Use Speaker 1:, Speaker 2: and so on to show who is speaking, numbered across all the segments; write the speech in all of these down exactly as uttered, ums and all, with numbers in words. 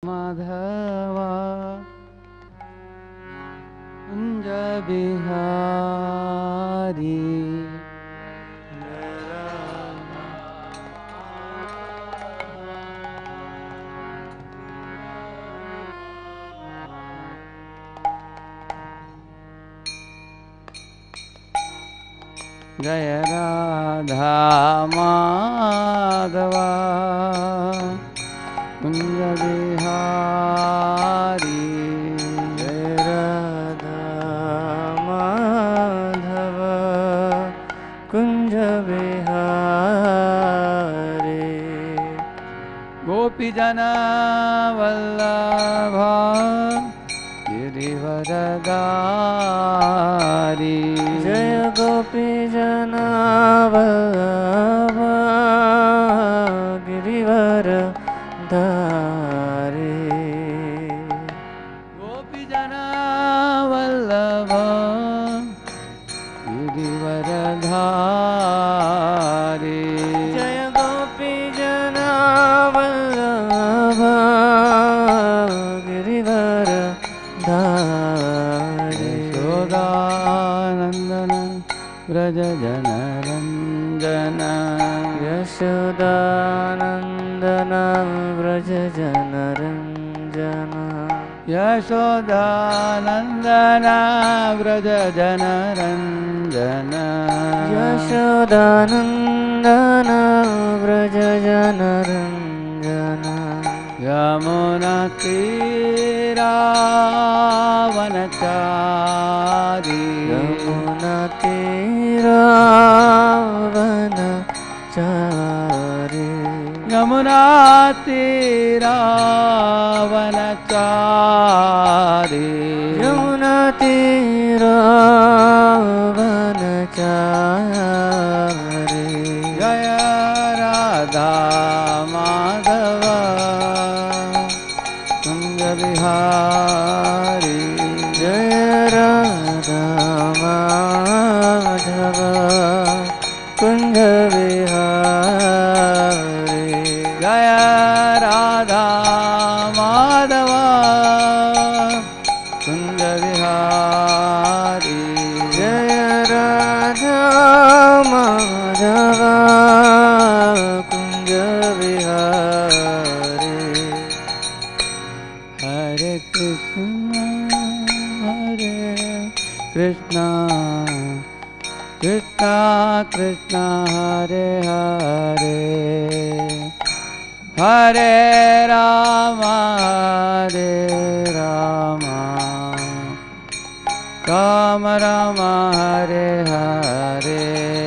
Speaker 1: माधवा कुंज बिहारी जय राधा माधवा कुंज बिहारी
Speaker 2: जय राधा माधवा कुंज बिहारी
Speaker 1: गोपी जना वल्लभा गिरिवरदारी
Speaker 2: जय गोपी जना वल्लभा गिरिवरदारी
Speaker 1: गोपी जना वल्लभा गिरिवरधारी
Speaker 2: जय गोपी जना वल्लभा गिरिवरधारी
Speaker 1: यशोदानंदन व्रज जनरंजन
Speaker 2: यशोदानंदन व्रज जनरंजन
Speaker 1: यशोदानंदन व्रज जनरंजन
Speaker 2: यशोदानंदन व्रज जनरंजन
Speaker 1: यमुना तीरावनचारी
Speaker 2: यमुना तीरावनचारी
Speaker 1: यमुना तीरावनचारी
Speaker 2: यमुना तीरावनचारी
Speaker 1: जय राधा माधवा कुंज बिहारी
Speaker 2: जय राधा माधवा कुंज बिहारी
Speaker 1: जय राधा माधवा कुंज बिहारी
Speaker 2: जय राधा माधवा कुंज बिहारी
Speaker 1: हरे कृष्णा हरे कृष्णा कृष्णा कृष्णा हरे हरे हरे राम हरे राम राम राम हरे हरे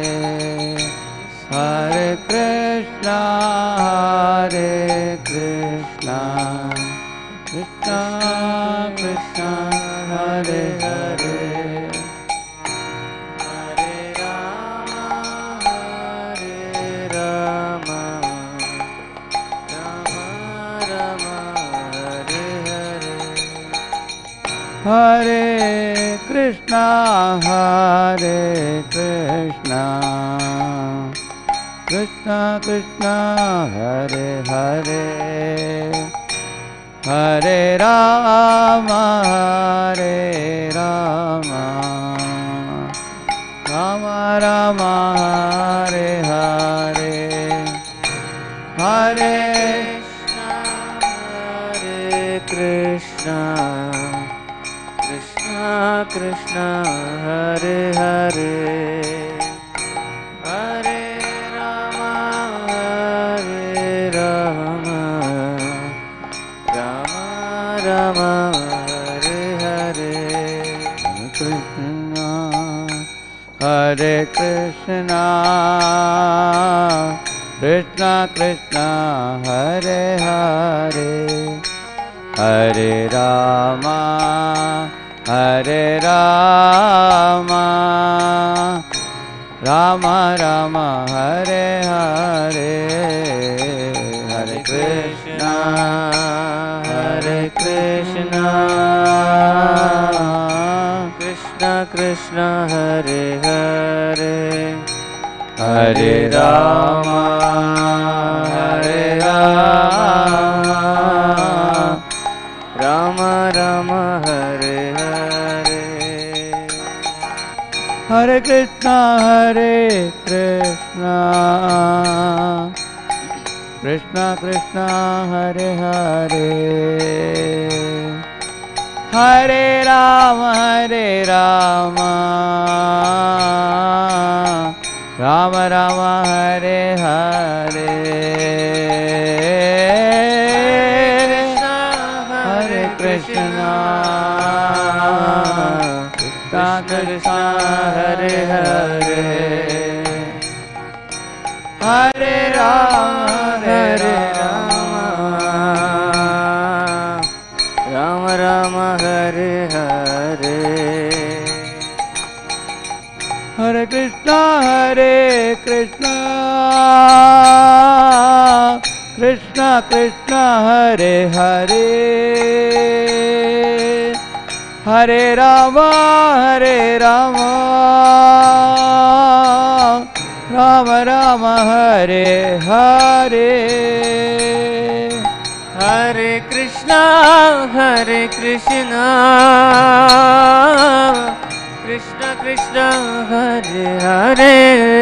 Speaker 1: हरे कृष्णा हरे कृष्णा कृष्णा कृष्णा हरे हरे
Speaker 2: हरे राम हरे राम राम राम हरे हरे
Speaker 1: हरे कृष्णा हरे कृष्णा कृष्णा कृष्णा हरे हरे हरे राम हरे राम राम राम हरे हरे हरे
Speaker 2: कृष्णा कृष्णा कृष्णा हरे हरे हरे राम हरे राम राम राम हरे हरे
Speaker 1: कृष्णा हरे कृष्णा कृष्णा कृष्णा हरे हरे हरे राम हरे राम राम राम हरे हरे हरे कृष्णा
Speaker 2: हरे कृष्णा कृष्णा कृष्णा हरे हरे
Speaker 1: हरे राम हरे राम
Speaker 2: राम राम हरे हरे
Speaker 1: हरे कृष्णा हरे कृष्णा कृष्णा कृष्णा हरे हरे हरे राम हरे राम राम राम हरे हरे हरे कृष्णा कृष्णा कृष्णा हरे हरे हरे राम हरे राम
Speaker 2: राम राम हरे हरे
Speaker 1: हरे कृष्णा हरे कृष्णा कृष्णा कृष्णा हरे हरे हरे राम हरे राम राम राम हरे हरे
Speaker 2: हरे कृष्णा हरे कृष्णा कृष्ण कृष्ण हरे हरे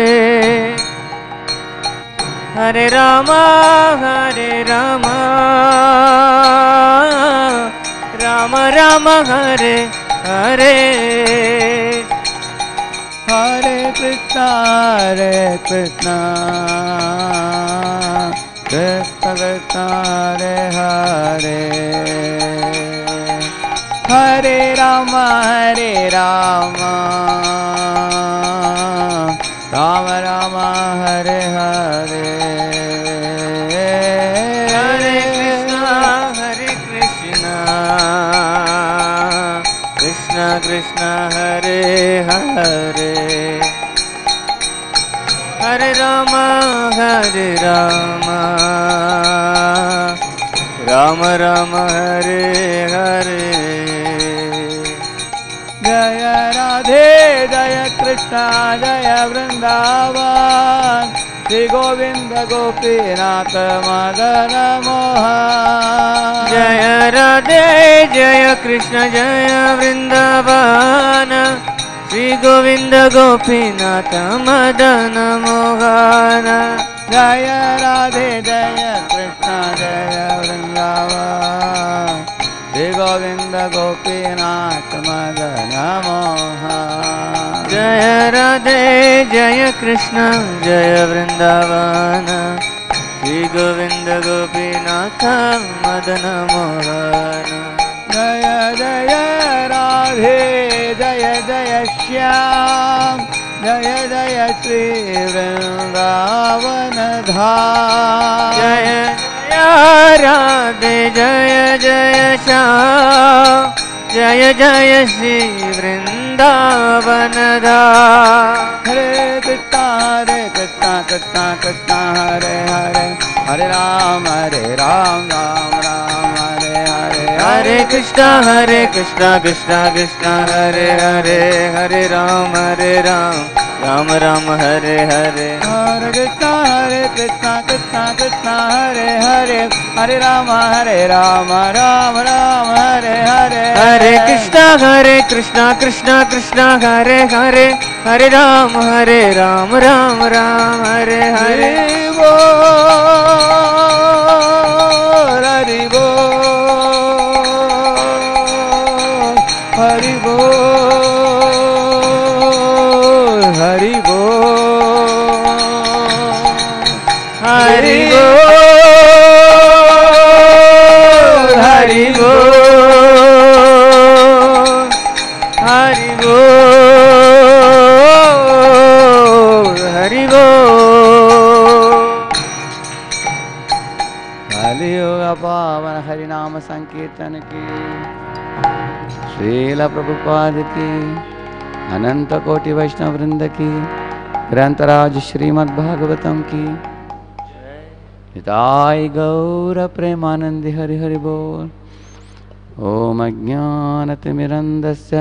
Speaker 2: हरे राम हरे राम राम राम हरे हरे
Speaker 1: हरे कृष्णा हरे कृष्णा कृष्ण कृष्ण हरे हरे हरे राम हरे राम राम राम हरे हरे
Speaker 2: हरे कृष्णा हरे कृष्णा कृष्ण कृष्ण हरे हरे हरे राम हरे राम राम राम हरे हरे
Speaker 1: जय राधे जय कृष्णा जय वृंदावन श्री गोविंद गोपीनाथ मदन मोहन
Speaker 2: जय राधे जय कृष्ण जय वृंदावन श्री गोविंद गोपीनाथ मदन मोहन
Speaker 1: जय राधे जय कृष्ण जय वृंदावन श्री गोविंद गोपीनाथ मदन मोहन
Speaker 2: जय राधे जय कृष्ण जय वृंदावन श्री गोविंद गोपीनाथ मदन मोहन
Speaker 1: जय जय राधे जय जय श्याम जय जय श्री वृंदावन धाम
Speaker 2: जय जय राधे जय जय श्याम जय जय श्री वृंदावन धाम
Speaker 1: हरे कृष्णा हरे कृष्णा कृष्णा कृष्णा हरे हरे हरे राम हरे राम राम राम हरे हरे
Speaker 2: हरे कृष्णा हरे कृष्णा कृष्णा कृष्णा हरे हरे हरे राम हरे राम राम राम हरे हरे
Speaker 1: हरे कृष्णा हरे कृष्णा कृष्णा कृष्णा हरे हरे हरे राम हरे राम राम राम हरे हरे
Speaker 2: हरे कृष्णा हरे कृष्णा कृष्णा कृष्णा हरे हरे हरे राम हरे राम राम राम हरे हरे
Speaker 1: हरि बोल हरि बोल हरि बोल हरि बोल
Speaker 2: हरि बोल हरि बोल हरि बोल
Speaker 1: कलियुग पावन हरि नाम संकीर्तन की श्रील प्रभुपाद की अनंत कोटि वैष्णव वृंद की ग्रंथराज श्रीमद् भागवतम की हिताय गौर प्रेमानंदी हरि हरि बोल। ओम अज्ञानतिमिरन्दस्य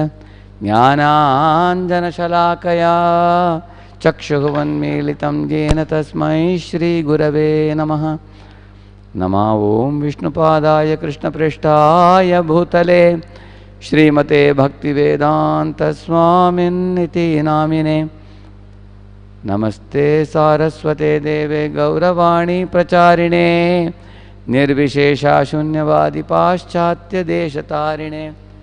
Speaker 1: ज्ञानाञ्जनशलाकया चक्षुरुन्मीलितं येन तस्मै श्रीगुरवे नमः। नमः ओं विष्णुपादाय कृष्णप्रेष्ठाय भूतले श्रीमते भक्तिवेदांत स्वामिन्निति नामिने नमस्ते सारस्वते देवे गौरवाणी प्रचारिणे निर्विशेषा शून्यवादी पाश्चात्य देशतारिणे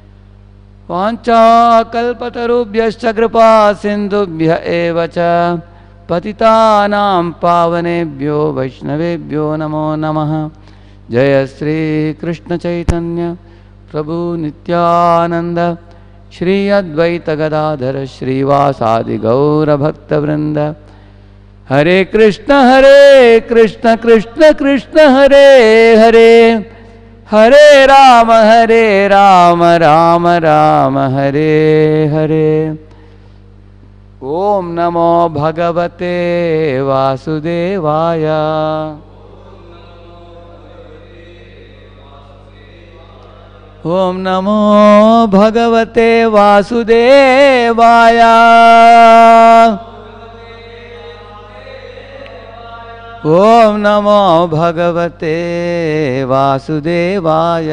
Speaker 1: वाञ्छाकल्पतरुभ्यश्च कृपा सिन्धुभ्य एव च पतितानां पावनेभ्यो वैष्णवेभ्यो नमो नमः। जय श्री कृष्ण चैतन्य प्रभु नित्यानंद श्री अद्वैत गदाधर श्रीवासादि गौर भक्तवृंद। हरे कृष्ण हरे कृष्ण कृष्ण कृष्ण हरे हरे हरे राम हरे राम राम राम हरे हरे। ओम नमो भगवते वासुदेवाय। ओम नमो भगवते वासुदेवाय। ओम नमो भगवते वासुदेवाय।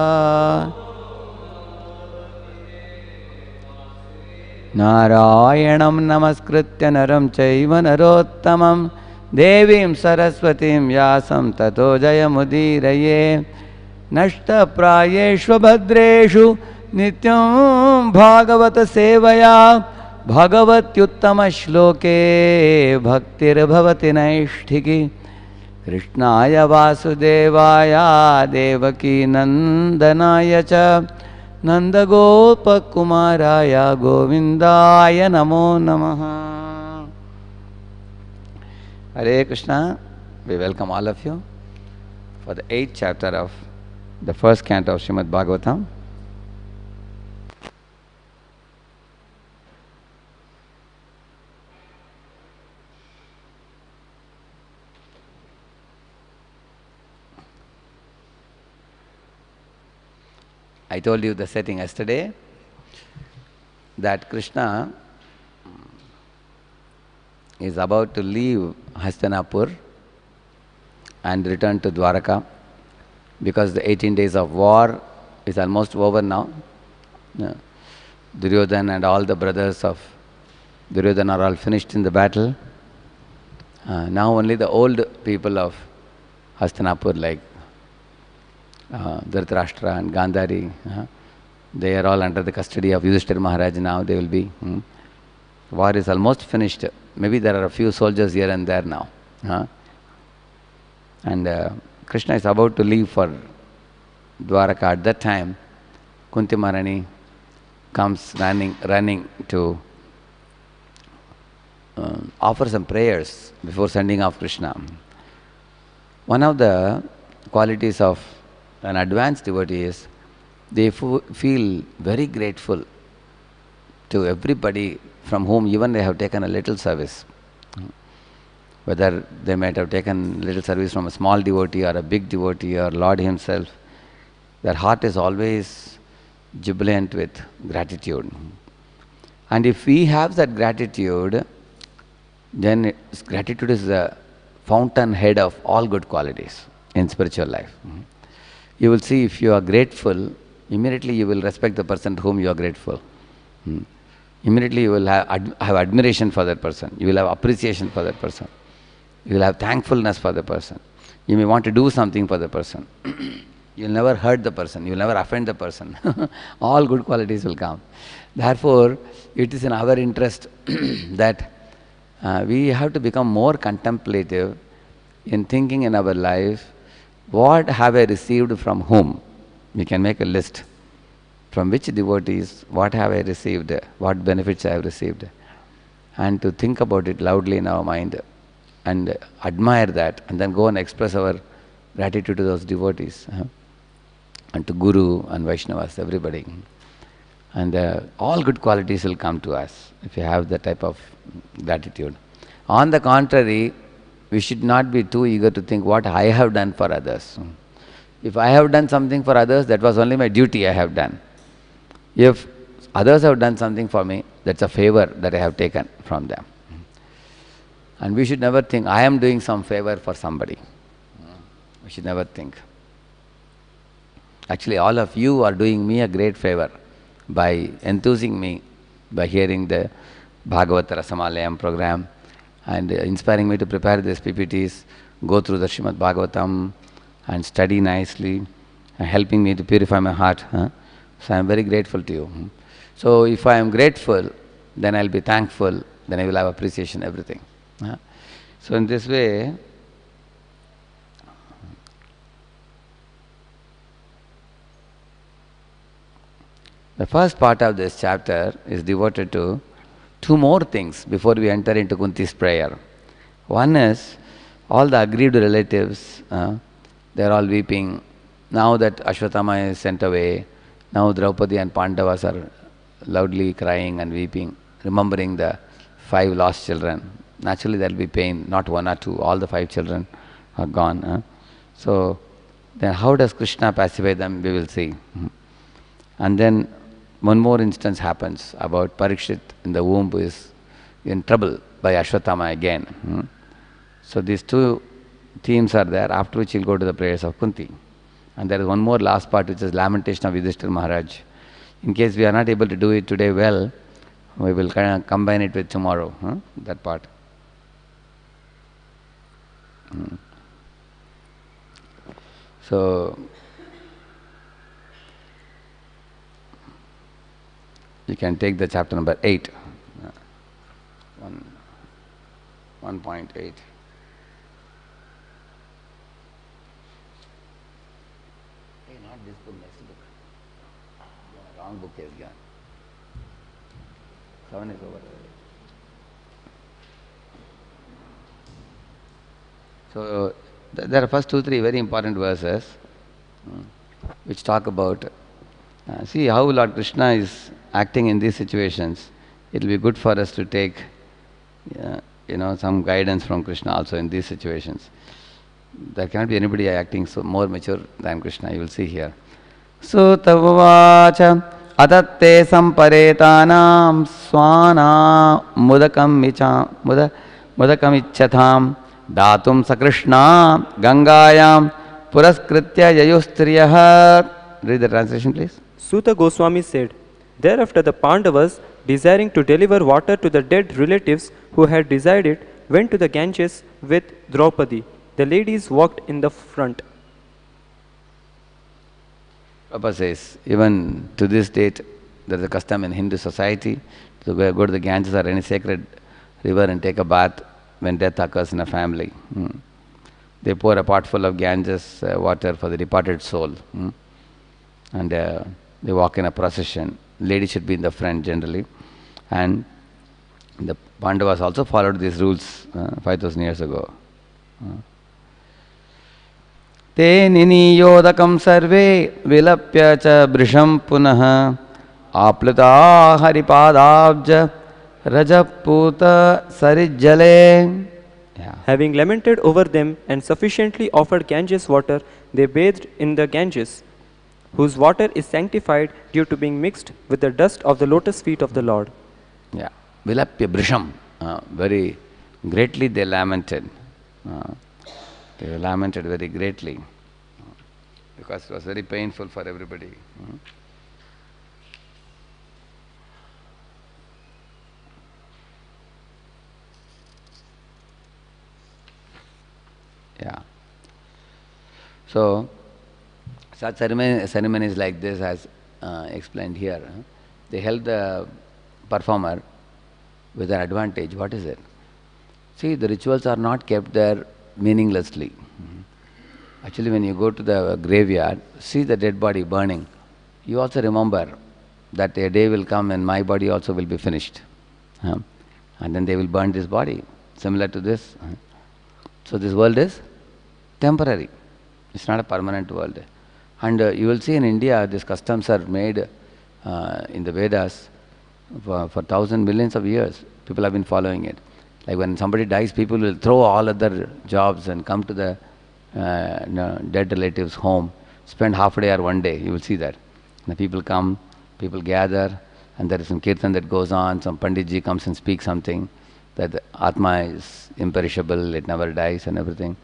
Speaker 1: नारायणं नमस्कृत्य नरं चैव नरोत्तमं देवीं सरस्वतीं व्यासं ततो जयमुदीरये। नष्टप्रायेषु भद्रेषु नित्यं भागवत सेवया भगवत्युत्तमश्लोके भक्तिर्भवति नैष्ठिकी। कृष्णाय वासुदेवाय देवकी नंदनाय च नंदगोपकुमाराय गोविंदाय नमो नमः। Hare Krishna, we welcome all of you for the eighth chapter of the first canto of Srimad Bhagavatam. I told you the setting yesterday that Krishna is about to leave Hastinapur and return to Dwaraka because the eighteen days of war is almost over now. Yeah. Duryodhana and all the brothers of Duryodhana are all finished in the battle. Uh, now only the old people of Hastinapur like uh, Dhritarashtra and Gandhari, uh, they are all under the custody of Yudhishthira Maharaj now. They will be. Hmm. War is almost finished. Maybe there are a few soldiers here and there now. Uh, and uh, Krishna is about to leave for Dwaraka. At that time, Kunti Maharani comes running, running to uh, offer some prayers before sending off Krishna. One of the qualities of an advanced devotee is they feel very grateful to everybody from whom even they have taken a little service. Whether they might have taken little service from a small devotee or a big devotee or Lord himself, their heart is always jubilant with gratitude. And if we have that gratitude, then it's, gratitude is the fountainhead of all good qualities in spiritual life. You will see if you are grateful, immediately you will respect the person to whom you are grateful. Immediately you will have, ad have admiration for that person. You will have appreciation for that person. You will have thankfulness for the person. You may want to do something for the person. You will never hurt the person. You will never offend the person. All good qualities will come. Therefore, it is in our interest that uh, we have to become more contemplative in thinking in our life, what have I received from whom? We can make a list. From which devotees, what have I received, what benefits I have received, and to think about it loudly in our mind and admire that, and then go and express our gratitude to those devotees, uh, and to Guru and Vaishnavas, everybody. And uh, all good qualities will come to us if you have that type of gratitude. On the contrary, we should not be too eager to think what I have done for others. If I have done something for others, that was only my duty I have done. If others have done something for me, that's a favor that I have taken from them. And we should never think, I am doing some favor for somebody. We should never think. Actually, all of you are doing me a great favor by enthusing me, by hearing the Bhagavata Rasamalayam program and inspiring me to prepare these P P Ts, go through the Srimad Bhagavatam and study nicely, and helping me to purify my heart. Huh? So I am very grateful to you. So if I am grateful, then I will be thankful, then I will have appreciation, everything. Huh? So in this way, the first part of this chapter is devoted to two more things before we enter into Kunti's prayer. One is all the aggrieved relatives, uh, they are all weeping. Now that Ashwatthama is sent away, now Draupadi and Pandavas are loudly crying and weeping, remembering the five lost children. Naturally there will be pain, not one or two, all the five children are gone. Uh. So then how does Krishna pacify them, we will see. And then one more instance happens about Parikshit in the womb is in trouble by Ashwatthama again. Hmm. So these two themes are there, after which he'll go to the prayers of Kunti. And there is one more last part which is lamentation of Yudhishthira Maharaj. In case we are not able to do it today well, we will kind of combine it with tomorrow, hmm, that part. Hmm. So, you can take the chapter number eight. One, one point eight. Hey, not this book, next book. Yeah, wrong book is gone. Seven is over. So, th there are first two, three very important verses um, which talk about. Uh, see how Lord Krishna is acting in these situations. It will be good for us to take, uh, you know, some guidance from Krishna also in these situations. There cannot be anybody acting so more mature than Krishna. You will see here. Sutavacha adatte samparetanam swana mudakam micha muda mudakam ichchatham datum sakrishna gangayam puraskritya yayustriyah. Read the translation, please.
Speaker 3: Suta Goswami said, thereafter the Pandavas, desiring to deliver water to the dead relatives who had desired it, went to the Ganges with Draupadi. The ladies walked in the front.
Speaker 1: Prabhupada says, even to this date, there is a custom in Hindu society to go, go to the Ganges or any sacred river and take a bath when death occurs in a family. Hmm. They pour a pot full of Ganges uh, water for the departed soul. Hmm. And uh, they walk in a procession. Ladies should be in the front generally. And the Pandavas also followed these rules uh, five thousand years ago. Te niniyodakam sarve vilapya cha brisham punaha apluta haripadabja rajaputa sarijjale. Yeah.
Speaker 3: Having lamented over them and sufficiently offered Ganges water, they bathed in the Ganges, whose water is sanctified due to being mixed with the dust of the lotus feet of the Lord.
Speaker 1: Yeah, Vilapya Brisham, uh, very greatly they lamented. Uh, they lamented very greatly uh, because it was very painful for everybody. Uh. Yeah. So, such ceremony, ceremonies like this, as uh, explained here, uh, they help the performer with an advantage. What is it? See, the rituals are not kept there meaninglessly. Mm-hmm. Actually, when you go to the graveyard, see the dead body burning, you also remember that a day will come and my body also will be finished. Uh, and then they will burn this body, similar to this. Uh. So this world is temporary. It's not a permanent world. And uh, you will see in India, these customs are made uh, in the Vedas for, for thousand millions of years. People have been following it. Like when somebody dies, people will throw all other jobs and come to the uh, you know, dead relatives' home, spend half a day or one day. You will see that. The people come, people gather, and there is some kirtan that goes on. Some Panditji comes and speaks something that the Atma is imperishable, it never dies and everything.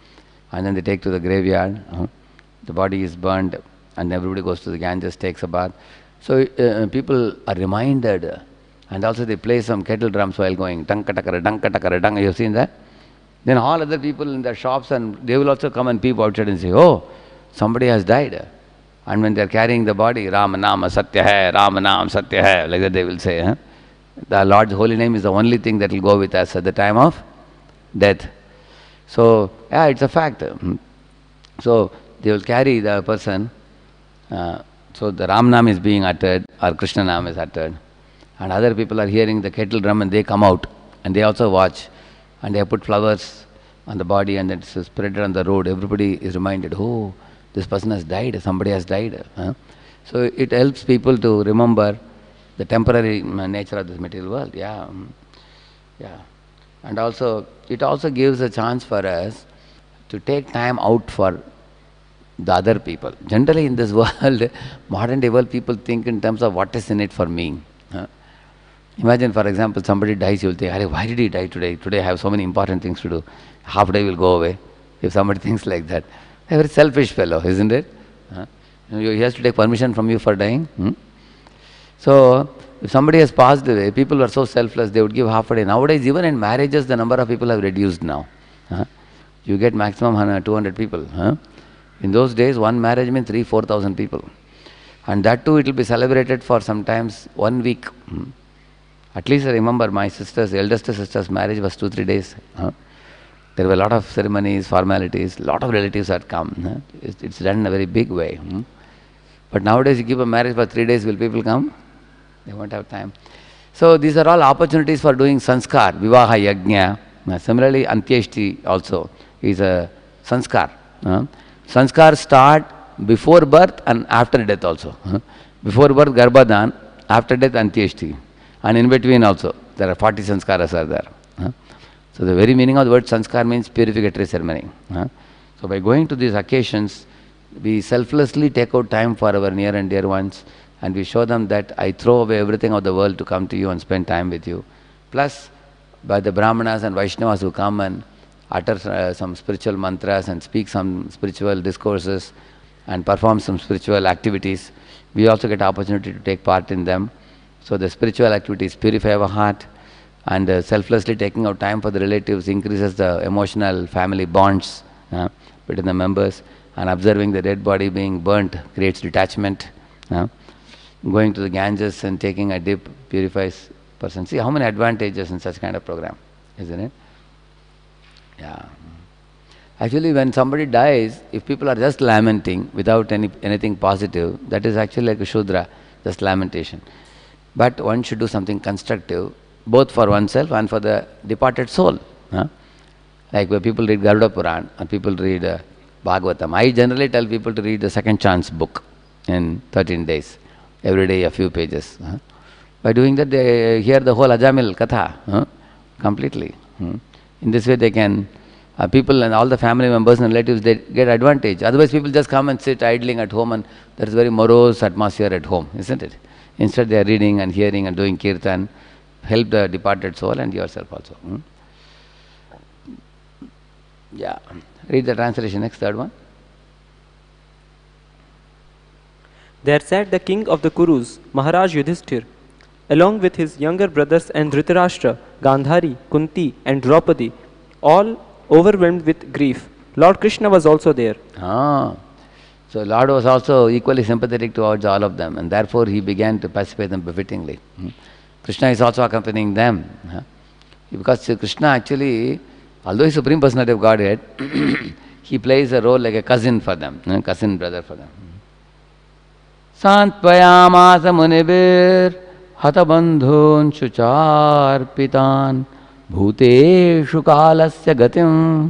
Speaker 1: and then they take to the graveyard. Uh, the body is burned, and everybody goes to the Ganges, takes a bath. So uh, people are reminded, uh, and also they play some kettle drums while going, danka takara, danka takara, dang. You've seen that? Then all other people in their shops, and they will also come and peep outside and say, oh, somebody has died. And when they're carrying the body, Rama Nama Satya Hai, Rama Nama Satya Hai, like that they will say. Huh? The Lord's holy name is the only thing that will go with us at the time of death. So, yeah, it's a fact. So, they will carry the person. Uh, so, the Ram Nam is being uttered, or Krishna Nam is uttered. And other people are hearing the kettle drum and they come out. And they also watch. And they have put flowers on the body and it's spread on the road. Everybody is reminded, oh, this person has died, somebody has died. Huh? So it helps people to remember the temporary nature of this material world. Yeah, yeah. And also, it also gives a chance for us to take time out for the other people. Generally in this world, modern day world, people think in terms of what is in it for me. Huh? Imagine, for example, somebody dies, you will think, why did he die today? Today I have so many important things to do. Half day will go away. If somebody thinks like that. A very selfish fellow, isn't it? Huh? He has to take permission from you for dying. Hmm? So, if somebody has passed away, people are so selfless, they would give half a day. Nowadays, even in marriages, the number of people have reduced now. Huh? You get maximum two hundred people. Huh? In those days, one marriage means three, four thousand people. And that too, it will be celebrated for sometimes one week. Hmm? At least I remember my sister's, eldest sister's marriage was two, three days. Huh? There were a lot of ceremonies, formalities, a lot of relatives had come. Huh? It's, it's done in a very big way. Hmm? But nowadays you give a marriage for three days, will people come? They won't have time. So these are all opportunities for doing sanskar, vivaha yajna. Uh, similarly, antyeshti also is a sanskar. Uh, sanskar start before birth and after death also. Uh, before birth, garbhadan, after death, antyeshti. And in between also, there are forty sanskaras are there. Uh, So the very meaning of the word sanskar means purificatory ceremony. Huh? So by going to these occasions, we selflessly take out time for our near and dear ones, and we show them that I throw away everything of the world to come to you and spend time with you. Plus, by the Brahmanas and Vaishnavas who come and utter uh, some spiritual mantras and speak some spiritual discourses and perform some spiritual activities, we also get opportunity to take part in them. So the spiritual activities purify our heart, and uh, selflessly taking out time for the relatives increases the emotional family bonds uh, between the members, and observing the dead body being burnt creates detachment. Uh, going to the Ganges and taking a dip purifies person. See how many advantages in such kind of program, isn't it? Yeah. Actually, when somebody dies, if people are just lamenting without any anything positive, that is actually like a Shudra, just lamentation. But one should do something constructive, both for oneself and for the departed soul. Huh? Like where people read Garuda Puran and people read uh, Bhagavatam. I generally tell people to read the Second Chance book in thirteen days. Every day a few pages. Huh? By doing that, they hear the whole Ajamil Katha huh? completely. Hmm? In this way they can, uh, people and all the family members and relatives, they get advantage. Otherwise people just come and sit idling at home, and there is very morose atmosphere at home, isn't it? Instead they are reading and hearing and doing kirtan. Help the departed soul and yourself also. Hmm? Yeah. Read the translation, next, third one.
Speaker 3: There sat the king of the Kurus, Maharaj Yudhishthir, along with his younger brothers and Dhritarashtra, Gandhari, Kunti and Draupadi, all overwhelmed with grief. Lord Krishna was also there.
Speaker 1: Ah. So Lord was also equally sympathetic towards all of them, and therefore he began to pacify them befittingly. Hmm? Krishna is also accompanying them. Huh? Because Krishna actually, although he is Supreme Personality of Godhead, he plays a role like a cousin for them, a cousin brother for them. Santpayamasa munibir hatabandhun chucharpitan bhuteshu kalasya gatim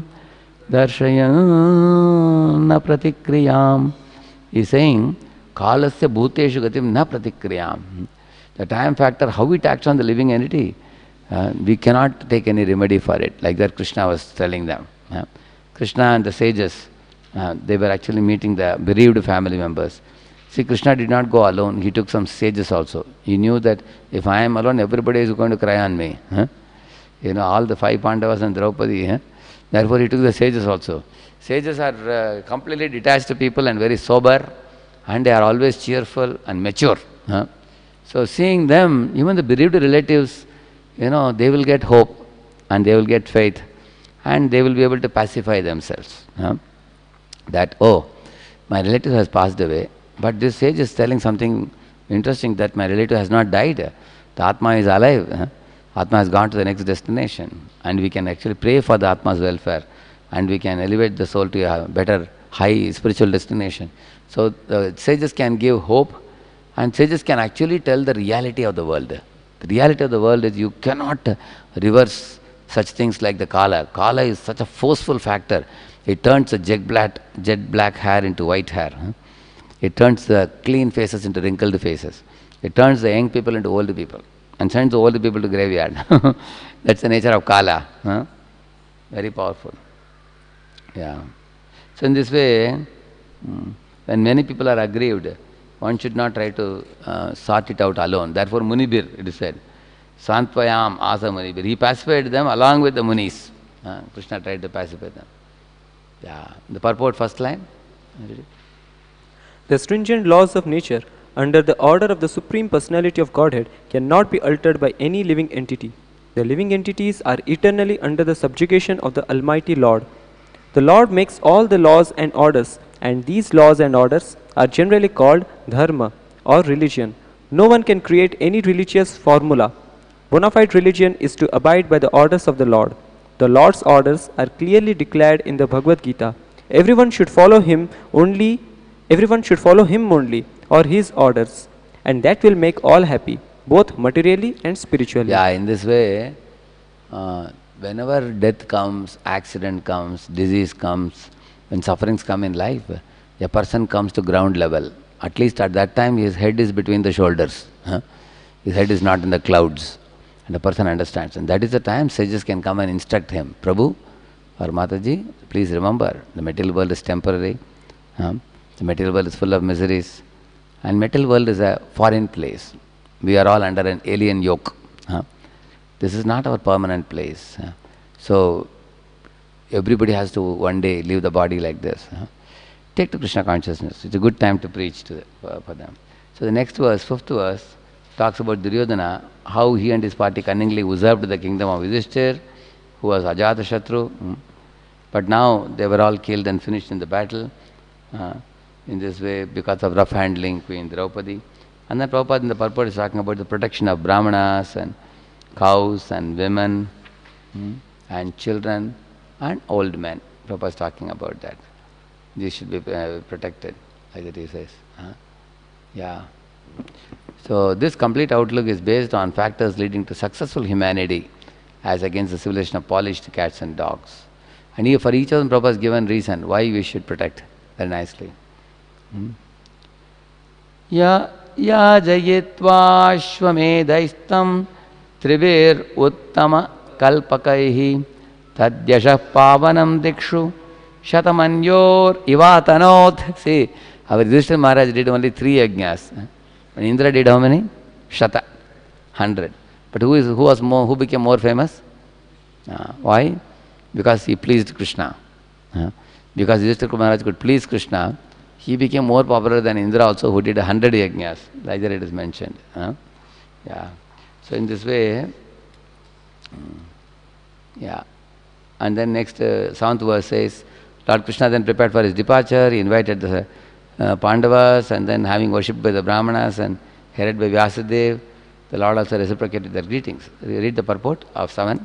Speaker 1: darshayan na pratikriyam. He is saying, kalasya bhuteshu gatim na pratikriyam. The time factor, how it acts on the living entity, uh, we cannot take any remedy for it. Like that Krishna was telling them. Uh, Krishna and the sages, uh, they were actually meeting the bereaved family members. See, Krishna did not go alone. He took some sages also. He knew that if I am alone, everybody is going to cry on me. Huh? You know, all the five Pandavas and Draupadi. Huh? Therefore, he took the sages also. Sages are uh, completely detached people and very sober, and they are always cheerful and mature. Huh? So seeing them, even the bereaved relatives, you know, they will get hope and they will get faith and they will be able to pacify themselves. Huh? That, oh, my relative has passed away, but this sage is telling something interesting, that my relative has not died. The Atma is alive. Huh? Atma has gone to the next destination, and we can actually pray for the Atma's welfare, and we can elevate the soul to a better, high spiritual destination. So the sages can give hope, and sages can actually tell the reality of the world. The reality of the world is you cannot reverse such things like the Kala. Kala is such a forceful factor. It turns the jet black, jet black hair into white hair. Huh? It turns the clean faces into wrinkled faces. It turns the young people into old people and sends the old people to graveyard. That's the nature of Kala. Huh? Very powerful. Yeah. So in this way, mm, when many people are aggrieved, one should not try to uh, sort it out alone. Therefore, Munibir, it is said, Santvayam Asa Munibir. He pacified them along with the Munis. Uh, Krishna tried to pacify them. Yeah. The purport, first line.
Speaker 3: The stringent laws of nature, under the order of the Supreme Personality of Godhead, cannot be altered by any living entity. The living entities are eternally under the subjugation of the Almighty Lord. The Lord makes all the laws and orders, and these laws and orders are generally called dharma or religion. No one can create any religious formula. Bona fide religion is to abide by the orders of the Lord. The Lord's orders are clearly declared in the Bhagavad Gita. Everyone should follow him only, everyone should follow him only, or his orders, and that will make all happy, both materially and spiritually.
Speaker 1: Yeah, in this way, uh, whenever death comes, accident comes, disease comes, when sufferings come in life, a person comes to ground level. At least at that time, his head is between the shoulders. Huh? His head is not in the clouds. And the person understands. And that is the time sages can come and instruct him. Prabhu or Mataji, please remember, the material world is temporary. Huh? The material world is full of miseries. And material world is a foreign place. We are all under an alien yoke. Huh? This is not our permanent place. Huh? So, everybody has to one day leave the body like this. Huh? Take to Krishna consciousness. It's a good time to preach to the, for, for them. So the next verse, fifth verse, talks about Duryodhana, how he and his party cunningly usurped the kingdom of Yudhishthir, who was Ajatashatru. Hmm? But now they were all killed and finished in the battle. Uh, in this way, because of rough handling, Queen Draupadi. And then Prabhupada in the purport is talking about the protection of Brahmanas and cows and women hmm? and children and old men. Prabhupada is talking about that. These should be uh, protected, like it says. Huh? Yeah. So this complete outlook is based on factors leading to successful humanity as against the civilization of polished cats and dogs. And here for each of them, Prabhupada has given reason why we should protect very nicely. Hmm? Ya ya jayitva shvamedaistam trivir uttama kalpakaihi tadyashah pavanam dikshu Shatamanyor Ivatanot. See, our Yudhishthira Maharaj did only three yajnas. And Indra did how many? Shata. Hundred. But who is who was more who became more famous? Uh, why? Because he pleased Krishna. Uh, because Yudhishthira Maharaj could please Krishna, he became more popular than Indra also, who did a hundred yajnas. Like that it is mentioned. Uh, yeah. So in this way, um, yeah. And then next uh, seventh verse says, Lord Krishna then prepared for his departure. He invited the uh, Pandavas, and then having worshipped by the Brahmanas and headed by Vyasadeva, the Lord also reciprocated their greetings. Read the purport of seven.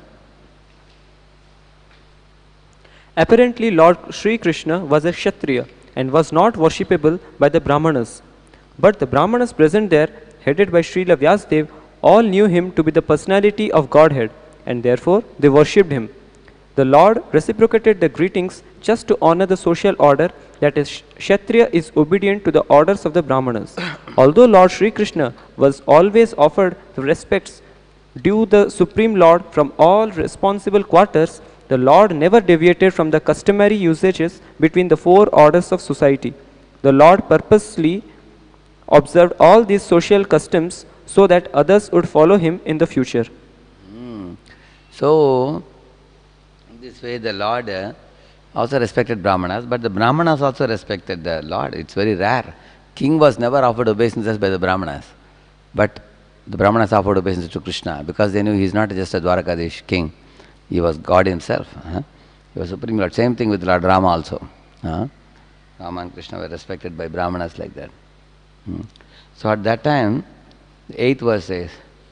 Speaker 3: Apparently, Lord Sri Krishna was a Kshatriya and was not worshipable by the Brahmanas. But the Brahmanas present there, headed by Srila Vyasadeva, all knew him to be the personality of Godhead, and therefore they worshipped him. The Lord reciprocated the greetings just to honor the social order, that is, Kshatriya is obedient to the orders of the Brahmanas. Although Lord Sri Krishna was always offered the respects due the Supreme Lord from all responsible quarters, the Lord never deviated from the customary usages between the four orders of society. The Lord purposely observed all these social customs so that others would follow him in the future.
Speaker 1: Mm. So, in this way the Lord uh, also respected Brahmanas, but the Brahmanas also respected the Lord. It's very rare. King was never offered obeisances by the Brahmanas, but the Brahmanas offered obeisances to Krishna because they knew he is not just a Dwarkadish king. He was God himself. Huh? He was Supreme Lord. Same thing with Lord Rama also. Huh? Rama and Krishna were respected by Brahmanas like that. Hmm. So at that time, the eighth verse says,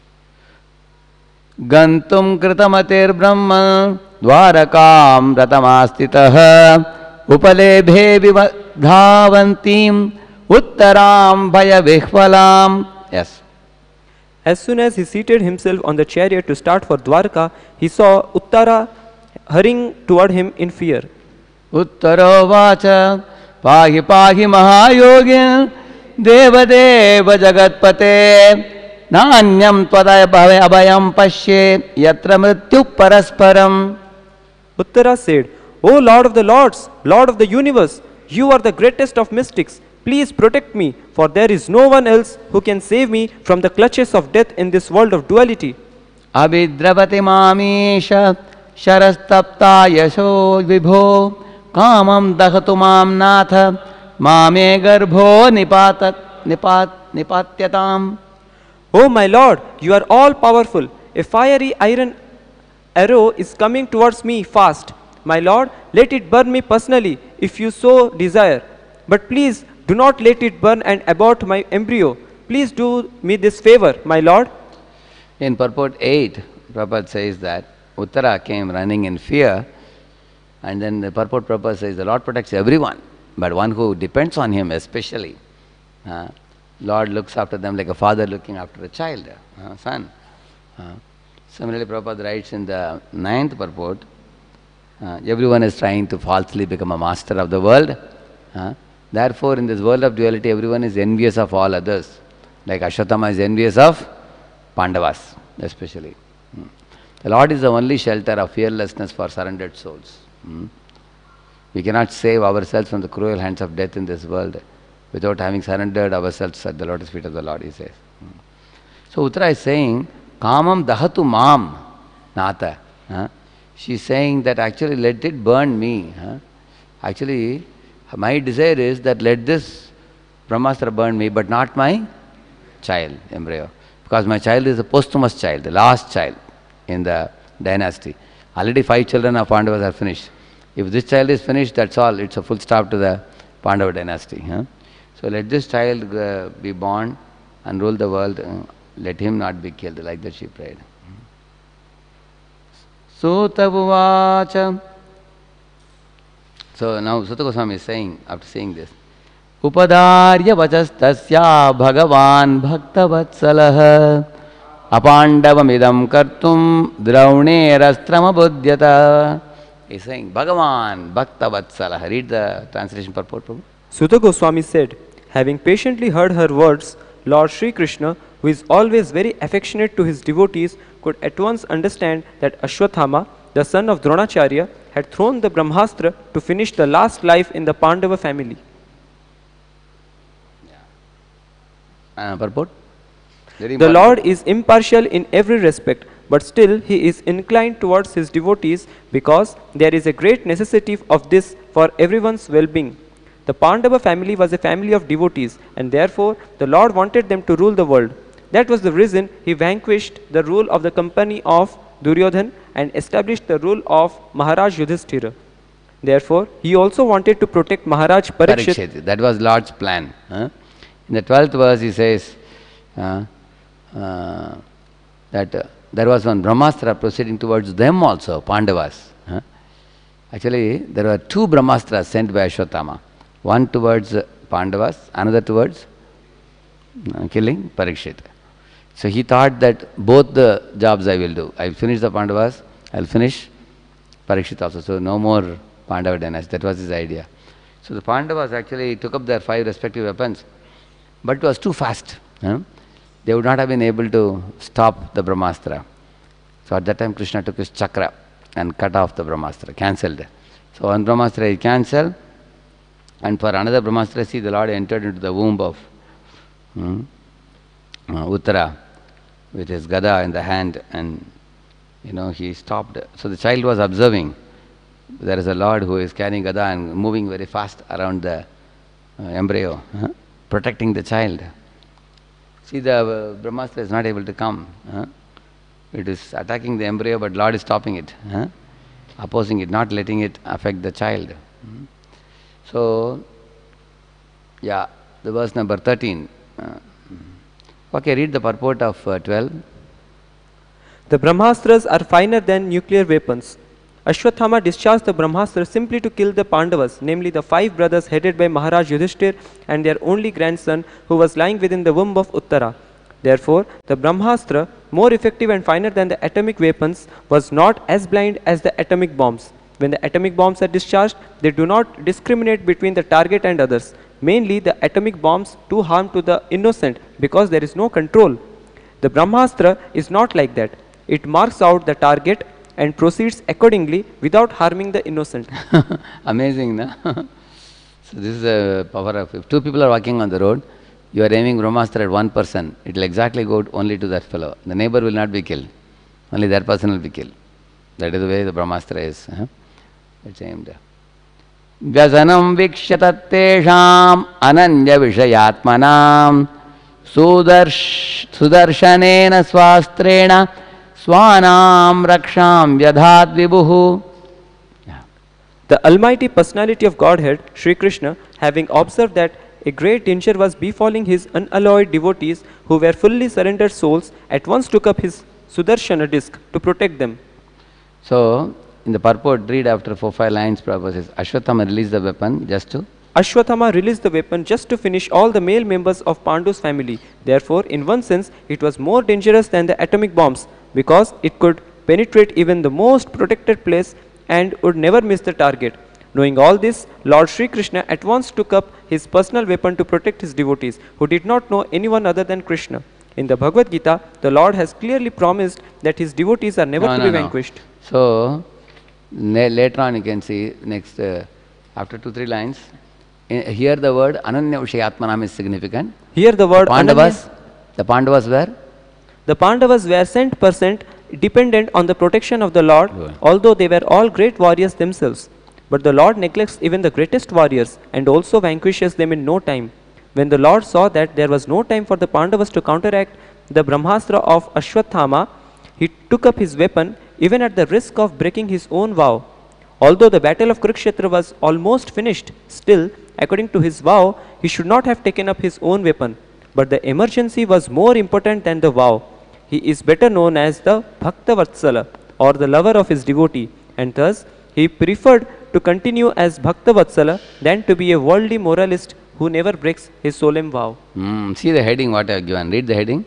Speaker 1: Gantum Kritamatir Brahma Dwarakam Ratamastitah Upalebhe Dhavantim Uttaram Bhaya Vihvalam. Yes.
Speaker 3: As soon as he seated himself on the chariot to start for Dwarka, he saw Uttara hurrying toward him in fear.
Speaker 1: Uttaro Vacha Pahi Pahi Mahayogin Devadeva Jagatpate Nanyam Twadaya Abhayam Pashe Yatra Mrityu Parasparam.
Speaker 3: Uttara said, O Lord of the Lords, Lord of the universe, you are the greatest of mystics. Please protect me, for there is no one else who can save me from the clutches of death in this world of duality.
Speaker 1: Abhidravati Mamisha Sharastapta Yasho Vibho Kamam Dahatu Mam Natha Mame Garbho Nipatat Nipat Nipatyatam.
Speaker 3: O my Lord, you are all powerful. A fiery iron arrow is coming towards me fast. My Lord, let it burn me personally if you so desire. But please do not let it burn and abort my embryo. Please do me this favor, my Lord.
Speaker 1: In purport eight, Prabhupada says that Uttara came running in fear, and then the purport Prabhupada says the Lord protects everyone, but one who depends on him especially. Uh, Lord looks after them like a father looking after a child, uh, son. Uh, similarly, Prabhupada writes in the ninth purport, uh, everyone is trying to falsely become a master of the world. Uh, therefore, in this world of duality, everyone is envious of all others. Like Ashwatthama is envious of Pandavas, especially. Hmm. The Lord is the only shelter of fearlessness for surrendered souls. Hmm. We cannot save ourselves from the cruel hands of death in this world without having surrendered ourselves at the lotus feet of the Lord, he says. Hmm. So Uttara is saying, Kamam dahatu mam nata. Huh? She is saying that actually let it burn me. Huh? Actually, my desire is that let this Brahmastra burn me, but not my child, embryo. Because my child is a posthumous child, the last child in the dynasty. Already five children of Pandavas are finished. If this child is finished, that's all. It's a full stop to the Pandava dynasty. Huh? So let this child uh, be born and rule the world. Uh, let him not be killed. Like that she prayed. Sutavuvacha. So now Suta Goswami is saying, after saying this, Upadarya vachastasya bhagavan bhaktavatsalaha apandavamidam kartum draunerastrama buddhyata. He is saying, Bhagavan bhaktavatsalaha. Read the translation purport, Prabhu.
Speaker 3: Suta Goswami said, having patiently heard her words, Lord Sri Krishna, who is always very affectionate to his devotees, could at once understand that Ashwathama, the son of Dronacharya, had thrown the Brahmastra to finish the last life in the Pandava family.
Speaker 1: Uh, purport? Very
Speaker 3: The
Speaker 1: important.
Speaker 3: Lord is impartial in every respect, but still he is inclined towards his devotees because there is a great necessity of this for everyone's well-being. The Pandava family was a family of devotees, and therefore the Lord wanted them to rule the world. That was the reason he vanquished the rule of the company of Duryodhan and established the rule of Maharaj Yudhishthira. Therefore, he also wanted to protect Maharaj Parikshit.
Speaker 1: Parikshit. That was Lord's plan. Huh? In the twelfth verse, he says uh, uh, that uh, there was one Brahmastra proceeding towards them also, Pandavas. Huh? Actually, there were two Brahmastras sent by Ashwatthama. One towards uh, Pandavas, another towards uh, killing Parikshit. So he thought that both the jobs I will do. I will finish the Pandavas, I will finish Parikshit also. So no more Pandava dynasty. That was his idea. So the Pandavas actually took up their five respective weapons, but it was too fast. Huh? They would not have been able to stop the Brahmastra. So at that time Krishna took his chakra and cut off the Brahmastra, cancelled. So one Brahmastra he cancelled, and for another Brahmastra, see, the Lord entered into the womb of hmm, uh, Uttara with his gada in the hand, and you know he stopped. So the child was observing there is a Lord who is carrying Gada and moving very fast around the uh, embryo, huh? protecting the child. See, the uh, Brahmastra is not able to come. Huh? It is attacking the embryo, but Lord is stopping it, huh? opposing it, not letting it affect the child. Hmm? So, yeah, the verse number thirteen. Uh, okay, read the purport of uh, twelve.
Speaker 3: The Brahmastras are finer than nuclear weapons. Ashwathama discharged the Brahmastra simply to kill the Pandavas, namely the five brothers headed by Maharaj Yudhishthir and their only grandson who was lying within the womb of Uttara. Therefore, the Brahmastra, more effective and finer than the atomic weapons, was not as blind as the atomic bombs. When the atomic bombs are discharged, they do not discriminate between the target and others. Mainly, the atomic bombs do harm to the innocent because there is no control. The Brahmastra is not like that. It marks out the target and proceeds accordingly without harming the innocent.
Speaker 1: Amazing, no? So this is the power of, if two people are walking on the road, you are aiming Brahmastra at one person, it will exactly go only to that fellow. The neighbor will not be killed. Only that person will be killed. That is the way the Brahmastra is. Huh? It's aimed. Vyasanam vikshatattesham ananya vishayatmanam sudarsh sudarshanena swastrena swanam raksham vyadhat vibhuhu.
Speaker 3: The Almighty Personality of Godhead, Sri Krishna, having observed that a great danger was befalling his unalloyed devotees who were fully surrendered souls, at once took up his Sudarshana disc to protect them.
Speaker 1: So, in the purport, read after four five lines, Prabhupada says, Ashwathama released the weapon just to?
Speaker 3: Ashwathama released the weapon just to finish all the male members of Pandu's family. Therefore, in one sense, it was more dangerous than the atomic bombs because it could penetrate even the most protected place and would never miss the target. Knowing all this, Lord Sri Krishna at once took up his personal weapon to protect his devotees, who did not know anyone other than Krishna. In the Bhagavad Gita, the Lord has clearly promised that his devotees are never
Speaker 1: no,
Speaker 3: to
Speaker 1: no,
Speaker 3: be
Speaker 1: no.
Speaker 3: vanquished.
Speaker 1: So, later on you can see, next, uh, after two, three lines, in, here the word Ananya Vishayatmanam is significant.
Speaker 3: Here the word
Speaker 1: the Pandavas, Ananya, the Pandavas were?
Speaker 3: The Pandavas were cent percent dependent on the protection of the Lord,
Speaker 1: Good.
Speaker 3: although they were all great warriors themselves. But the Lord neglects even the greatest warriors and also vanquishes them in no time. When the Lord saw that there was no time for the Pandavas to counteract the Brahmastra of Ashwathama, he took up his weapon even at the risk of breaking his own vow. Although the battle of Kurukshetra was almost finished, still, according to his vow, he should not have taken up his own weapon. But the emergency was more important than the vow. He is better known as the Bhakta Vatsala, or the lover of his devotee, and thus he preferred to continue as Bhakta Vatsala than to be a worldly moralist who never breaks his solemn vow.
Speaker 1: Mm, see the heading what I have given. Read the heading.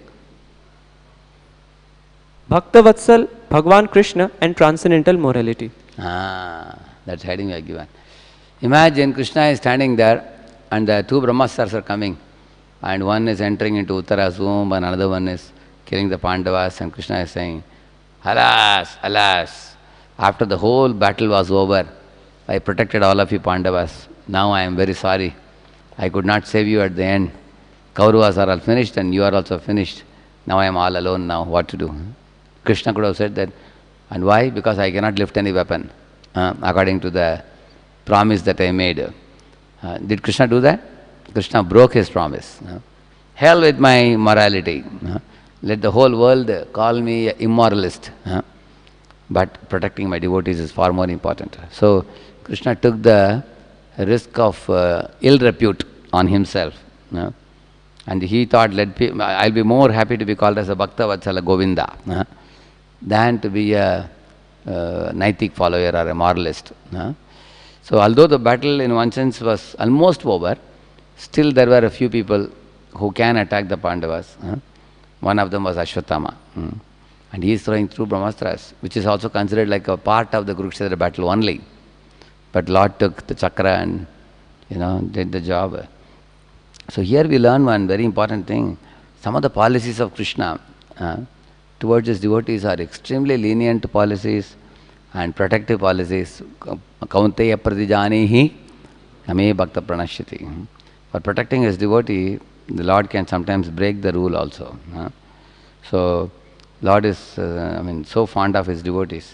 Speaker 3: Bhakta Vatsal, Bhagwan Krishna and transcendental morality.
Speaker 1: Ah, that's heading I have given. Imagine Krishna is standing there and the two Brahmastras are coming and one is entering into Uttara's womb and another one is killing the Pandavas, and Krishna is saying, alas, alas, after the whole battle was over, I protected all of you Pandavas. Now I am very sorry. I could not save you at the end. Kauravas are all finished and you are also finished. Now I am all alone now. What to do? Krishna could have said that. And why? Because I cannot lift any weapon, uh, according to the promise that I made. Uh, did Krishna do that? Krishna broke his promise. Uh, hell with my morality. Uh, let the whole world call me an immoralist. Uh, but protecting my devotees is far more important. So Krishna took the risk of uh, ill repute on himself. Uh, and he thought, let pe- I'll be more happy to be called as a Bhakta Vatsala Govinda uh, than to be a uh, Naitik follower or a moralist. Uh. So although the battle in one sense was almost over, still there were a few people who can attack the Pandavas. Uh. One of them was Ashwathama. Mm. And he is throwing through Brahmastras, which is also considered like a part of the Kurukshetra battle only. But Lord took the chakra and, you know, did the job. So here we learn one very important thing. Some of the policies of Krishna uh, towards his devotees are extremely lenient policies and protective policies. Kaunteya pradijanihi name bhakta pranashyati. For protecting his devotee, the Lord can sometimes break the rule also. Uh. So Lord is, uh, I mean, so fond of his devotees.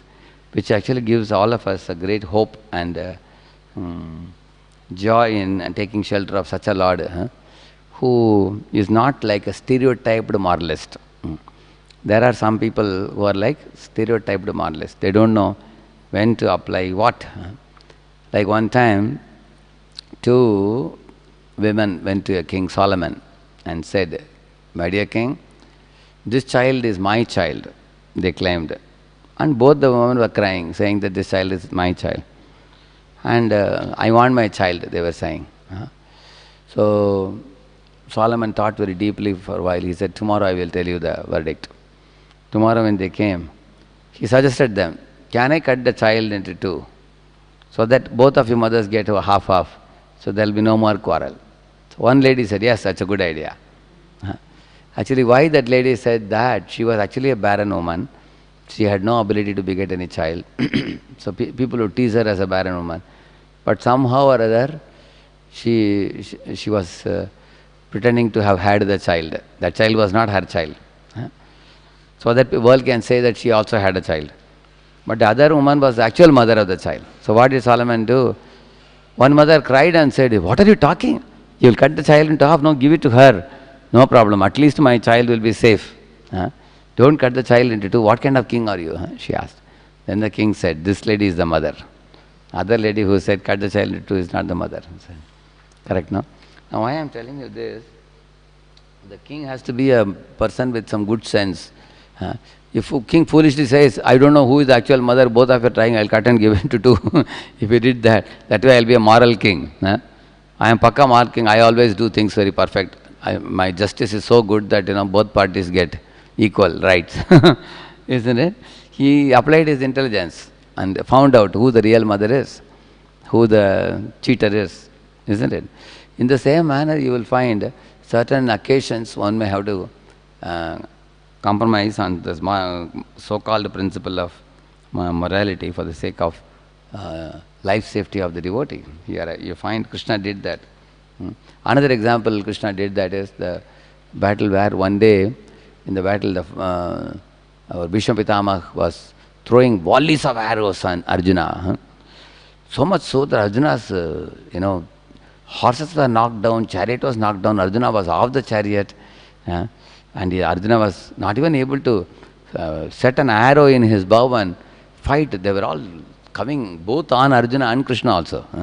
Speaker 1: which actually gives all of us a great hope and uh, um, joy in uh, taking shelter of such a Lord, huh, who is not like a stereotyped moralist. Mm. There are some people who are like stereotyped moralists. They don't know when to apply what. Huh. Like one time, two women went to a King Solomon and said, "My dear king, this child is my child," they claimed. And both the women were crying, saying that this child is my child. And uh, I want my child, they were saying. Uh, so Solomon thought very deeply for a while. He said, "Tomorrow I will tell you the verdict." Tomorrow when they came, he suggested them, "Can I cut the child into two, so that both of you mothers get a half-half, so there will be no more quarrel?" So one lady said, "Yes, that's a good idea." Uh, actually, why that lady said that? She was actually a barren woman. She had no ability to beget any child. So pe people would tease her as a barren woman. But somehow or other, she, she, she was uh, pretending to have had the child. That child was not her child. Huh? So that the world can say that she also had a child. But the other woman was the actual mother of the child. So what did Solomon do? One mother cried and said, "What are you talking? You will cut the child into half. No, give it to her. No problem. At least my child will be safe. Huh? Don't cut the child into two. What kind of king are you?" Huh? She asked. Then the king said, "This lady is the mother. Other lady who said cut the child into two is not the mother." Correct, no? Now why I am telling you this, the king has to be a person with some good sense. Huh? If king foolishly says, "I don't know who is the actual mother, both of you are trying, I'll cut and give it to two." If he did that, that way I'll be a moral king. Huh? I am Pakka moral king. I always do things very perfect. I, my justice is so good that, you know, both parties get equal rights. Isn't it? He applied his intelligence and found out who the real mother is, who the cheater is. Isn't it? In the same manner, you will find certain occasions one may have to uh, compromise on this so-called principle of morality for the sake of uh, life safety of the devotee. Here you find Krishna did that. Hmm. Another example Krishna did that is the battle where one day, in the battle, the, uh, our Bhishma Pitamah was throwing volleys of arrows on Arjuna. Huh? So much so that Arjuna's, uh, you know, horses were knocked down, chariot was knocked down, Arjuna was off the chariot. Uh, and he, Arjuna was not even able to uh, set an arrow in his bow and fight. They were all coming both on Arjuna and Krishna also. Huh?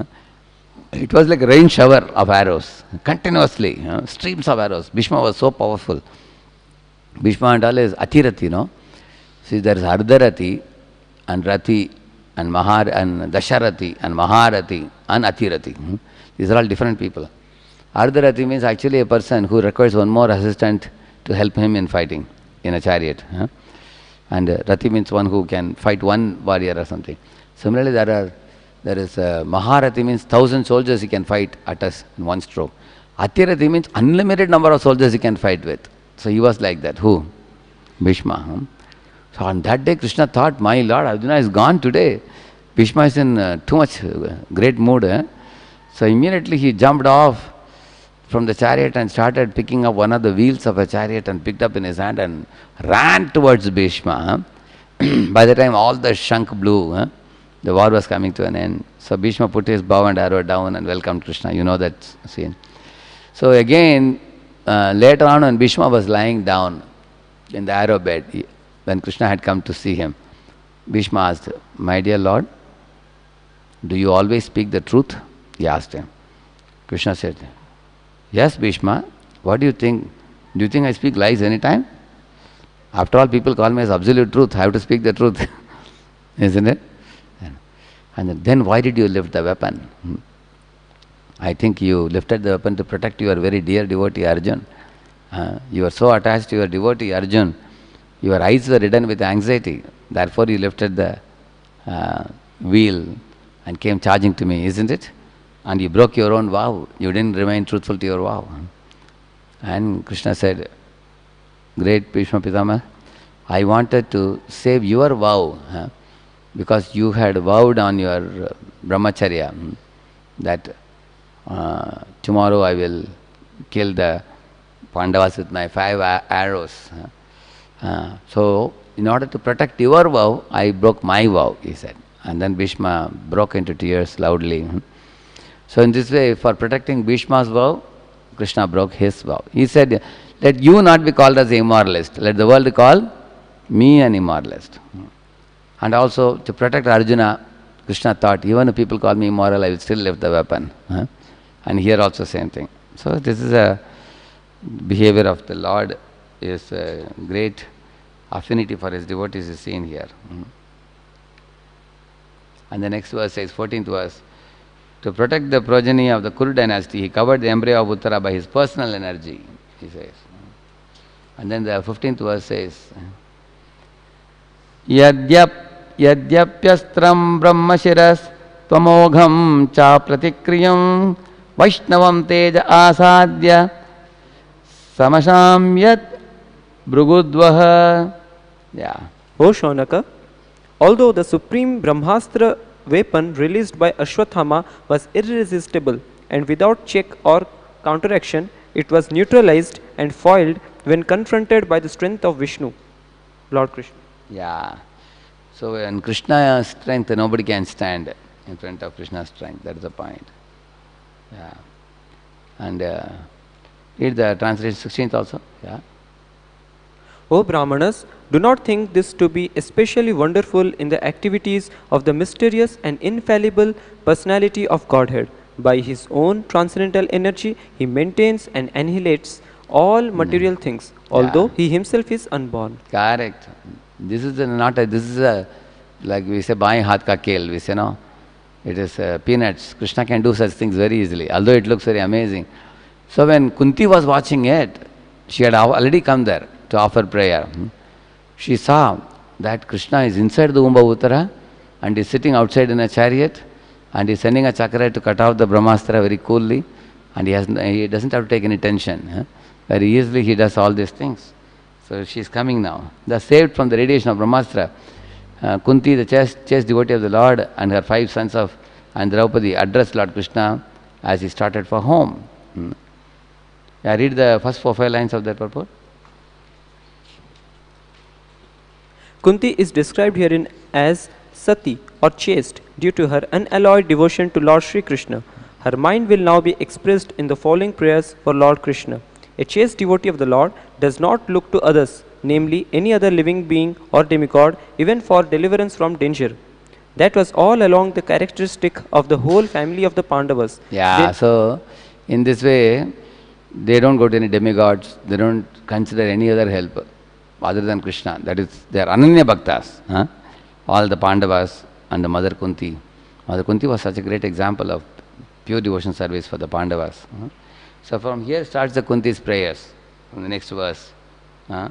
Speaker 1: It was like a rain shower of arrows, continuously, you know, streams of arrows. Bhishma was so powerful. Bhishma and all is Atirati, no? See, there is Ardharati and Rati and Mahar and Dasharati and Maharati and Atirati. Hmm? These are all different people. Ardharati means actually a person who requires one more assistant to help him in fighting in a chariot. Huh? And uh, Rati means one who can fight one warrior or something. Similarly, there are there is uh, Maharati means thousand soldiers he can fight at us in one stroke. Atirati means unlimited number of soldiers he can fight with. So he was like that. Who? Bhishma. Huh? So on that day, Krishna thought, "My Lord, Arjuna is gone today. Bhishma is in uh, too much uh, great mood." Eh? So immediately he jumped off from the chariot and started picking up one of the wheels of a chariot and picked up in his hand and ran towards Bhishma. Huh? By the time all the shank blew, huh? The war was coming to an end. So Bhishma put his bow and arrow down and welcomed Krishna. You know that scene. So again, uh, later on when Bhishma was lying down in the arrow bed, he, when Krishna had come to see him, Bhishma asked, "My dear Lord, do you always speak the truth?" He asked him. Krishna said, "Yes, Bhishma. What do you think? Do you think I speak lies anytime? After all, people call me as absolute truth. I have to speak the truth." Isn't it? And then why did you lift the weapon? Hmm? I think you lifted the weapon to protect your very dear devotee Arjun. Uh, you are so attached to your devotee Arjun. Your eyes were ridden with anxiety. Therefore you lifted the uh, wheel and came charging to me, isn't it? And you broke your own vow. You didn't remain truthful to your vow. And Krishna said, "Great Bhishma Pitama, I wanted to save your vow, huh? Because you had vowed on your uh, brahmacharya hmm, that uh, tomorrow I will kill the Pandavas with my five arrows. Huh? Uh, so in order to protect your vow, I broke my vow, he said. And then Bhishma broke into tears loudly. hmm. So in this way, for protecting Bhishma's vow, Krishna broke his vow. He said, let you not be called as immoralist. Let the world call me an immoralist. And also to protect Arjuna, Krishna thought, even if people call me immoral, I will still lift the weapon. Huh? And here also same thing. So this is a behavior of the Lord, is a great affinity for his devotees is seen here. Hmm. And the next verse says, fourteenth verse, to protect the progeny of the Kuru dynasty, he covered the embryo of Uttara by his personal energy, he says. And then the fifteenth verse says, Yadyap Yadyapyastram Brahmashiras Tvamogham cha pratikriyam Vaishnavam teja asadya Samashamyat Brugudvaha. Yeah.
Speaker 3: O Shaunaka, although the supreme Brahmastra weapon released by Ashwathama was irresistible and without check or counteraction, it was neutralized and foiled when confronted by the strength of Vishnu, Lord Krishna.
Speaker 1: Yeah. So in Krishna's strength, nobody can stand in front of Krishna's strength. That is the point. Yeah. And uh, read the translation sixteenth also. Yeah.
Speaker 3: O Brahmanas, do not think this to be especially wonderful in the activities of the mysterious and infallible personality of Godhead. By his own transcendental energy, he maintains and annihilates all material mm. things, although yeah. he himself is unborn.
Speaker 1: Correct. This is a, not a, this is a, like we say, baएं हाथ का खेल, we say, no? It is uh, peanuts. Krishna can do such things very easily, although it looks very amazing. So when Kunti was watching it, she had already come there to offer prayer. She saw that Krishna is inside the womb of Uttara and is sitting outside in a chariot and is sending a chakra to cut off the Brahmastra very coolly, and he, has, he doesn't have to take any tension. Huh? Very easily he does all these things. So she is coming now. Thus saved from the radiation of Brahmastra, uh, Kunti, the chaste, chaste devotee of the Lord, and her five sons of and Draupadi addressed Lord Krishna as he started for home. Hmm. Yeah, read the first four five lines of that purport.
Speaker 3: Kunti is described herein as Sati or chaste due to her unalloyed devotion to Lord Sri Krishna. Her mind will now be expressed in the following prayers for Lord Krishna. A chaste devotee of the Lord does not look to others, namely any other living being or demigod, even for deliverance from danger. That was all along the characteristic of the whole family of the Pandavas.
Speaker 1: Yeah, they so in this way, they don't go to any demigods, they don't consider any other help other than Krishna. That is, they are Ananya Bhaktas. Huh? All the Pandavas and the Mother Kunti. Mother Kunti was such a great example of pure devotion service for the Pandavas. Huh? So from here starts the Kunti's prayers, from the next verse. Huh?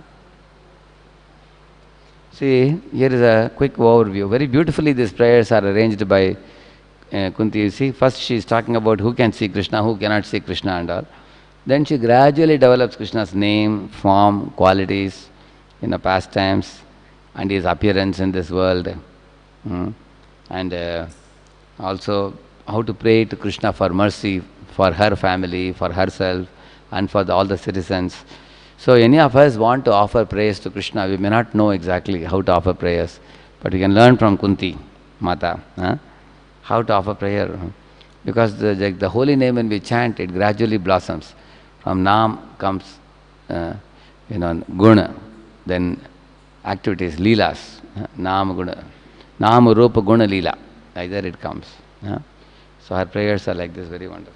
Speaker 1: See, here is a quick overview. Very beautifully these prayers are arranged by uh, Kunti. You see, first she is talking about who can see Krishna, who cannot see Krishna and all. Then she gradually develops Krishna's name, form, qualities, you know, pastimes, and his appearance in this world. Hmm? And uh, also how to pray to Krishna for mercy for her family, for herself, and for the, all the citizens. So any of us want to offer prayers to Krishna, we may not know exactly how to offer prayers, but we can learn from Kunti Mata huh? how to offer prayer. Because the, the, the holy name when we chant, it gradually blossoms. From Nam comes, uh, you know, Guna, then activities, Leelas, uh, Nam Guna, Nam Rupa Guna Leela, like that it comes. Uh. So her prayers are like this, very wonderful.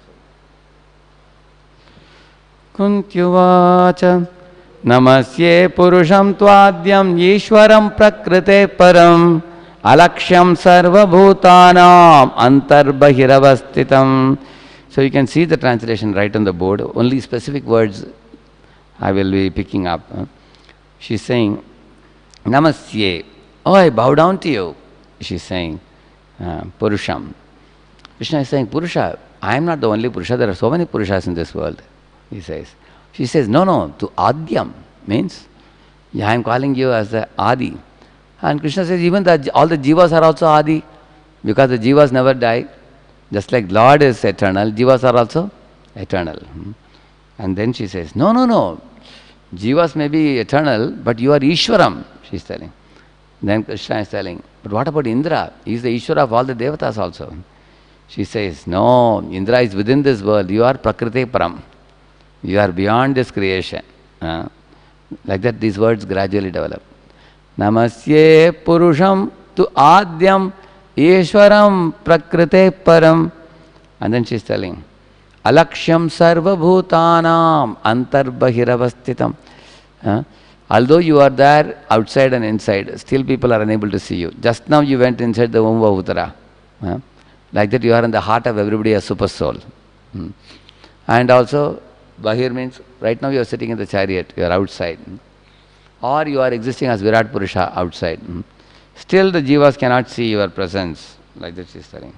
Speaker 1: Kuntyuvacha Namasye Purusham Tvadyam Yishwaram Prakrite Param Alaksham Sarva Bhutanam Antarbahiravastitam. So you can see the translation right on the board. Only specific words I will be picking up. She's saying, Namasye, oh, I bow down to you. She's saying, uh, Purusham. Krishna is saying, Purusha, I am not the only Purusha. There are so many Purushas in this world. He says. She says, no, no, to Adyam means, yeah, I am calling you as the Adi. And Krishna says, even the, all the Jivas are also Adi, because the Jivas never die. Just like Lord is eternal, Jivas are also eternal. And then she says, no, no, no, Jivas may be eternal, but you are Ishwaram, she is telling. Then Krishna is telling, but what about Indra? He is the Ishvara of all the Devatas also. She says, no, Indra is within this world. You are Prakriti Param. You are beyond this creation. Uh, like that, these words gradually develop. Namasye Purusham tu Adyam Ishwaram Prakriti Param. And then she is telling, Alakshyam Sarva Bhutanam Antarbahiravastitam. Uh, although you are there outside and inside, still people are unable to see you. Just now you went inside the womb of Uttara. Uh, like that you are in the heart of everybody as super soul. Hmm. And also, Bahir means right now you are sitting in the chariot, you are outside. Hmm. Or you are existing as Virat Purusha outside. Hmm. Still the jivas cannot see your presence. Like that she is telling.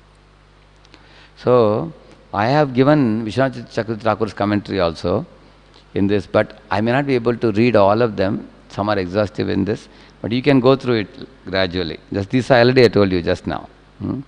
Speaker 1: So, I have given Vishwanath Chakravarti Thakur's commentary also in this, but I may not be able to read all of them. Some are exhaustive in this, but you can go through it gradually. Just this I already I told you just now. Hmm?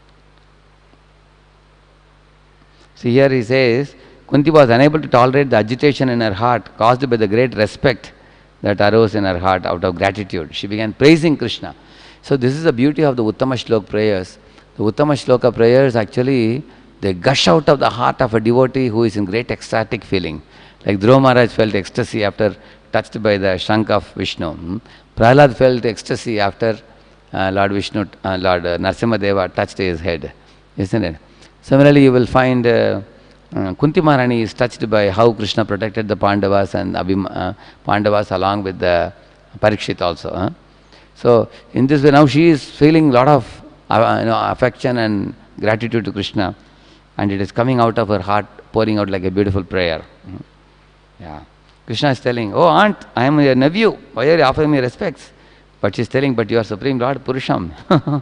Speaker 1: See, here he says, Kunti was unable to tolerate the agitation in her heart caused by the great respect that arose in her heart out of gratitude. She began praising Krishna. So this is the beauty of the Uttama Shlok prayers. The Uttama Shloka prayers actually, they gush out of the heart of a devotee who is in great ecstatic feeling. Like Dhruva Maharaj felt ecstasy after touched by the Shankh of Vishnu. Hmm? Prahlad felt ecstasy after uh, Lord Vishnu, uh, Lord uh, Narasimha Deva touched his head. Isn't it? Similarly, you will find uh, uh, Kunti Maharani is touched by how Krishna protected the Pandavas and Abhim, uh, Pandavas along with the Parikshit also. Huh? So, in this way now she is feeling a lot of uh, you know, affection and gratitude to Krishna, and it is coming out of her heart, pouring out like a beautiful prayer. Hmm? Yeah. Krishna is telling, oh aunt, I am your nephew, why are you offering me respects? But she is telling, but you are Supreme Lord Purusham. uh,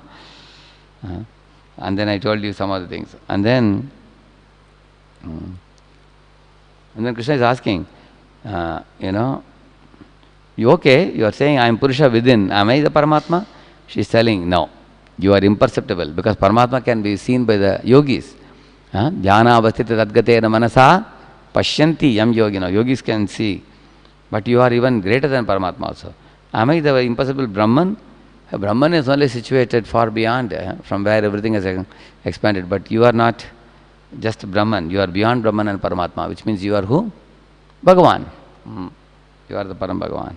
Speaker 1: and then I told you some other things. And then, um, and then Krishna is asking, uh, you know, you okay? You are saying I am Purusha within. Am I the Paramatma? She is telling, no, you are imperceptible because Paramatma can be seen by the yogis. Dhyana avastita tadgatena manasa pashyanti yam yogino. Yogis can see. But you are even greater than Paramatma also. Am I the impossible Brahman? Brahman is only situated far beyond, eh, from where everything is expanded. But you are not just Brahman. You are beyond Brahman and Paramatma, which means you are who? Bhagavan. Hmm. You are the Param Bhagavan.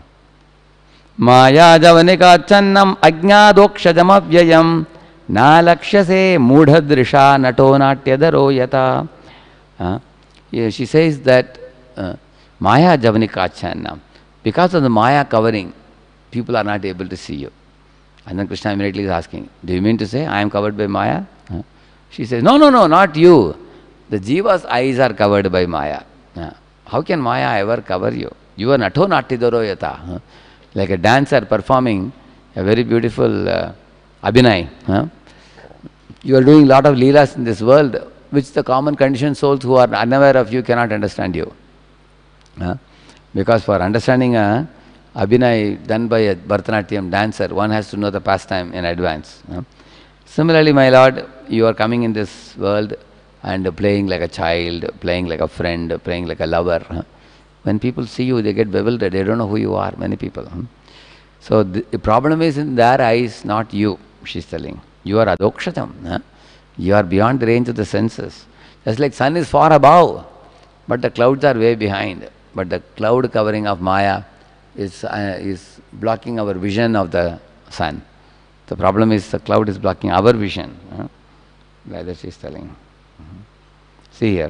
Speaker 1: Maya javanika channam ajnadokshajam avyayam na lakshase mudhadrisha nato natyadaro yata. Uh, yeah, she says that uh, Maya javanika channam. Because of the Maya covering, people are not able to see you. And then Krishna immediately is asking, do you mean to say I am covered by Maya? Uh, she says, no, no, no, not you. The Jiva's eyes are covered by Maya. Uh, how can Maya ever cover you? You are nato natyadaro yata. Uh, like a dancer performing a very beautiful uh, abhinay. Huh? You are doing a lot of leelas in this world, which the common conditioned souls who are unaware of you cannot understand you. Huh? Because for understanding a abhinay done by a Bharatanatyam dancer, one has to know the pastime in advance. Huh? Similarly, my Lord, you are coming in this world and playing like a child, playing like a friend, playing like a lover. Huh? When people see you, they get bewildered. They don't know who you are, many people. Hmm? So the, the problem is in their eyes, not you, she is telling. You are adokshatam. Huh? You are beyond the range of the senses. Just like sun is far above, but the clouds are way behind. But the cloud covering of Maya is, uh, is blocking our vision of the sun. The problem is the cloud is blocking our vision. Huh? Like that she is telling. Mm-hmm. See here.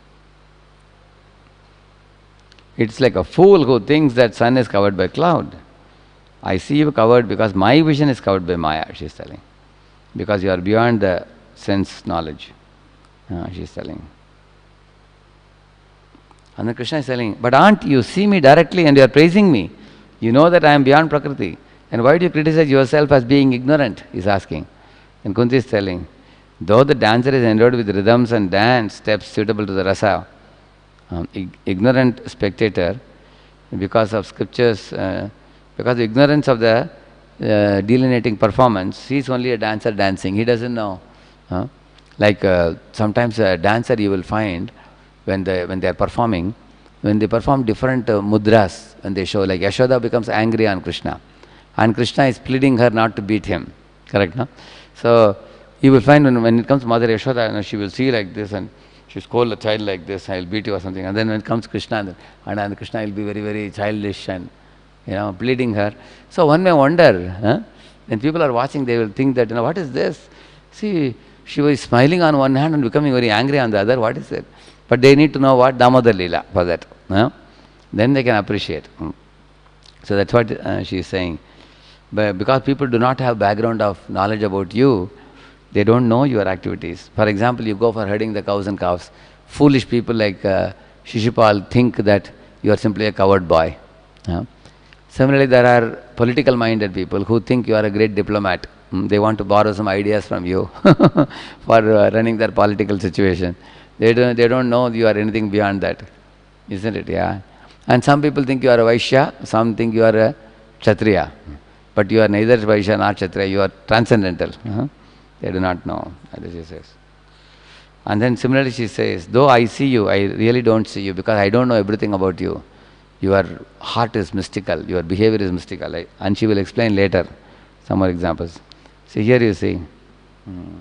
Speaker 1: It's like a fool who thinks that sun is covered by cloud. I see you covered because my vision is covered by Maya, she is telling. Because you are beyond the sense knowledge, uh, she is telling. And then Krishna is telling, but aunt, you see me directly and you are praising me. You know that I am beyond Prakriti. And why do you criticize yourself as being ignorant? He is asking. And Kunti is telling, though the dancer is endowed with rhythms and dance steps suitable to the rasa, Um, ignorant spectator, because of scriptures, uh, because of ignorance of the uh, delineating performance, he is only a dancer dancing. He doesn't know. Huh? Like uh, sometimes a dancer you will find when they when they are performing, when they perform different uh, mudras, when they show, like Yashoda becomes angry on Krishna. and Krishna is pleading her not to beat him. Correct, no? So you will find when, when it comes to Mother Yashoda, you know, she will see like this and she will scold the child like this, I'll beat you or something. And then when it comes to Krishna, and, and, and Krishna will be very, very childish and, you know, pleading her. So one may wonder, huh? When people are watching, they will think that, you know, what is this? See, she was smiling on one hand and becoming very angry on the other. What is it? But they need to know what Damodar Leela for that. Huh? Then they can appreciate. So that's what uh, she is saying. But because people do not have background of knowledge about you, they don't know your activities. For example, you go for herding the cows and calves. Foolish people like uh, Shishupal think that you are simply a coward boy. Huh? Similarly, there are political minded people who think you are a great diplomat. Mm, they want to borrow some ideas from you for uh, running their political situation. They don't, they don't know you are anything beyond that. Isn't it? Yeah. And some people think you are a Vaishya, some think you are a Kshatriya. But you are neither Vaishya nor Kshatriya, you are transcendental. Uh-huh. They do not know, as she says. And then similarly she says, though I see you, I really don't see you because I don't know everything about you. Your heart is mystical, your behavior is mystical. I, and she will explain later some more examples. See, here you see. Hmm.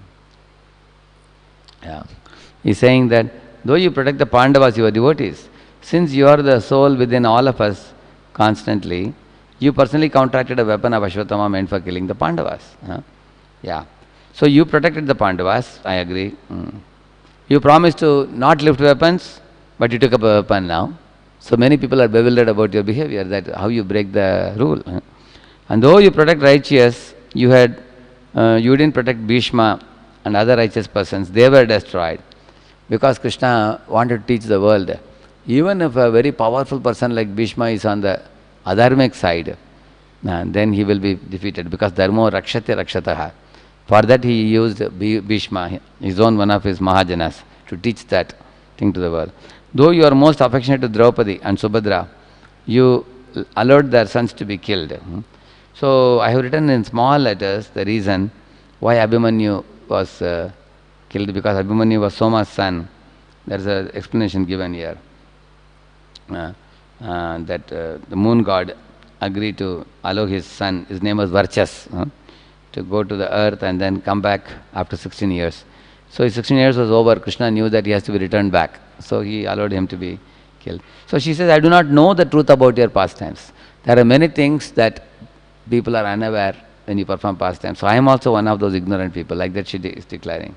Speaker 1: Yeah. He's saying that though you protect the Pandavas, your devotees, since you are the soul within all of us constantly, you personally contracted a weapon of Ashwatthama meant for killing the Pandavas. Huh? Yeah. So you protected the Pandavas, I agree. Hmm. You promised to not lift weapons, but you took up a weapon now. So many people are bewildered about your behavior, that how you break the rule. And though you protect righteous, you had, uh, you didn't protect Bhishma and other righteous persons. They were destroyed because Krishna wanted to teach the world. Even if a very powerful person like Bhishma is on the adharmic side, uh, then he will be defeated because dharmo rakshate rakshataha. For that he used Bhishma, his own one of his Mahajanas, to teach that thing to the world. Though you are most affectionate to Draupadi and Subhadra, you allowed their sons to be killed. So I have written in small letters the reason why Abhimanyu was uh, killed, because Abhimanyu was Soma's son. There is an explanation given here. Uh, uh, that uh, the moon god agreed to allow his son, his name was Varchas, uh, to go to the earth and then come back after sixteen years. So his sixteen years was over. Krishna knew that he has to be returned back. So he allowed him to be killed. So she says, I do not know the truth about your pastimes. There are many things that people are unaware when you perform pastimes. So I am also one of those ignorant people. Like that she de is declaring.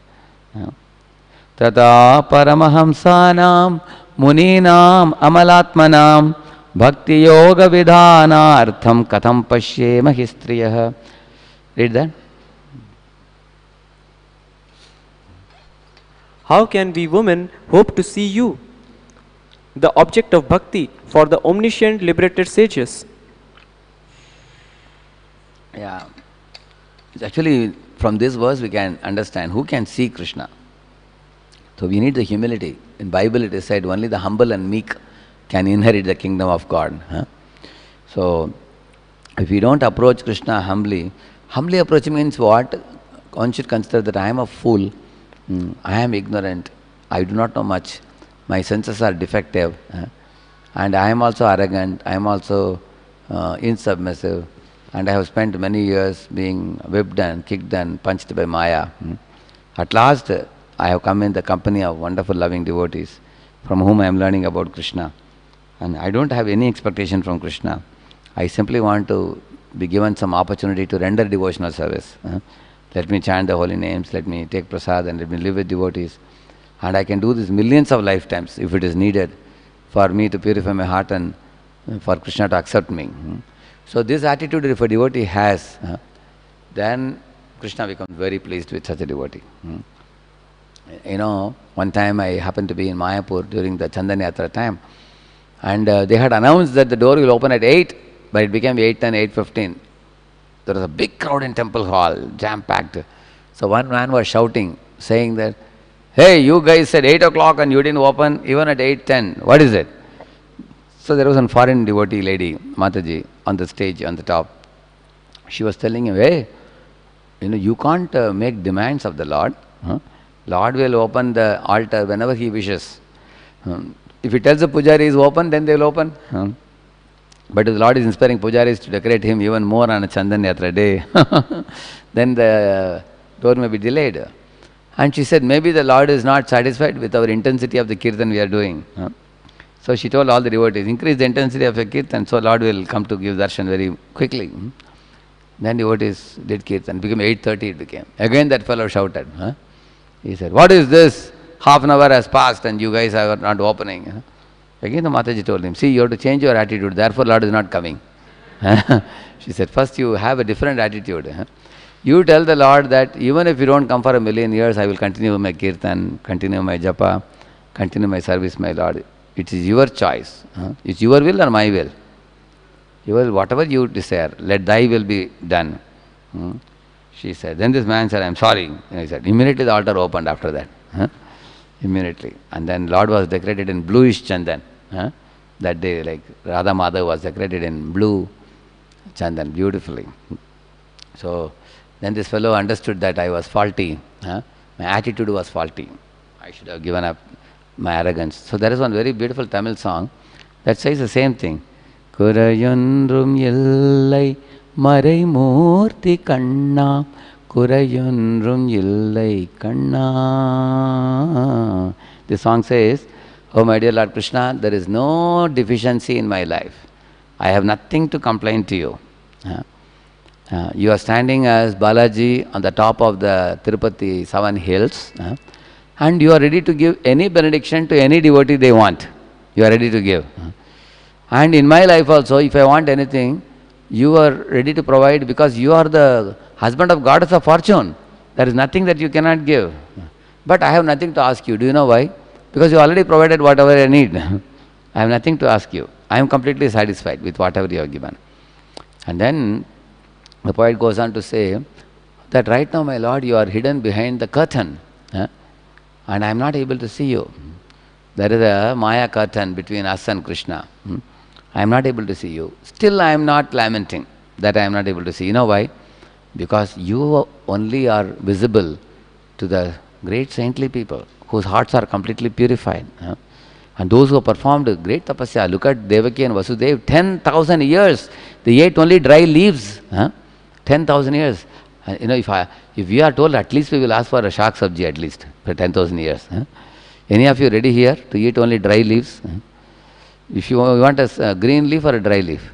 Speaker 1: Tata paramahamsanam muninam amalatmanam bhakti yoga vidhanartham katham pashyema histriyah. Read that.
Speaker 3: How can we women hope to see you, the object of bhakti for the omniscient liberated sages?
Speaker 1: Yeah. It's actually, from this verse we can understand who can see Krishna. So we need the humility. In Bible it is said only the humble and meek can inherit the kingdom of God. Huh? So if we don't approach Krishna humbly, humbly approaching means what? One should consider that I am a fool. Mm, I am ignorant, I do not know much, my senses are defective, uh, and I am also arrogant, I am also uh, insubmissive, and I have spent many years being whipped and kicked and punched by Maya. Mm. At last, uh, I have come in the company of wonderful loving devotees from whom I am learning about Krishna. And I don't have any expectation from Krishna. I simply want to be given some opportunity to render devotional service. Uh. Let me chant the holy names, let me take prasad and let me live with devotees. And I can do this millions of lifetimes if it is needed for me to purify my heart and for Krishna to accept me. So this attitude if a devotee has, then Krishna becomes very pleased with such a devotee. You know, one time I happened to be in Mayapur during the Chandan Yatra time, and uh, they had announced that the door will open at eight, but it became eight ten, eight fifteen. There was a big crowd in temple hall, jam-packed. So one man was shouting, saying that, hey, you guys said eight o'clock and you didn't open even at eight ten. What is it? So there was a foreign devotee lady, Mataji, on the stage, on the top. She was telling him, hey, you know, you can't uh, make demands of the Lord. Huh? Lord will open the altar whenever He wishes. Um, if He tells the pujari is open, then they will open. Um, But if the Lord is inspiring pujaris to decorate him even more on a Chandan Yatra day, then the door may be delayed. And she said, maybe the Lord is not satisfied with our intensity of the kirtan we are doing. Huh? So she told all the devotees, increase the intensity of your kirtan, so Lord will come to give darshan very quickly. Hmm? Then devotees did kirtan. It became eight thirty it became. Again that fellow shouted. Huh? He said, what is this? Half an hour has passed and you guys are not opening. Huh? Again the Mataji told him, see, you have to change your attitude, therefore Lord is not coming. She said, first you have a different attitude. Huh? You tell the Lord that even if you don't come for a million years, I will continue my kirtan, continue my japa, continue my service, my Lord. It is your choice. Huh? It's your will or my will. You will, whatever you desire, let thy will be done. Hmm? She said, then this man said, I'm sorry. And he said, immediately the altar opened after that. Huh? Immediately. And then Lord was decorated in bluish chandan. Huh? That day, like Radha Madhav was decorated in blue chandan, beautifully. So, then this fellow understood that I was faulty. Huh? My attitude was faulty. I should have given up my arrogance. So there is one very beautiful Tamil song that says the same thing. Kurayundrum yellai marai murti kanna Kurayundrum yellai kanna. The song says, oh my dear Lord Krishna, there is no deficiency in my life. I have nothing to complain to you. Huh? Uh, you are standing as Balaji on the top of the Tirupati seven hills, uh, and you are ready to give any benediction to any devotee they want. You are ready to give. Uh. And in my life also, if I want anything, you are ready to provide because you are the husband of goddess of fortune. There is nothing that you cannot give. But I have nothing to ask you. Do you know why? Because you already provided whatever I need. I have nothing to ask you. I am completely satisfied with whatever you have given. And then the poet goes on to say that right now, my Lord, you are hidden behind the curtain, eh? And I am not able to see you. There is a Maya curtain between us and Krishna. Hmm? I am not able to see you. Still, I am not lamenting that I am not able to see. You know why? Because you only are visible to the great saintly people whose hearts are completely purified. Eh? And those who have performed great tapasya, look at Devaki and Vasudev, ten thousand years, they ate only dry leaves. Huh? ten thousand years. Uh, you know, if I, if we are told, at least we will ask for a shak sabji at least for ten thousand years. Huh? Any of you ready here to eat only dry leaves? Huh? If you want a uh, green leaf or a dry leaf?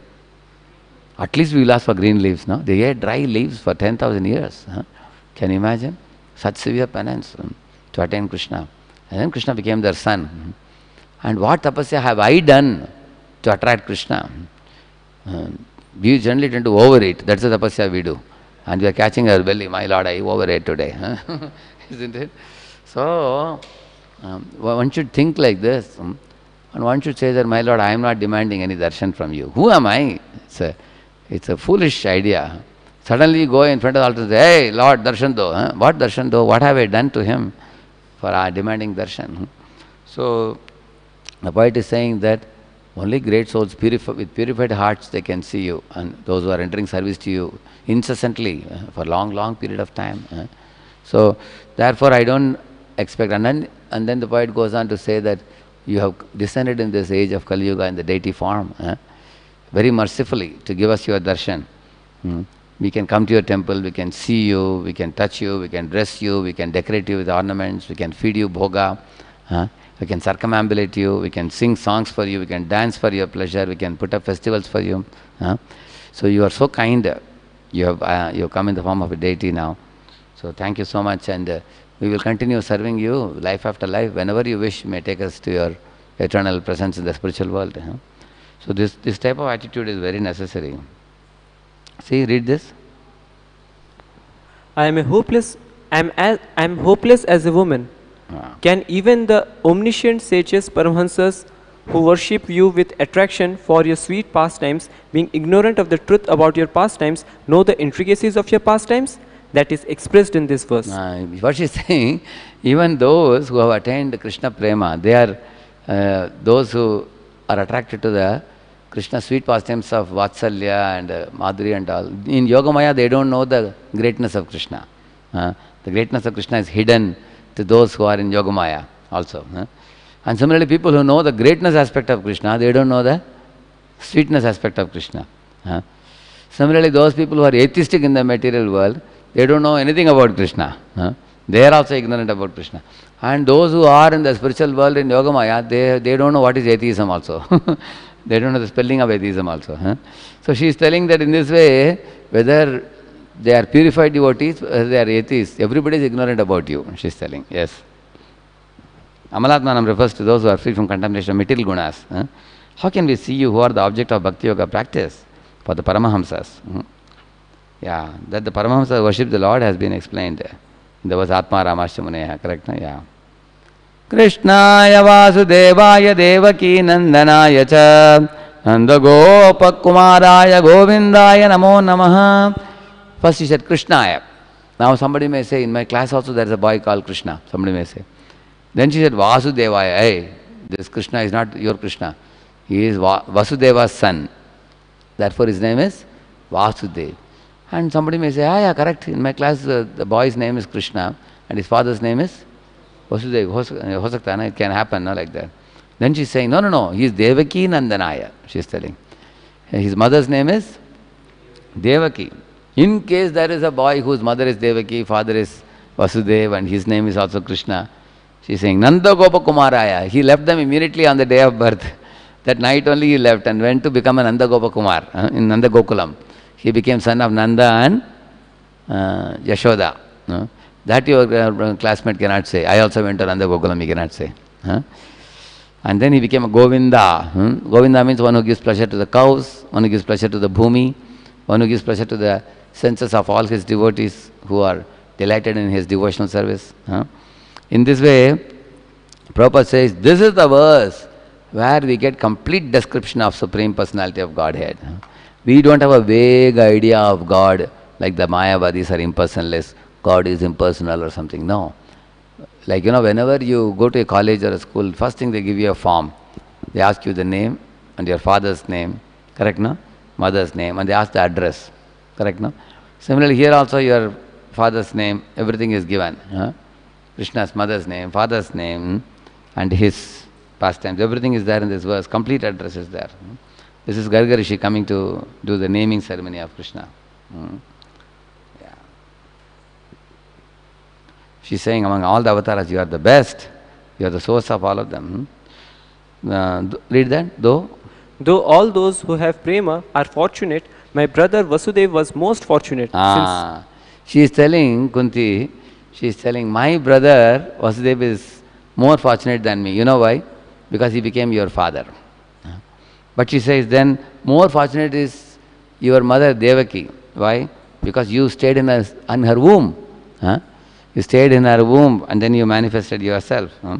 Speaker 1: At least we will ask for green leaves, no? They ate dry leaves for ten thousand years. Huh? Can you imagine? Such severe penance um, to attain Krishna. And then Krishna became their son. And what tapasya have I done to attract Krishna? Uh, we generally tend to overeat. That's the tapasya we do. And we are catching our belly. My Lord, I overate today. Isn't it? So, um, one should think like this. Um, and one should say that, my Lord, I am not demanding any darshan from you. Who am I? It's a, it's a foolish idea. Suddenly you go in front of the altar and say, hey, Lord, darshan do. Huh? What darshan do? What have I done to him for uh, demanding darshan? So, the poet is saying that only great souls purify, with purified hearts they can see you, and those who are entering service to you incessantly uh, for long, long period of time. Uh. So therefore I don't expect, and then, and then the poet goes on to say that you have descended in this age of Kali Yuga in the deity form, uh, very mercifully to give us your darshan. Mm. We can come to your temple, we can see you, we can touch you, we can dress you, we can decorate you with ornaments, we can feed you bhoga. Uh. We can circumambulate you, we can sing songs for you, we can dance for your pleasure, we can put up festivals for you. Huh? So you are so kind. You have, uh, you have come in the form of a deity now. So thank you so much, and uh, we will continue serving you life after life. Whenever you wish, you may take us to your eternal presence in the spiritual world. Huh? So this, this type of attitude is very necessary. See, read this.
Speaker 3: I am a hopeless, I am, as, I am hopeless as a woman. Can even the omniscient sages, Paramahansas, who worship you with attraction for your sweet pastimes, being ignorant of the truth about your pastimes, know the intricacies of your pastimes? That is expressed in this verse.
Speaker 1: Uh, what she is saying, even those who have attained Krishna Prema, they are uh, those who are attracted to the Krishna sweet pastimes of Vatsalya and uh, Madhuri and all. In Yogamaya, they don't know the greatness of Krishna. Uh, the greatness of Krishna is hidden to those who are in Yogamaya also. Huh? And similarly, people who know the greatness aspect of Krishna, they don't know the sweetness aspect of Krishna. Huh? Similarly, those people who are atheistic in the material world, they don't know anything about Krishna. Huh? They are also ignorant about Krishna. And those who are in the spiritual world in Yogamaya, they, they don't know what is atheism also. They don't know the spelling of atheism also. Huh? So she is telling that in this way, whether they are purified devotees, whether they are atheists, everybody is ignorant about you, she is telling. Yes. Amalatmanam refers to those who are free from contamination of material gunas. Huh? How can we see you who are the object of Bhakti Yoga practice for the Paramahamsas? Hmm? Yeah, that the Paramahamsas worship the Lord has been explained. There was Atma Ramasya Muneha, correct? No? Yeah. Krishnaya Vasudevaya Devaki Nandanaya Cha Nanda Gopa Kumaraya Govindaya Namo Namaha. First he said Krishnaya. Now somebody may say, in my class also there is a boy called Krishna. Somebody may say. Then she said Vasudevaya. Hey, this Krishna is not your Krishna. He is Vasudeva's son. Therefore his name is Vasudev. And somebody may say, ah yeah, correct. In my class uh, the boy's name is Krishna and his father's name is Vasudev. Hosakta, it can happen, no, like that. Then she's saying, no, no, no, he is Devaki Nandanaya, she's telling. His mother's name is Devaki. In case there is a boy whose mother is Devaki, father is Vasudev and his name is also Krishna, she's saying, Nanda Gopa Kumaraya. He left them immediately on the day of birth. That night only he left and went to become a Nanda Gopa Kumar uh, in Nanda Gokulam. He became son of Nanda and uh, Yashoda. Uh, that your uh, classmate cannot say. I also went to Nanda Gokulam, he cannot say. Uh. And then he became a Govinda. Hmm? Govinda means one who gives pleasure to the cows, one who gives pleasure to the bhumi, one who gives pleasure to the senses of all his devotees who are delighted in his devotional service. Uh. In this way, Prabhupada says, this is the verse where we get complete description of Supreme Personality of Godhead. We don't have a vague idea of God like the Mayavadis are impersonalist, God is impersonal or something. No. Like, you know, whenever you go to a college or a school, first thing they give you a form. They ask you the name and your father's name, correct, no? Mother's name, and they ask the address, correct, no? Similarly, here also your father's name, everything is given. Huh? Krishna's mother's name, father's name, and his pastimes, everything is there in this verse, complete address is there. This is Garga Rishi coming to do the naming ceremony of Krishna. Hmm. Yeah. She's saying, among all the avatars, you are the best. You are the source of all of them. Hmm. Uh, read that. Though?
Speaker 3: Though all those who have prema are fortunate, my brother Vasudev was most fortunate.
Speaker 1: Ah. She is telling, Kunti, she is telling, my brother Vasudev is more fortunate than me. You know why? Because he became your father. But she says, then more fortunate is your mother Devaki. Why? Because you stayed in her, in her womb. Huh? You stayed in her womb and then you manifested yourself. Huh?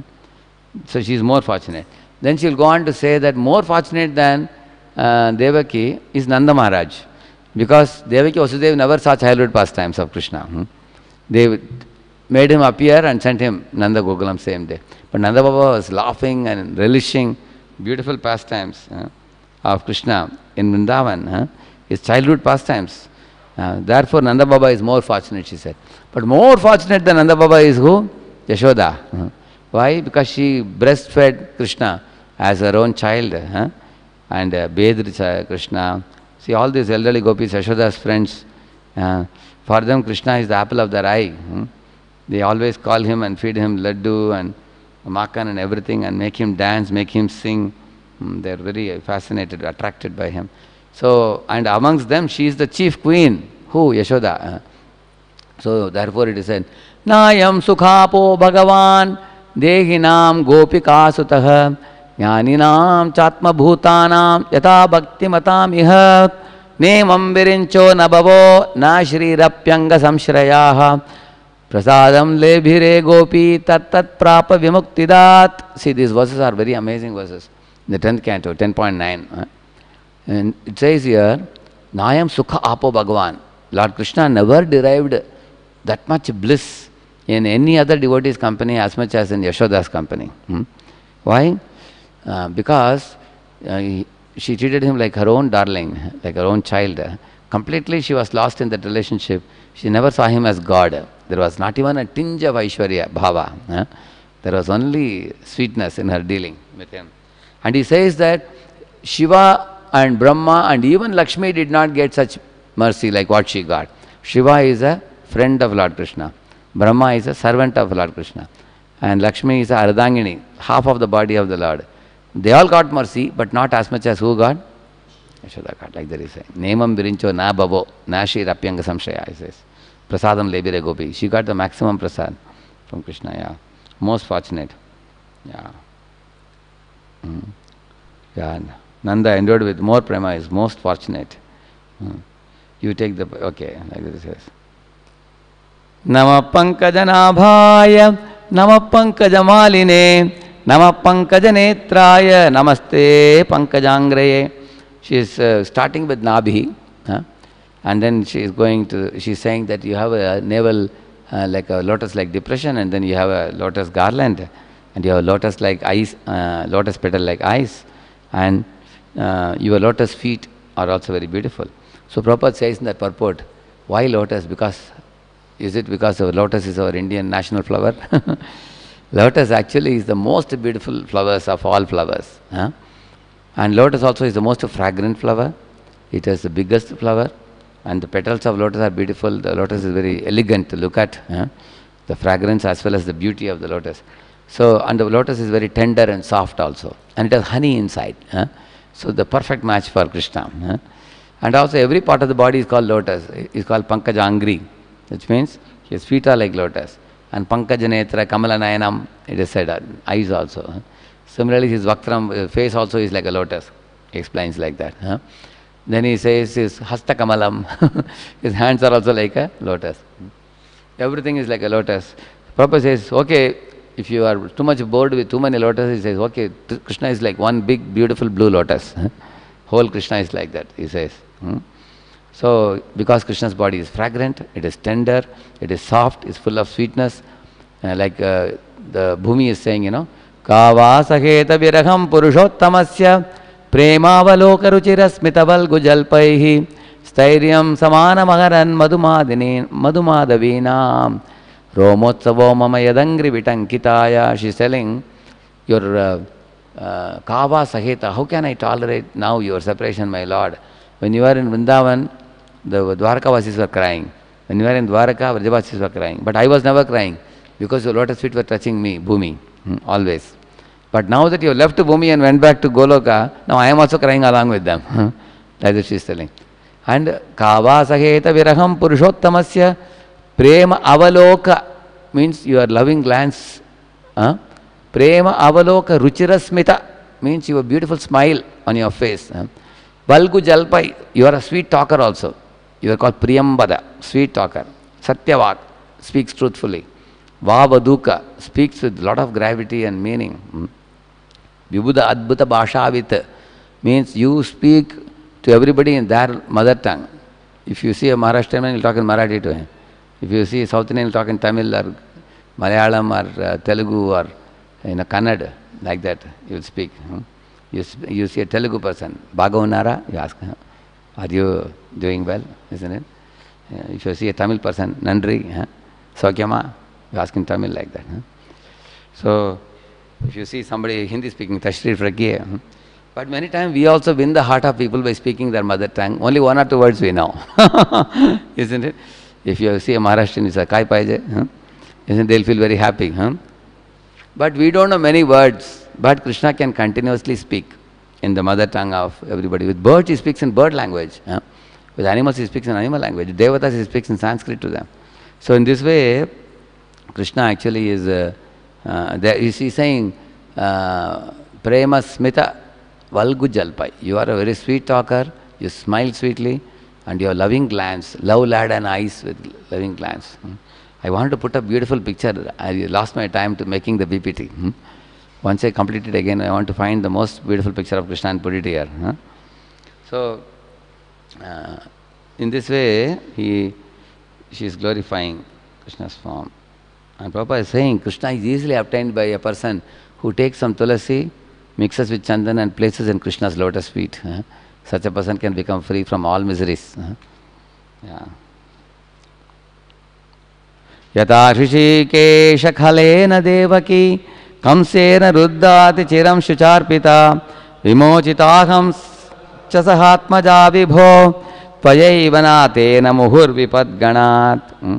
Speaker 1: So she is more fortunate. Then she will go on to say that more fortunate than uh, Devaki is Nanda Maharaj. Because Devaki Vasudev never saw childhood pastimes of Krishna. Hmm? They made him appear and sent him Nanda Gokulam same day. But Nanda Baba was laughing and relishing beautiful pastimes uh, of Krishna in Vrindavan, huh? His childhood pastimes. Uh, therefore, Nanda Baba is more fortunate, she said. But more fortunate than Nanda Baba is who? Yashoda. Uh, why? Because she breastfed Krishna as her own child, huh? And uh, bathed Krishna. See, all these elderly gopis, Yashoda's friends, uh, for them Krishna is the apple of their eye. Hmm? They always call him and feed him laddu and makan and everything and make him dance, make him sing. Mm, they are very fascinated, attracted by him. So, and amongst them, she is the chief queen. Who? Yashoda. Uh, so, therefore it is said, Nayam sukhapo bhagavan dehinam gopikasutah jnaninam chatma bhutanam yata bhakti matam iha nemam virincho nabavo na shrirapyanga samshrayaha prasadam lebhire gopi tat tat prapa vimuktidat. See, these verses are very amazing verses. In the tenth canto, ten point nine. Uh, and it says here, Nayam Sukha Apo Bhagavan. Lord Krishna never derived that much bliss in any other devotee's company as much as in Yashoda's company. Hmm? Why? Uh, because uh, he, she treated him like her own darling, like her own child. Completely she was lost in that relationship. She never saw him as God. There was not even a tinge of Aishwarya, Bhava. Huh? There was only sweetness in her dealing with him. And he says that Shiva and Brahma and even Lakshmi did not get such mercy like what she got. Shiva is a friend of Lord Krishna. Brahma is a servant of Lord Krishna. And Lakshmi is a Ardhangini, half of the body of the Lord. They all got mercy, but not as much as who got? Yashoda got, like there is saying. Nemam virincho na babo, na shi rapyanga samshaya, he says. Prasadam lebire gopi. She got the maximum prasad from Krishna, yeah. Most fortunate. Yeah. Mm. Yeah. Nanda endowed with more prema is most fortunate. Mm. You take the, okay, like this says. Nama pankajanabhaya, nama pankajamaline, nama pankajanetraya, namaste pankajangraye. She is uh, starting with Nabhi, huh? And then she is going to, she is saying that you have a navel uh, like a lotus-like depression, and then you have a lotus garland, and you have a lotus-like eyes, uh, lotus petal like eyes, and uh, your lotus feet are also very beautiful. So Prabhupada says in that purport, why lotus? Because, is it because our lotus is our Indian national flower? Lotus actually is the most beautiful flowers of all flowers. Huh? And lotus also is the most fragrant flower. It is the biggest flower. And the petals of lotus are beautiful. The lotus is very elegant to look at. Huh? The fragrance as well as the beauty of the lotus. So, and the lotus is very tender and soft also. And it has honey inside. Huh? So, the perfect match for Krishna. Huh? And also every part of the body is called lotus. It is called Pankajangri, which means his feet are like lotus. And Pankajanetra, Kamalanayanam, it is said, uh, eyes also. Huh? Similarly, his Vaktram, uh, face also is like a lotus. He explains like that. Huh? Then he says his Hasta Kamalam, his hands are also like a lotus. Everything is like a lotus. Prabhupada says, okay, if you are too much bored with too many lotuses, he says, okay, Krishna is like one big beautiful blue lotus. Huh? Whole Krishna is like that, he says. Hmm? So, because Krishna's body is fragrant, it is tender, it is soft, it's full of sweetness. Uh, like uh, the Bhumi is saying, you know, Kavasaheta viraham purushottamasya premavaloka ruchira smitaval gujalpaihi stairyam samana maharan madumadine madumadavinam romotsavo mama yadangri vitankitaya. She is telling, your uh, uh, Kava Saheta, how can I tolerate now your separation, my Lord? When you are in Vrindavan, the Dwarkavasis were crying. When you are in Dwaraka, Vrajavasis were crying. But I was never crying because your lotus feet were touching me, Bhumi, hmm, always. But now that you have left Bhumi and went back to Goloka, now I am also crying along with them. Hmm. That's what she is telling. And Kava Saheta Viraham Purushottamasya Prema Avaloka means your loving glance. Huh? Prema Avaloka Ruchirasmita means your beautiful smile on your face. Huh? Valgu Jalpai, you are a sweet talker also. You are called Priyambada, sweet talker. Satyavak, speaks truthfully. Vavaduka, speaks with a lot of gravity and meaning. Hmm? Vibhuda Adbhuta Bhashavit means you speak to everybody in their mother tongue. If you see a Maharashtrian, you'll talk in Marathi to him. If you see a South Indian, you'll talk in Tamil or Malayalam or uh, Telugu or in a Kannada, like that you will speak. Hmm? You, you see a Telugu person, Bhagavanara, you ask, huh? Are you doing well, isn't it? Uh, if you see a Tamil person, Nandri, huh? Saukyama, you ask in Tamil like that. Huh? So, if you see somebody Hindi speaking, Tashri Frakiye, huh? But many times we also win the heart of people by speaking their mother tongue. Only one or two words we know, isn't it? If you see a Maharashtrian, it's a Kai Paije, huh? Isn't it? They'll feel very happy. Huh? But we don't know many words, but Krishna can continuously speak in the mother tongue of everybody. With birds, he speaks in bird language. Huh? With animals, he speaks in animal language. Devatas, he speaks in Sanskrit to them. So in this way, Krishna actually is, uh, uh, there, he's saying, uh, Prema Smita Valgu Jalpai. You are a very sweet talker, you smile sweetly, and your loving glance, love laden eyes with loving glance. Hmm? I wanted to put a beautiful picture. I lost my time to making the B P T. Hmm? Once I complete it again, I want to find the most beautiful picture of Krishna and put it here. Huh? So, uh, in this way, he, she is glorifying Krishna's form. And Prabhupada is saying, Krishna is easily obtained by a person who takes some tulasi, mixes with chandan and places in Krishna's lotus feet. Huh? Such a person can become free from all miseries. Huh? Yeah. Yata Hrishikesha Khalena Devaki Kamsena Ruddhati Chiram Shucharpita Vimochitaham वर्चसहात्मजा विभो त्वयैव नातेन मुहुर्विपद्गणात्. Hmm?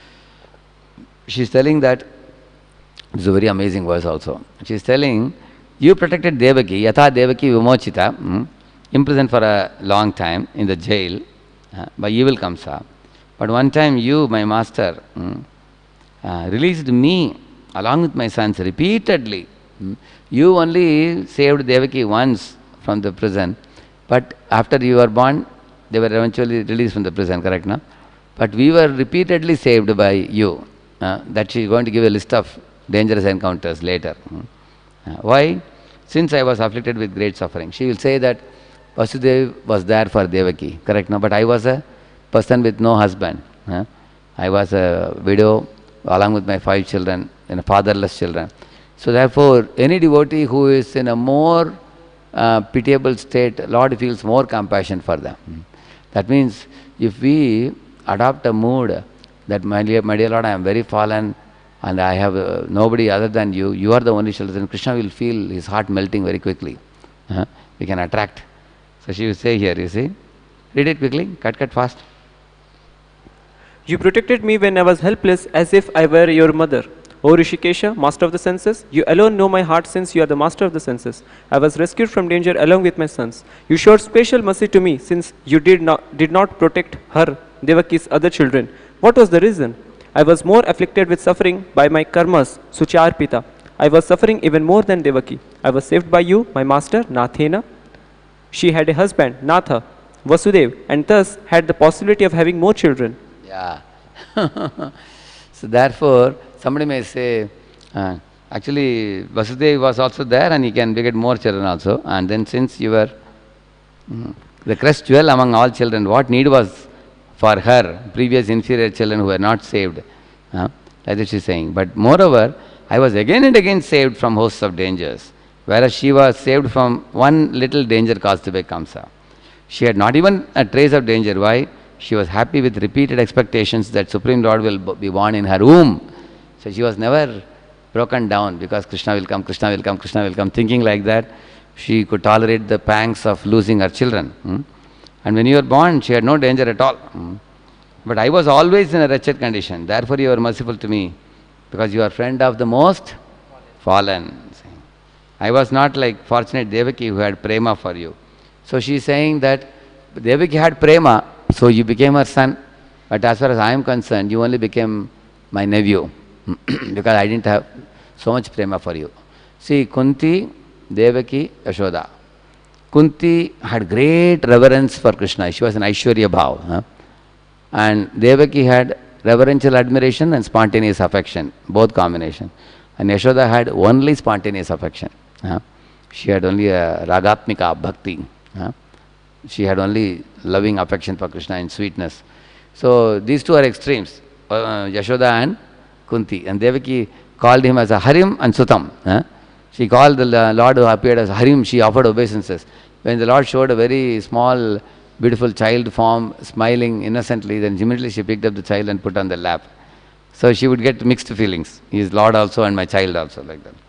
Speaker 1: She is telling that, this is a very amazing verse also. She is telling, you protected Devaki, yatha Devaki vimochita, hmm? imprisoned for a long time in the jail uh, by evil Kamsa. But one time you, my master, hmm, uh, released me along with my sons repeatedly. Hmm? You only saved Devaki once from the prison, but after you were born, they were eventually released from the prison, correct, no? But we were repeatedly saved by you. Uh, that she is going to give a list of dangerous encounters later. Hmm? Uh, why? Since I was afflicted with great suffering. She will say that Vasudeva was there for Devaki, correct, no? But I was a person with no husband. Huh? I was a widow along with my five children, and fatherless children. So therefore, any devotee who is in a more uh, pitiable state, Lord feels more compassion for them. Hmm? That means if we adopt a mood that, my dear, my dear Lord, I am very fallen and I have uh, nobody other than you, you are the only shelter, then Krishna will feel his heart melting very quickly. Uh, we can attract. So she will say here, you see, read it quickly, cut, cut fast.
Speaker 3: You protected me when I was helpless as if I were your mother. O Rishikesha, master of the senses, you alone know my heart since you are the master of the senses. I was rescued from danger along with my sons. You showed special mercy to me since you did not, did not protect her, Devaki's other children. What was the reason? I was more afflicted with suffering by my karmas, Sucharpita. I was suffering even more than Devaki. I was saved by you, my master, Nathena. She had a husband, Natha, Vasudev, and thus had the possibility of having more children.
Speaker 1: Yeah. So therefore, somebody may say, uh, actually Vasudeva was also there and he can beget more children also. And then since you were mm, the crest jewel among all children, what need was for her, previous inferior children who were not saved? Uh, that is she is saying. But moreover, I was again and again saved from hosts of dangers, whereas she was saved from one little danger caused by Kamsa. She had not even a trace of danger. Why? She was happy with repeated expectations that Supreme Lord will be born in her womb. So she was never broken down because Krishna will come, Krishna will come, Krishna will come. Thinking like that, she could tolerate the pangs of losing her children. Hmm? And when you were born, she had no danger at all. Hmm? But I was always in a wretched condition. Therefore you are merciful to me because you are friend of the most fallen. I was not like fortunate Devaki who had prema for you. So she is saying that Devaki had prema, so you became her son. But as far as I am concerned, you only became my nephew because I didn't have so much prema for you. See, Kunti, Devaki, Yashoda. Kunti had great reverence for Krishna. She was an Aishwarya Bhav. Huh? And Devaki had reverential admiration and spontaneous affection, both combination. And Yashoda had only spontaneous affection. Huh? She had only a ragatmika bhakti. Huh? She had only loving affection for Krishna and sweetness. So these two are extremes, uh, Yashoda and Kunti. And Devaki called him as a Harim and Sutam. Huh? She called the Lord who appeared as Harim, she offered obeisances. When the Lord showed a very small, beautiful child form, smiling innocently, then immediately she picked up the child and put on the lap. So she would get mixed feelings. He is Lord also and my child also, like that.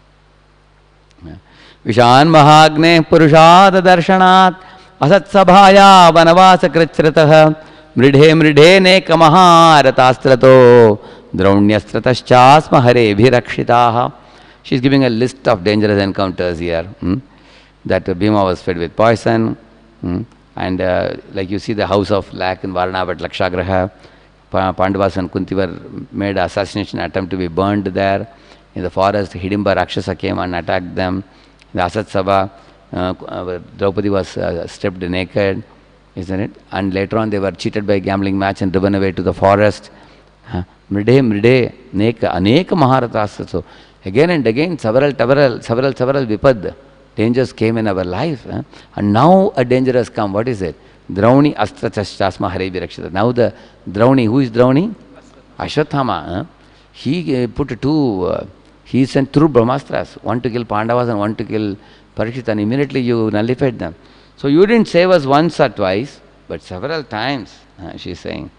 Speaker 1: Vishan Mahagne Purushad Darshanat Asat Sabhaya Vanavasa Krichrataha Mridhe Mridhe Neka Maharatastrato Draunyastrataschasma Hare Bhirakshitaha. She is giving a list of dangerous encounters here. Hmm? That uh, Bhima was fed with poison. Hmm? And uh, like you see the house of Lak in Varanavat Lakshagraha. Pandavas and Kunti were made assassination attempt to be burned there. In the forest, Hidimba Rakshasa came and attacked them. In the Asat Sabha, uh, Draupadi was uh, stripped naked, isn't it? And later on they were cheated by a gambling match and driven away to the forest. Mridhe, Mridhe, Neka, Aneka Maharatas. So again and again, several, several, several, several vipad, dangers came in our life. Huh? And now a danger has come. What is it? Drauni Astra Chasma Hare Virakshita. Now the Drauni, who is Drauni? Ashwathama. Huh? He uh, put two, uh, he sent through Brahmastras, one to kill Pandavas and one to kill Parikshit, and immediately you nullified them. So you didn't save us once or twice, but several times, uh, she is saying.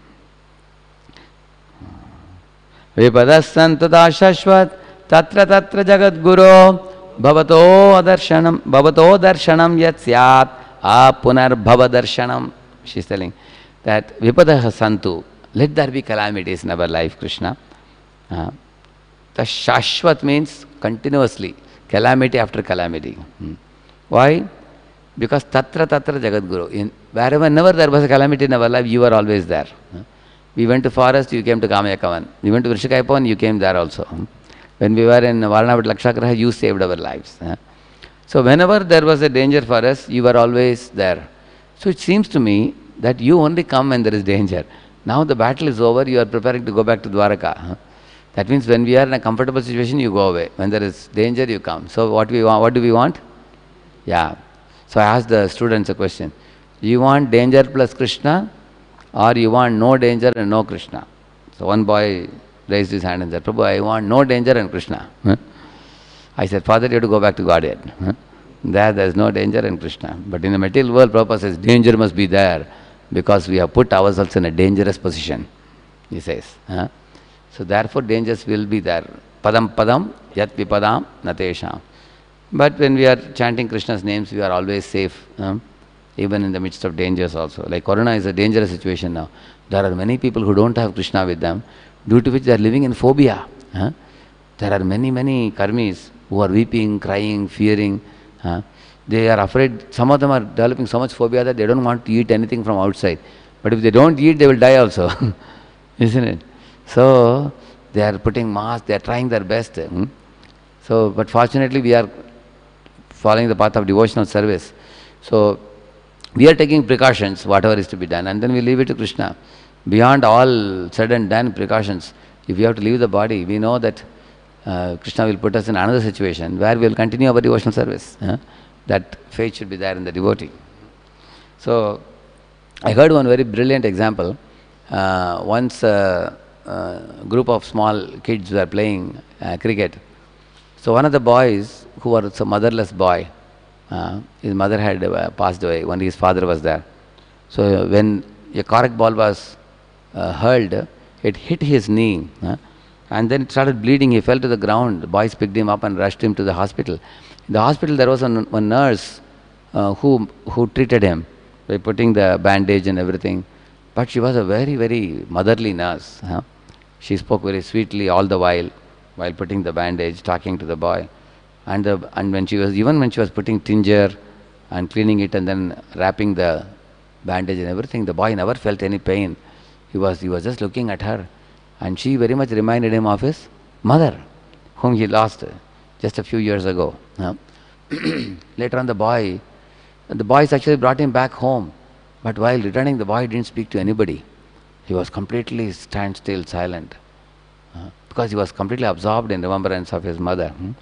Speaker 1: Vipadas santada shashvat tatra tatra jagat guru bhavato darshanam bhavato darshanam yat syat apunarbhava darshanam. She is telling that vipadaha santu, let there be calamities in our life, Krishna. Uh, the shashvat means continuously, calamity after calamity. Hmm. Why? Because tatra tatra jagadguru. In wherever, whenever there was a calamity in our life, you were always there. Uh, we went to forest, you came to Kamayakavan. We went to Vrishakaipavan, you came there also. Hmm. When we were in Varanavat Lakshagraha, you saved our lives. Uh. So whenever there was a danger for us, you were always there. So it seems to me that you only come when there is danger. Now the battle is over, you are preparing to go back to Dwaraka. Huh? That means when we are in a comfortable situation, you go away. When there is danger, you come. So what we want, what do we want? Yeah. So I asked the students a question. You want danger plus Krishna, or you want no danger and no Krishna? So one boy raised his hand and said, Prabhu, I want no danger and Krishna. Huh? I said, Father, you have to go back to Godhead. Huh? There, there is no danger and Krishna. But in the material world, Prabhupada says, danger must be there because we have put ourselves in a dangerous position, he says. Huh? So therefore, dangers will be there. Padam padam, yat vipadam, natesham. But when we are chanting Krishna's names, we are always safe, huh? Even in the midst of dangers also. Like Corona is a dangerous situation now. There are many people who don't have Krishna with them, due to which they are living in phobia. Huh? There are many, many karmis who are weeping, crying, fearing. Huh? They are afraid, some of them are developing so much phobia that they don't want to eat anything from outside. But if they don't eat, they will die also. Isn't it? So, they are putting masks, they are trying their best. Hmm? So, but fortunately we are following the path of devotional service. So, we are taking precautions, whatever is to be done, and then we leave it to Krishna. Beyond all said and done precautions, if we have to leave the body, we know that uh, Krishna will put us in another situation where we will continue our devotional service. Huh? That faith should be there in the devotee. So, I heard one very brilliant example. Uh, once a uh, uh, group of small kids were playing uh, cricket. So one of the boys, who was a motherless boy, uh, his mother had uh, passed away, only his father was there. So when a correct ball was uh, hurled, it hit his knee, uh, and then it started bleeding. He fell to the ground. The boys picked him up and rushed him to the hospital. In the hospital, there was one, one nurse uh, who, who treated him by putting the bandage and everything. But she was a very, very motherly nurse. Huh? She spoke very sweetly all the while, while putting the bandage, talking to the boy. And, the, and when she was, even when she was putting tincture and cleaning it and then wrapping the bandage and everything, the boy never felt any pain. He was, he was just looking at her. And she very much reminded him of his mother, whom he lost just a few years ago. Huh? Later on, the boy, the boys actually brought him back home. But while returning, the boy didn't speak to anybody. He was completely stand still, silent, uh, because he was completely absorbed in remembrance of his mother. Hmm?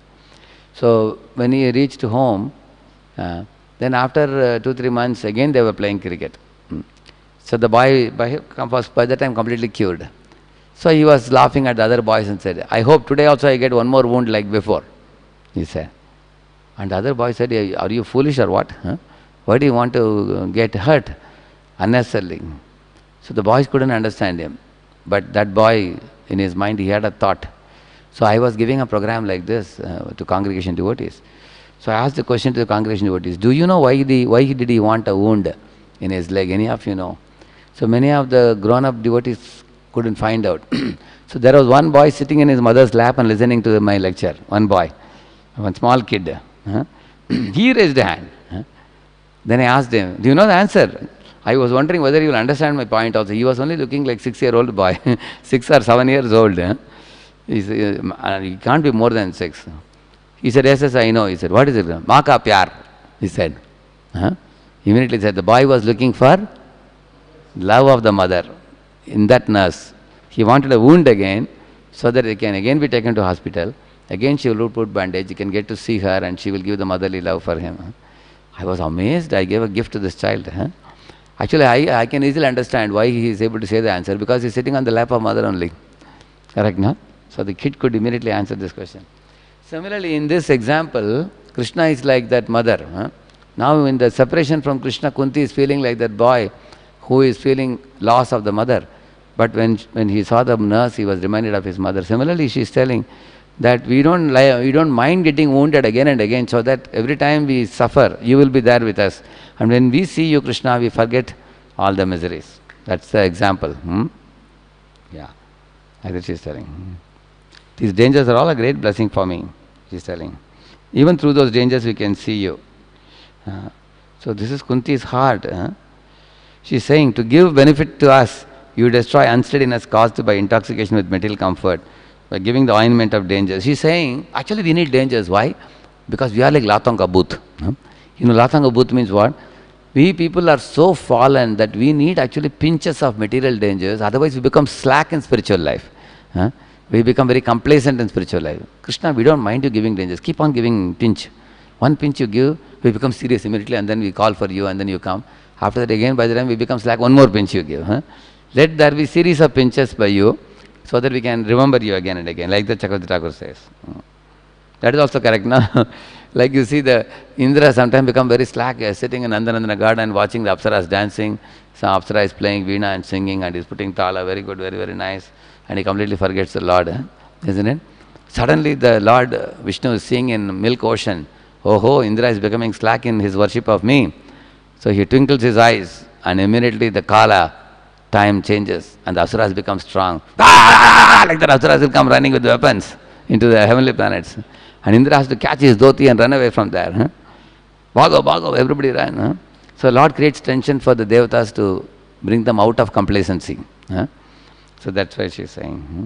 Speaker 1: So when he reached home, uh, then after uh, two, three months, again they were playing cricket. Hmm? So the boy by, was by that time completely cured. So he was laughing at the other boys and said, I hope today also I get one more wound like before, he said. And the other boy said, are you foolish or what? Huh? Why do you want to get hurt unnecessarily? So the boys couldn't understand him. But that boy, in his mind, he had a thought. So I was giving a program like this uh, to congregation devotees. So I asked the question to the congregation devotees, do you know why, the, why did he want a wound in his leg? Any of you know? So many of the grown-up devotees couldn't find out. So there was one boy sitting in his mother's lap and listening to my lecture. One boy, one small kid. Huh? He raised a hand. Huh? Then I asked him, do you know the answer? I was wondering whether he will understand my point also. He was only looking like six-year-old boy, six or seven years old. Huh? He said, uh, he can't be more than six. He said, yes, yes, I know. He said, what is it? Maa ka pyar, he said. Huh? Immediately said, the boy was looking for love of the mother in that nurse. He wanted a wound again, so that he can again be taken to hospital. Again she will put bandage, he can get to see her and she will give the motherly love for him. Huh? I was amazed. I gave a gift to this child. Huh? Actually, I, I can easily understand why he is able to say the answer, because he is sitting on the lap of mother only. Correct, no? So the kid could immediately answer this question. Similarly, in this example, Krishna is like that mother. Huh? Now in the separation from Krishna, Kunti is feeling like that boy who is feeling loss of the mother. But when, when he saw the nurse, he was reminded of his mother. Similarly, she is telling that we don't lie, we don't mind getting wounded again and again, so that every time we suffer, you will be there with us. And when we see you, Krishna, we forget all the miseries. That's the example. Hmm? Yeah, like that she is telling. Hmm. These dangers are all a great blessing for me, she is telling. Even through those dangers, we can see you. Uh, so this is Kunti's heart. Huh? She is saying, to give benefit to us, you destroy unsteadiness caused by intoxication with material comfort, by giving the ointment of dangers. She is saying, actually we need dangers. Why? Because we are like Latanga Bhut. Huh? You know, Latanga Bhut means what? We people are so fallen that we need actually pinches of material dangers, otherwise we become slack in spiritual life. Huh? We become very complacent in spiritual life. Krishna, we don't mind you giving dangers. Keep on giving pinch. One pinch you give, we become serious immediately, and then we call for you, and then you come. After that again, by the time we become slack, one more pinch you give. Huh? Let there be series of pinches by you, so that we can remember you again and again, like the Chakravarti Thakur says. That is also correct, no? Like you see the Indra sometimes become very slack, uh, sitting in Nandanandana garden watching the Apsaras dancing. Some Apsara is playing veena and singing, and he's putting tala, very good, very, very nice. And he completely forgets the Lord, eh? Isn't it? Suddenly the Lord uh, Vishnu is seeing in milk ocean, oh ho, Indra is becoming slack in his worship of me. So he twinkles his eyes, and immediately the Kala time changes, and the Asuras become strong. Ah! Like the Asuras will come running with weapons into the heavenly planets. And Indra has to catch his dhoti and run away from there. Huh? Bhago, bhago, everybody ran. Huh? So Lord creates tension for the devatas to bring them out of complacency. Huh? So that's why she is saying.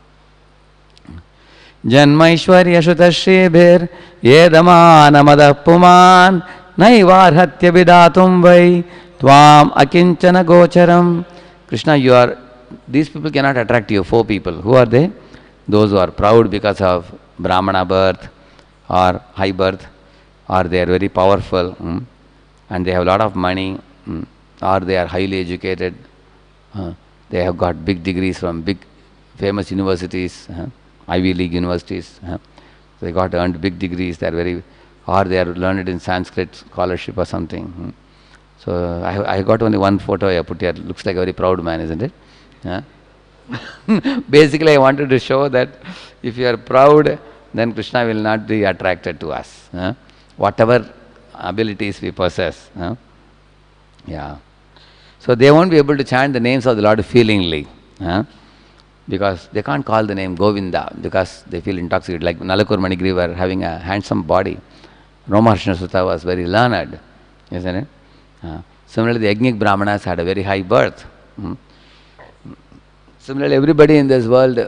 Speaker 1: Janmaishwarya Shutashrebhir Yedamana Puman Naivarhatya Vidatum Vai Tvam Akinchana Gocharam. Krishna, you are, these people cannot attract you, four people. Who are they? Those who are proud because of Brahmana birth or high birth, or they are very powerful, hmm, and they have a lot of money, hmm, or they are highly educated, uh, they have got big degrees from big famous universities, uh, Ivy League universities, uh, they got earned big degrees, they are very, or they are learned in Sanskrit scholarship or something. Hmm. So I, I got only one photo I put here, looks like a very proud man, isn't it? Uh, Basically, I wanted to show that if you are proud, then Krishna will not be attracted to us. Huh? Whatever abilities we possess. Huh? Yeah. So they won't be able to chant the names of the Lord feelingly. Huh? Because they can't call the name Govinda because they feel intoxicated. Like Nalakur Manigrivar having a handsome body. Romaharshana Sutta was very learned. Isn't it? Uh, similarly, the Yajnik Brahmanas had a very high birth. Hmm? Similarly, everybody in this world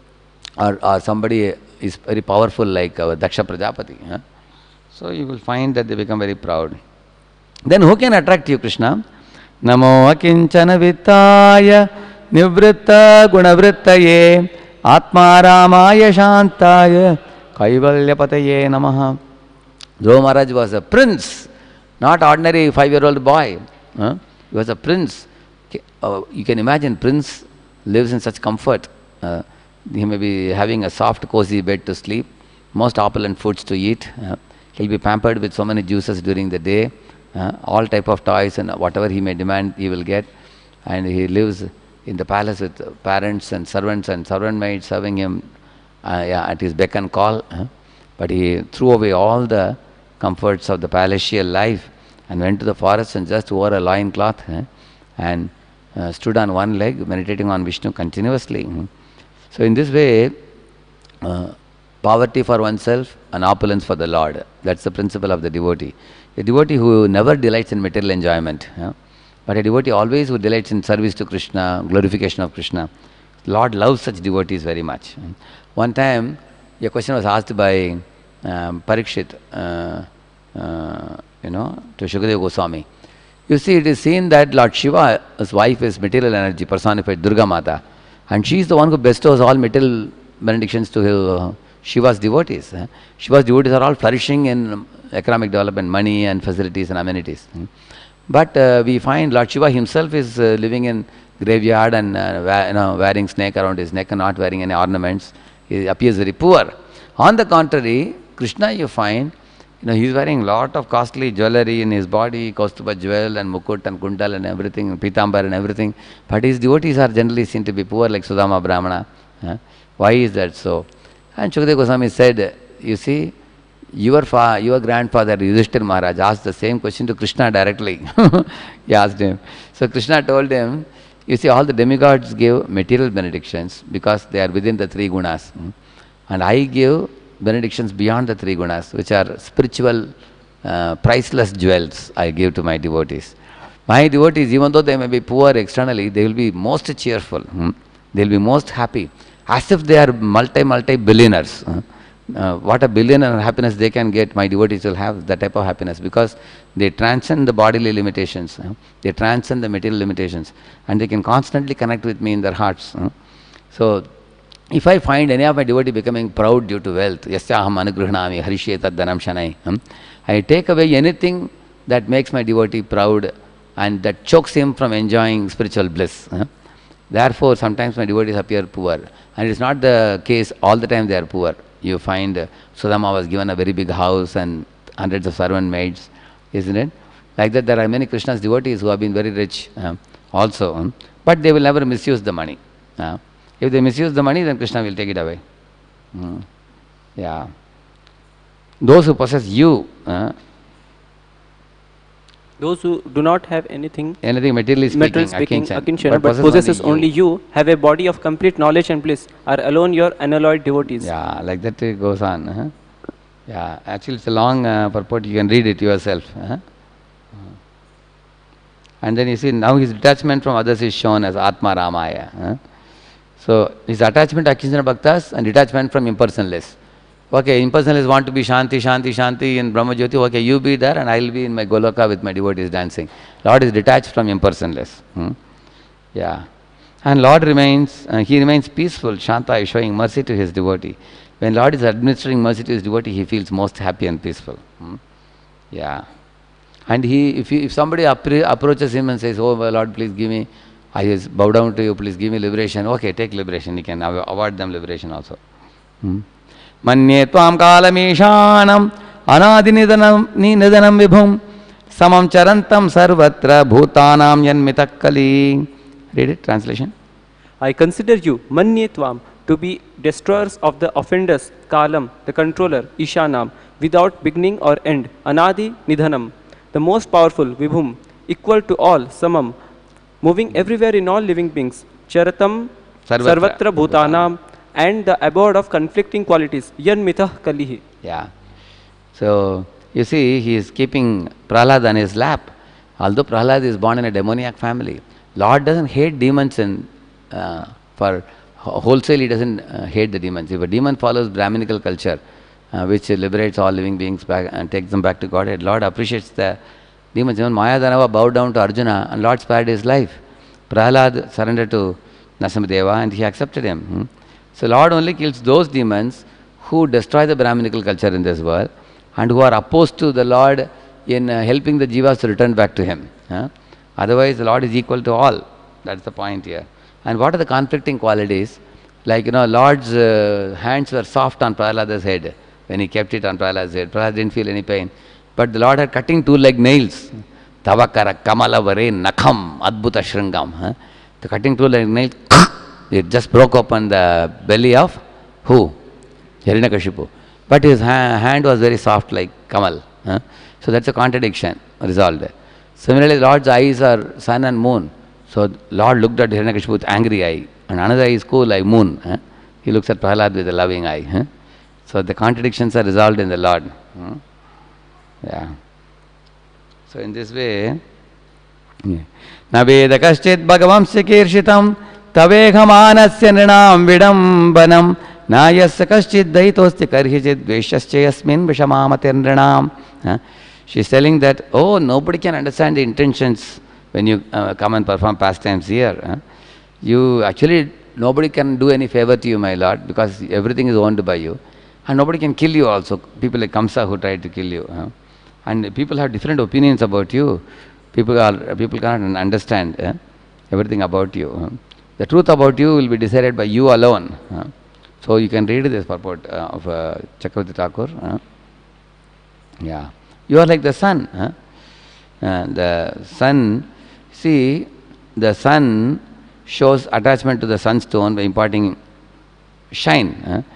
Speaker 1: or, or somebody is very powerful like our Daksha Prajapati. Huh? So you will find that they become very proud. Then who can attract you, Krishna? Namo akinchana vittaya nivritta gunavrittaye atma ramaya shantaya kaivalyapataye namaha. Dhruva Maharaj was a prince, not ordinary five-year-old boy. Huh? He was a prince. Uh, you can imagine prince lives in such comfort. Uh, he may be having a soft, cozy bed to sleep, most opulent foods to eat. Uh, he'll be pampered with so many juices during the day, uh, all type of toys and whatever he may demand he will get. And he lives in the palace with parents and servants and servant maids serving him uh, yeah, at his beck and call. Uh, but he threw away all the comforts of the palatial life and went to the forest and just wore a loin cloth uh, and Uh, stood on one leg, meditating on Vishnu continuously. So in this way, uh, poverty for oneself and opulence for the Lord. That's the principle of the devotee. A devotee who never delights in material enjoyment, yeah? But a devotee always who delights in service to Krishna, glorification of Krishna. Lord loves such devotees very much. One time, a question was asked by um, Parikshit, uh, uh, you know, to Shukadeva Goswami. You see, it is seen that Lord Shiva's wife is material energy, personified Durga Mata, and she is the one who bestows all material benedictions to his, uh, Shiva's devotees. Eh? Shiva's devotees are all flourishing in economic development, money and facilities and amenities. Hmm. But uh, we find Lord Shiva himself is uh, living in graveyard and uh, you know, wearing snake around his neck and not wearing any ornaments. He appears very poor. On the contrary, Krishna, you find, you know, he is wearing lot of costly jewelry in his body, Kaustuba jewel and Mukut and Kundal and everything, Pitambar and everything. But his devotees are generally seen to be poor like Sudama Brahmana. Huh? Why is that so? And Shukadeva Goswami said, you see, your fa your grandfather Yudhishthira Maharaj asked the same question to Krishna directly. He asked him. So Krishna told him, you see, all the demigods give material benedictions because they are within the three gunas. And I give benedictions beyond the three gunas, which are spiritual, uh, priceless jewels I give to my devotees. My devotees, even though they may be poor externally, they will be most cheerful. Hmm? They will be most happy, as if they are multi, multi-billionaires. Hmm? Uh, what a billionaire happiness they can get, my devotees will have that type of happiness because they transcend the bodily limitations. Hmm? They transcend the material limitations and they can constantly connect with me in their hearts. Hmm? So, if I find any of my devotee becoming proud due to wealth, yasyaham anugruhnami harishe tad dhanam shanai, hmm? I take away anything that makes my devotee proud and that chokes him from enjoying spiritual bliss. Huh? Therefore, sometimes my devotees appear poor. And it is not the case all the time they are poor. You find uh, Sudama was given a very big house and hundreds of servant maids, isn't it? Like that, there are many Krishna's devotees who have been very rich uh, also. Um, but they will never misuse the money. Uh, if they misuse the money, then Krishna will take it away. Mm. Yeah. Those who possess you, uh,
Speaker 3: those who do not have anything,
Speaker 1: anything materially speaking,
Speaker 3: material speaking
Speaker 1: akinchana,
Speaker 3: akinchana,
Speaker 1: but
Speaker 3: but
Speaker 1: possess
Speaker 3: possesses
Speaker 1: only
Speaker 3: only you, have a body of complete knowledge and bliss, are alone your unalloyed devotees.
Speaker 1: Yeah, like that it goes on. Uh-huh. Yeah, actually it's a long uh, purport, you can read it yourself. Uh-huh. And then you see, now his detachment from others is shown as Atma Ramaya. Uh-huh. So his attachment to Akinchana Bhaktas and detachment from impersonalists. Okay, impersonalists want to be Shanti, Shanti, Shanti in Brahma Jyoti. Okay, you be there and I will be in my Goloka with my devotees dancing. Lord is detached from impersonalists. Hmm? Yeah. And Lord remains, uh, he remains peaceful. Shanta is showing mercy to his devotee. When Lord is administering mercy to his devotee, he feels most happy and peaceful. Hmm? Yeah. And he, if, he, if somebody appro approaches him and says, oh Lord, please give me, I bow down to you, please give me liberation. Okay, take liberation. He can award them liberation also. Hmm? Manye tvam kalameshanam anadinidanam nidanam vibhum samam charantam sarvatra bhutanam yanmitakkali. Read it, translation.
Speaker 3: I consider you, Manye Tvam, to be destroyers of the offenders, Kalam, the controller, Ishanam, without beginning or end, Anadi Nidhanam, the most powerful, Vibhum, equal to all, Samam, moving everywhere in all living beings, Charatam,
Speaker 1: Sarvatra,
Speaker 3: Sarvatra Bhutanam, and the abode of conflicting qualities, Yan Mitah Kalihi.
Speaker 1: Yeah. So, you see, he is keeping Prahlad on his lap. Although Prahlad is born in a demoniac family, Lord doesn't hate demons in, uh, for wholesale, he doesn't uh, hate the demons. If a demon follows Brahminical culture, uh, which liberates all living beings back and takes them back to Godhead, Lord appreciates the demons. Even Mayadanava bowed down to Arjuna and Lord spared his life. Prahlad surrendered to Narasimhadeva and he accepted him. Hmm? So Lord only kills those demons who destroy the Brahminical culture in this world and who are opposed to the Lord in uh, helping the jivas to return back to him. Huh? Otherwise, the Lord is equal to all. That's the point here. And what are the conflicting qualities? Like, you know, Lord's uh, hands were soft on Prahlada's head when he kept it on Prahlada's head. Prahlad didn't feel any pain. But the Lord had cutting two-leg nails. Tavakara kamala vare nakham adbhuta shrangam. Huh? The cutting two-leg nail, it just broke open the belly of who? Hiranyakashipu. But his ha hand was very soft like Kamal. Huh? So that's a contradiction resolved there. Similarly, Lord's eyes are sun and moon. So Lord looked at Hiranyakashipu with angry eye. And another eye is cool like moon. Huh? He looks at Prahlad with a loving eye. Huh? So the contradictions are resolved in the Lord. Huh? Yeah. So in this way, Na veda kaschit bhagavamsya kirshitam tavehamanasya nrinam vidambanam nayasya kaschit daitosti karhichit dveshascha yasmin vishamamatir nrinam. She is telling that, oh, nobody can understand the intentions when you uh, come and perform pastimes here. Huh? You actually, nobody can do any favor to you, my Lord, because everything is owned by you. And nobody can kill you also. People like Kamsa who tried to kill you. Huh? And people have different opinions about you. People are people cannot understand eh, everything about you. Huh? The truth about you will be decided by you alone. Huh? So you can read this purport uh, of uh, Chakravarti Thakur. Huh? Yeah, you are like the sun. Huh? Uh, the sun, see, the sun shows attachment to the sunstone by imparting shine. Huh?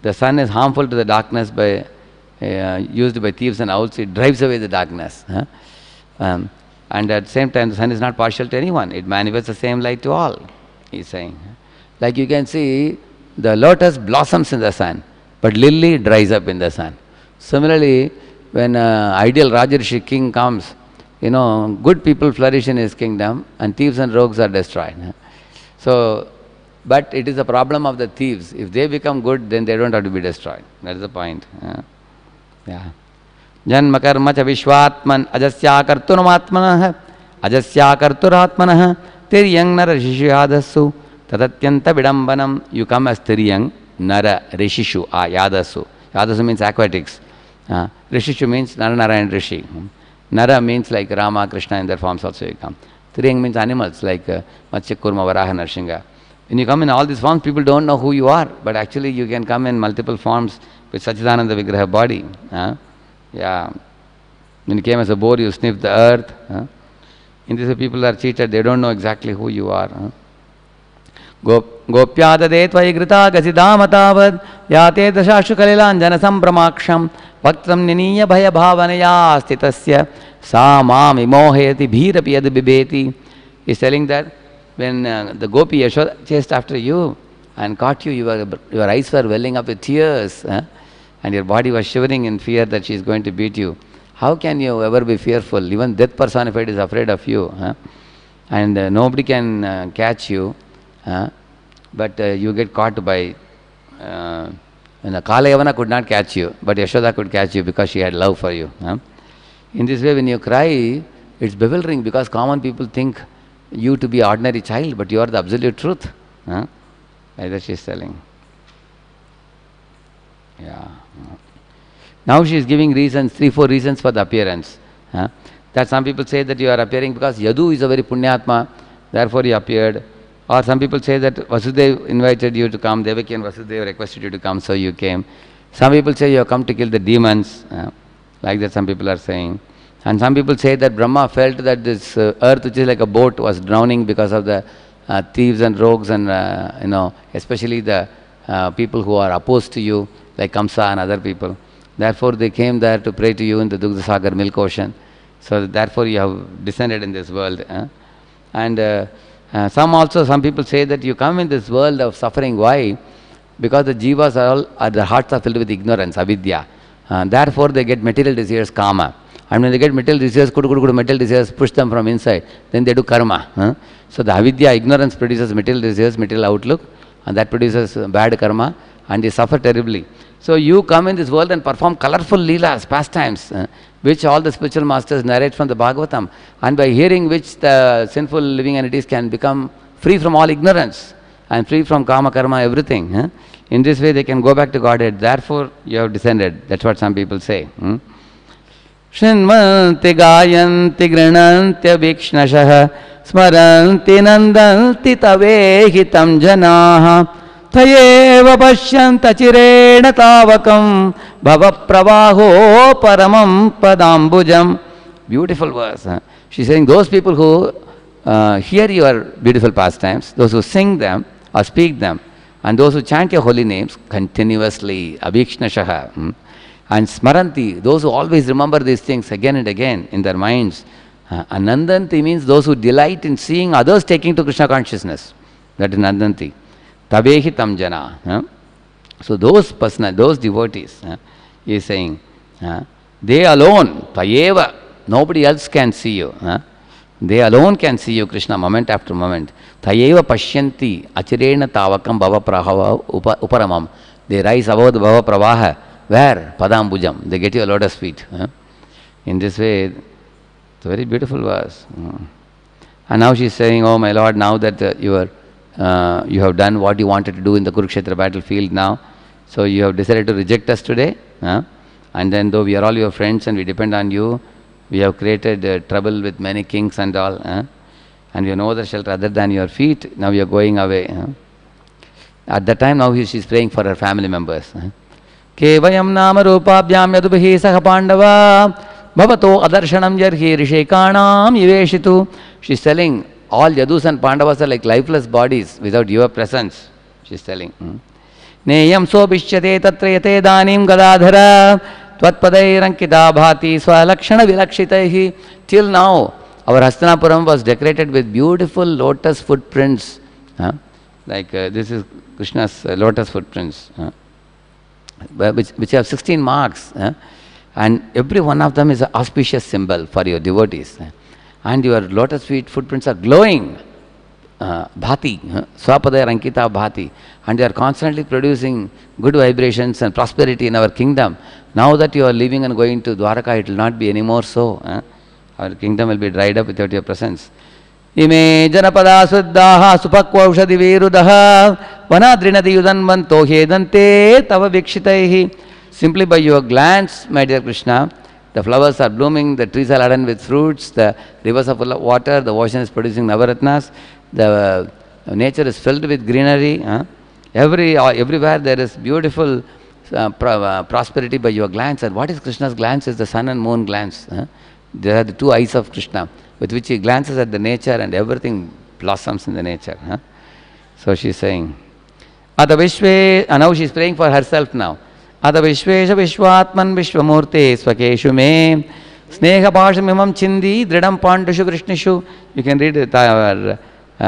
Speaker 1: the sun is harmful to the darkness by uh, used by thieves and owls. It drives away the darkness. Huh? Um, and at the same time, the sun is not partial to anyone. It manifests the same light to all, he's saying. Like you can see, the lotus blossoms in the sun, but lily dries up in the sun. Similarly, when uh, ideal Rajarshi king comes, you know, good people flourish in his kingdom and thieves and rogues are destroyed. So, but it is a problem of the thieves. If they become good, then they don't have to be destroyed. That is the point. Yeah. Janma karma cha vishwatman ajasya kartunamatmanah ajasya karturatmanah tiryang nara rishishyadasu tadatyanta vidambanam. You come as tiryang nara rishishu ah yadasu. Yadasu means aquatics. Uh, rishishu means Naranarayan Rishi. Nara means like Rama, Krishna in their forms also you come. Tiryang means animals like uh, Matsya, Kurma, Varaha, Narsingha. When you come in all these forms, people don't know who you are, but actually you can come in multiple forms with Sachidananda Vigraha body. Uh, yeah. When you came as a boar, you sniff the earth. Uh. In this way, people are cheated, they don't know exactly who you are. Uh. Gopyadade tvaigrita gasidamatavat yate dashashu kalilanjana sampramaksham vaktam niniya bhaya bhavanaya stitasya sa mam imohayati bhirapi yad bibeti. He's telling that when uh, the gopi Yashoda chased after you and caught you, your, your eyes were welling up with tears, uh, and your body was shivering in fear that she is going to beat you. How can you ever be fearful? Even death personified is afraid of you. Uh, and uh, nobody can uh, catch you. Uh, but uh, you get caught by, uh, and Kala Yavana could not catch you, but Yashoda could catch you because she had love for you. Uh. In this way, when you cry, it's bewildering because common people think you to be ordinary child, but you are the absolute truth. Uh. Like that she is telling. Yeah. Now she is giving reasons, three, four reasons for the appearance. Uh. That some people say that you are appearing because Yadu is a very Punyatma, therefore he appeared. Or some people say that Vasudev invited you to come, Devaki and Vasudev requested you to come, so you came. Some people say you have come to kill the demons, uh, like that some people are saying. And some people say that Brahma felt that this uh, earth, which is like a boat, was drowning because of the uh, thieves and rogues and, uh, you know, especially the uh, people who are opposed to you, like Kamsa and other people. Therefore, they came there to pray to you in the Dugdha Sagar milk ocean. So, therefore, you have descended in this world. Uh. And uh, Uh, some also, some people say that you come in this world of suffering. Why? Because the jivas are all, uh, the hearts are filled with ignorance, avidya. Uh, therefore, they get material desires, kama. And when they get material desires, kudu kudu kudu material desires push them from inside. Then they do karma. Huh? So the avidya, ignorance, produces material desires, material outlook, and that produces bad karma, and they suffer terribly. So you come in this world and perform colorful leelas, pastimes, uh, which all the spiritual masters narrate from the Bhagavatam, and by hearing which the sinful living entities can become free from all ignorance and free from kama, karma, everything. Huh? In this way they can go back to Godhead. Therefore you have descended. That's what some people say. Hmm? Shinvanti gayanti grinanti abhikshnashah smaranti nandanti tavehitam janaha Tayeva pashyanta chirena tavakam bhava pravaho paramam padambujam. Beautiful verse. Huh? She's saying those people who uh, hear your beautiful pastimes, those who sing them or speak them, and those who chant your holy names continuously, abhikshnashaha, hmm? and smaranti, those who always remember these things again and again in their minds. Uh, and nandanti means those who delight in seeing others taking to Krishna consciousness. That is nandanti. Tavehi tam jana. Huh? So those personal, those devotees, huh, he is saying, huh, they alone, tayeva, nobody else can see you. Huh? They alone can see you, Krishna, moment after moment. Tayeva pashyanti achirena tavakam bhava prahava uparamam. They rise above the bhava pravaha. Where? Padambujam. They get your lotus feet. Huh? In this way, it's a very beautiful verse. Uh. And now she is saying, oh my Lord, now that uh, you are Uh, you have done what you wanted to do in the Kurukshetra battlefield now. So you have decided to reject us today. Huh? And then though we are all your friends and we depend on you, we have created uh, trouble with many kings and all. Huh? And we have no other shelter other than your feet. Now you are going away. Huh? At that time now she is praying for her family members. Kevayam nama rupabhyam yadubhi saha pandava bhavato adarshanam jarhi rishekanam yiveshitu. She is telling all Yadus and Pandavas are like lifeless bodies without your presence, she is telling. Hmm. Neyam so bishyate tatra yate danim gadadhara tvatpadairankita bhati swalakshana vilakshitaihi. Till now, our Hastinapuram was decorated with beautiful lotus footprints. Huh? Like uh, this is Krishna's uh, lotus footprints, huh? which, which have sixteen marks. Huh? And every one of them is an auspicious symbol for your devotees. Huh? And your lotus feet footprints are glowing. Uh, bhati, huh? Swapadaya Rankita bhati. And they are constantly producing good vibrations and prosperity in our kingdom. Now that you are leaving and going to Dwaraka, it will not be anymore so. Huh? Our kingdom will be dried up without your presence. Ime janapada suddhaha supakvaushadi virudaha vanadrinadi yudanvanto hedante tava vikshitaihi. Simply by your glance, my dear Krishna, the flowers are blooming, the trees are laden with fruits, the rivers are full of water, the ocean is producing navaratnas, the uh, nature is filled with greenery. Huh? Every, uh, everywhere there is beautiful uh, pro uh, prosperity by your glance. And what is Krishna's glance? Is the sun and moon glance. Huh? There are the two eyes of Krishna with which he glances at the nature and everything blossoms in the nature. Huh? So she is saying, Ata Vishve, and now she is praying for herself now. Ata Vishvesha Vishwatman Vishwamurte Swakeshu me Sneha Pashamimam Chindi Dridam Pandushu Krishnishu. You can read it. Our,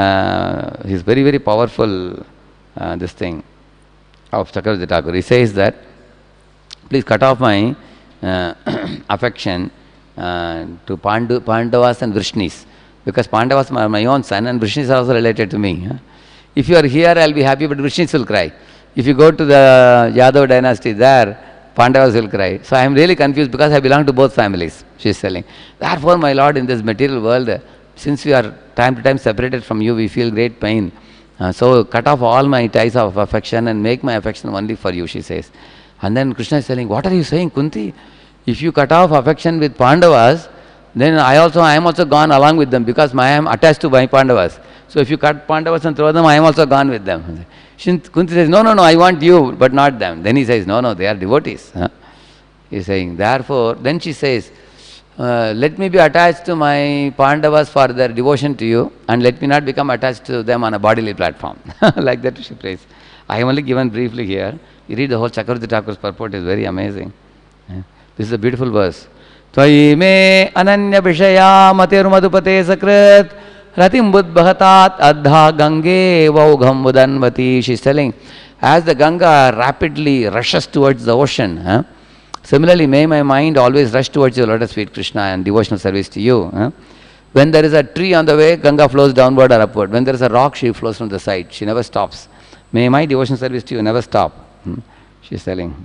Speaker 1: uh, he's very, very powerful, uh, this thing of Chakravarti Thakur. He says that, please cut off my uh, affection Uh, to Pandu, Pandavas and Vrishnis, because Pandavas are my own son and Vrishnis are also related to me. Huh? If you are here, I will be happy, but Vrishnis will cry. If you go to the Yadav dynasty, there Pandavas will cry. So I am really confused because I belong to both families, she is telling. Therefore, my Lord, in this material world, since we are time to time separated from you, we feel great pain. Uh, so cut off all my ties of affection and make my affection only for you, she says. And then Krishna is telling, what are you saying, Kunti? If you cut off affection with Pandavas, then I also I am also gone along with them, because I am attached to my Pandavas. So if you cut Pandavas and throw them, I am also gone with them. Kunti says, no, no, no, I want you, but not them. Then he says, no, no, they are devotees. Huh? He is saying, therefore, then she says, uh, let me be attached to my Pandavas for their devotion to you, and let me not become attached to them on a bodily platform. Like that she prays. I have only given briefly here. You read the whole Chakravarti Thakur's purport, is very amazing. Yeah. This is a beautiful verse. Tvayi me ananya vishaya matir madhupate sakrit ratim buddhahatat adha gange vaugham mudanvati. She is telling, as the Ganga rapidly rushes towards the ocean, huh? Similarly, may my mind always rush towards your lotus feet, Krishna, and devotional service to you. Huh? When there is a tree on the way, Ganga flows downward or upward. When there is a rock, she flows from the side. She never stops. May my devotional service to you never stop. Hmm? She is telling.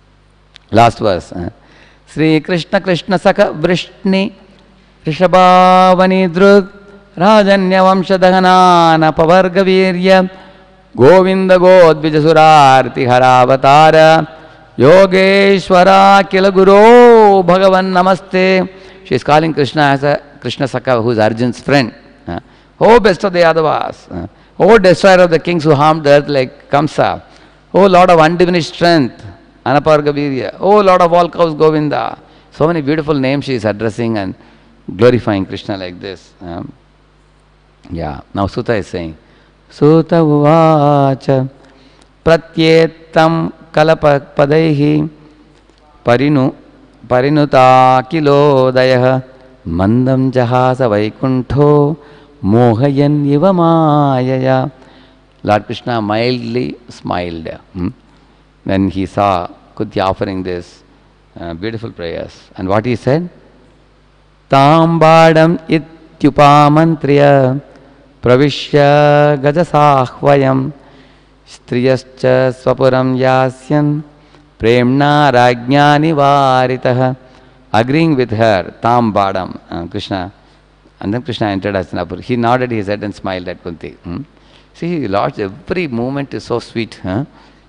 Speaker 1: Last verse. Huh? Sri Krishna Krishna Saka Vrishni Rishabhavani Drug Rajanya Vamshadhanana Pavarga Virya Govinda Godvijasurar Haravatara Yogeshwara Kilaguru Bhagavan Namaste. She is calling Krishna as a Krishna Saka, who is Arjun's friend. Uh, oh, best of the Yadavas. Uh, oh, destroyer of the kings who harmed the earth like Kamsa. Oh, Lord of undiminished strength. Anapargavirya. Oh, Lord of all cows, Govinda. So many beautiful names she is addressing and glorifying Krishna like this. Um, yeah. Now Sutta is saying, Sutta uvacha pratyetam kalapadaihi parinu parinuta kilodayah mandam jahasa vaikuntho mohayan iva mayaya. Lord Krishna mildly smiled. Hmm? When he saw Kunti offering this uh, beautiful prayers. And what he said? Tambadam ityupamantriya pravishya gajasahvayam striyascha swapuram yasyan premna rajnani varitah. Agreeing with her, Tambadam, uh, Krishna. And then Krishna entered Hastinapur. He nodded his head and smiled at Kunti. Hmm? See, Lord's every movement is so sweet. Huh?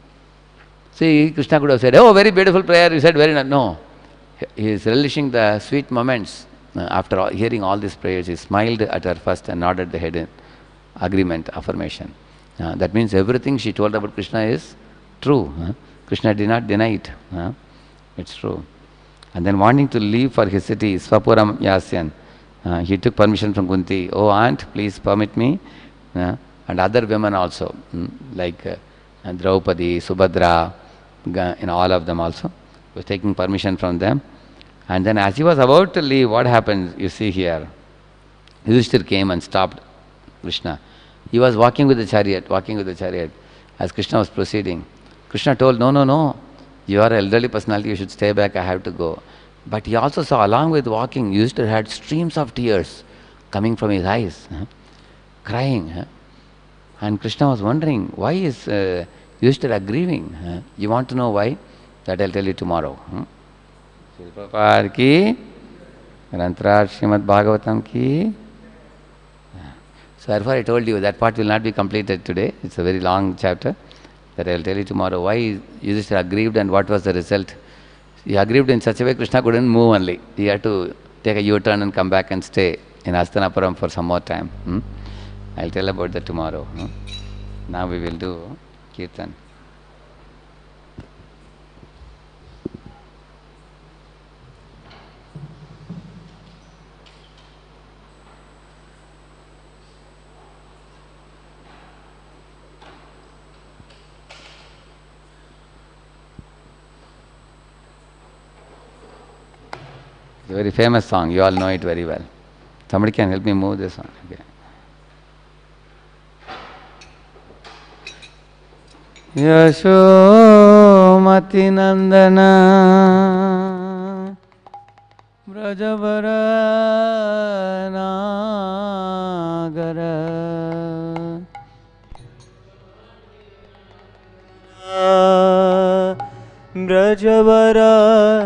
Speaker 1: See, Krishna could have said, oh, very beautiful prayer, you said very nice. No. He is relishing the sweet moments. Uh, after all, hearing all these prayers, he smiled at her first and nodded the head in agreement, affirmation. Uh, that means everything she told about Krishna is true. Huh? Krishna did not deny it. Huh? It's true. And then wanting to leave for his city, Swapuram Yasyan, uh, he took permission from Kunti. Oh, aunt, please permit me. Uh, and other women also, mm, like uh, and Draupadi, Subhadra, Ga- you know, all of them also. He was taking permission from them. And then as he was about to leave, what happened, you see here, Yudhishthir came and stopped Krishna. He was walking with the chariot, walking with the chariot. As Krishna was proceeding, Krishna told, no, no, no, you are an elderly personality, you should stay back, I have to go. But he also saw, along with walking, Yudhishthir had streams of tears coming from his eyes, huh? Crying. Huh? And Krishna was wondering, why is uh, Yudhishthira grieving? Huh? You want to know why? That I'll tell you tomorrow. Hmm? Srila Prabhupada ki, Granthra Srimad Bhagavatam ki. So therefore I told you that part will not be completed today. It's a very long chapter that I will tell you tomorrow. Why Yudhishthira grieved and what was the result? He aggrieved in such a way Krishna couldn't move only. He had to take a U-turn and come back and stay in Hastinapuram for some more time. Hmm? I'll tell about that tomorrow. Hmm? Now we will do Kirtan. It's a very famous song. You all know it very well. Somebody can help me move this one. Okay. Yashomati Nandana Brajavara Nagara
Speaker 3: Brajavara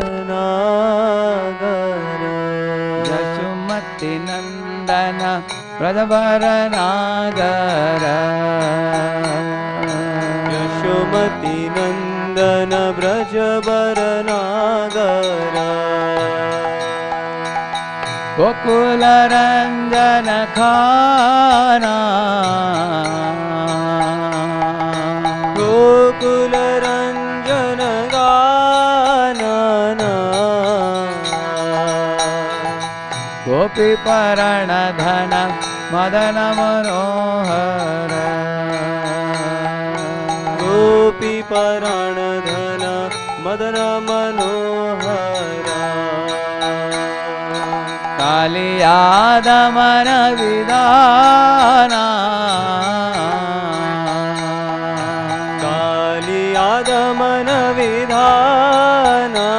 Speaker 3: Nagara
Speaker 1: Yashomati Nandana Brajavara Nagara
Speaker 3: Yashomati Nandana Brajavara Nagara
Speaker 1: Gokula Ranjana Khana
Speaker 3: Gokula Ranjana Gana
Speaker 1: Gopi Parana Dhana Madana Manohara
Speaker 3: Gopi Parana Dhana Madana Manohara
Speaker 1: Kaliyadamana Vidana
Speaker 3: Kaliyadamana Vidana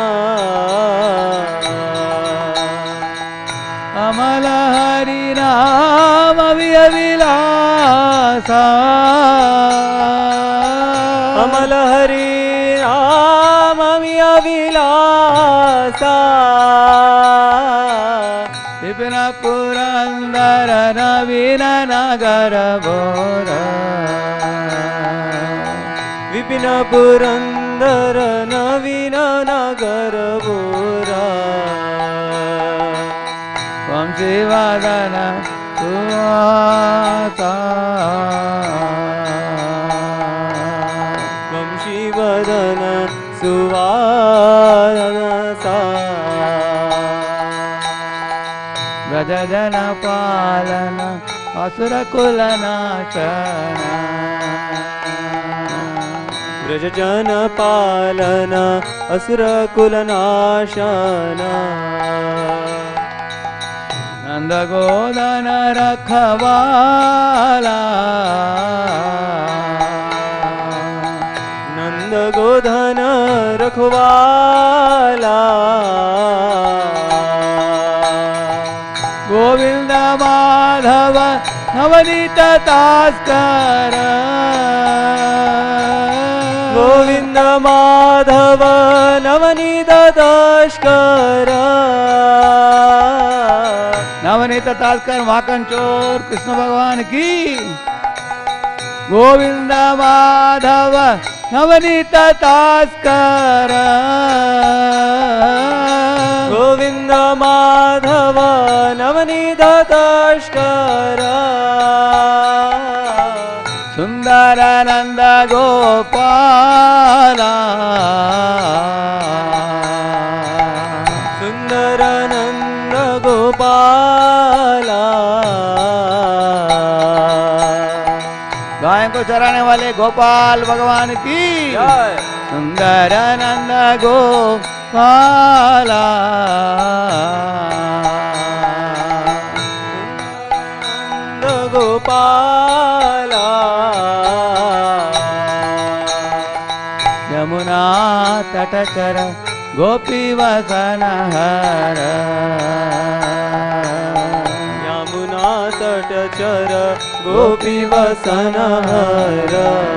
Speaker 1: Amala Hari Rama Viyavilasa
Speaker 3: Amala Hari Rama Viyavilasa
Speaker 1: Vipina Purandara Navina Nagara Bora
Speaker 3: Vipina Purandara Navina Nagara Bora
Speaker 1: Vamsivadana Suvasa
Speaker 3: Vamsivadana Suvanasa
Speaker 1: Brajajana Palana Asura Kulanashana
Speaker 3: Brajajana Palana Asura Kulanashana
Speaker 1: Nanda Godana Rakhavala
Speaker 3: Nanda Godana Rakhavala
Speaker 1: Govinda Madhava Navanita Taskara
Speaker 3: Govinda Madhava Navanita Taskara
Speaker 1: Navanita Taskar Makanchor Krishna Bhagwan ki Govinda Madhava Navanita Taskara
Speaker 3: Govinda Madhava Navanita Taskara
Speaker 1: Sundarananda Gopala
Speaker 3: Sundarananda Gopala
Speaker 1: गायों को चराने वाले गोपाल भगवान की सुंदर नंद गोपाला
Speaker 3: गोपाला
Speaker 1: यमुना तटचर गोपी वसन हर
Speaker 3: यमुना तटचर गोपी वसन हर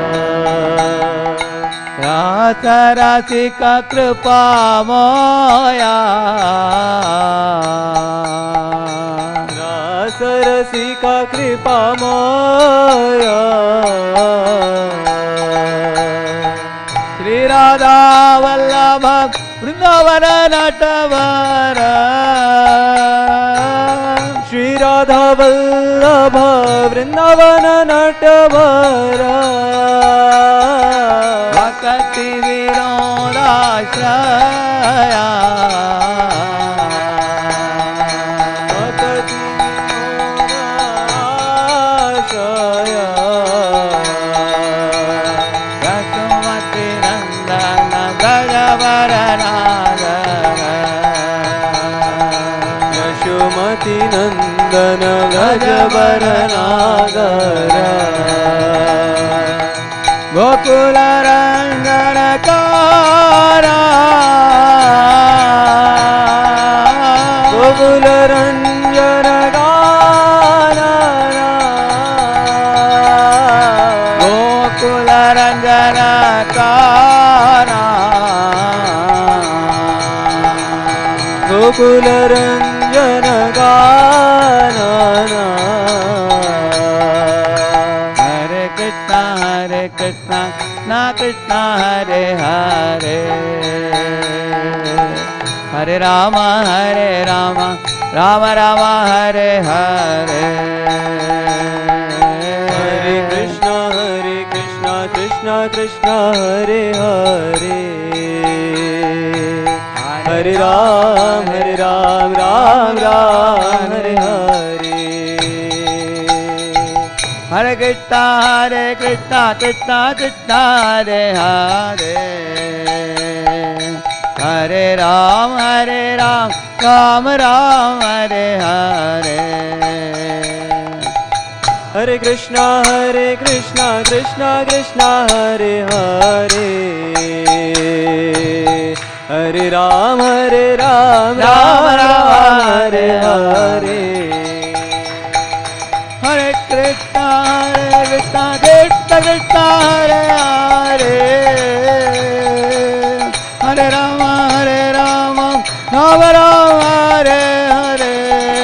Speaker 1: रास रसिका कृपा मोया
Speaker 3: रसिका कृपा मोया
Speaker 1: श्री राधा वल्लभ वृंदावन नटवर
Speaker 3: श्री राधा वल्लभ वृंदावन नटवर
Speaker 1: भक्ति विनोदाश्रया
Speaker 3: नंदन गजबर नागर
Speaker 1: गोकुल रंजन कारा
Speaker 3: गोकुल रंजन गाना
Speaker 1: गोकुल रंजन कारा
Speaker 3: गोकुल रंजन गाना
Speaker 1: हरे कृष्णा हरे कृष्णा ना कृष्णा हरे हरे हरे राम हरे राम राम राम हरे हरे
Speaker 3: हरे कृष्णा हरे कृष्णा कृष्णा कृष्णा हरे हरे हरे राम हरे राम राम राम हरे हरे
Speaker 1: हरे कृष्णा हरे कृष्णा कृष्णा कृष्णा हरे हरे हरे राम हरे राम राम राम हरे हरे
Speaker 3: हरे कृष्णा हरे कृष्णा कृष्णा कृष्णा हरे हरे हरे राम हरे राम राम राम हरे हरे
Speaker 1: हरे कृष्णा हरे कृष्णा कृष्णा कृष्णा हरे हरे हरे राम हरे राम राम राम हरे हरे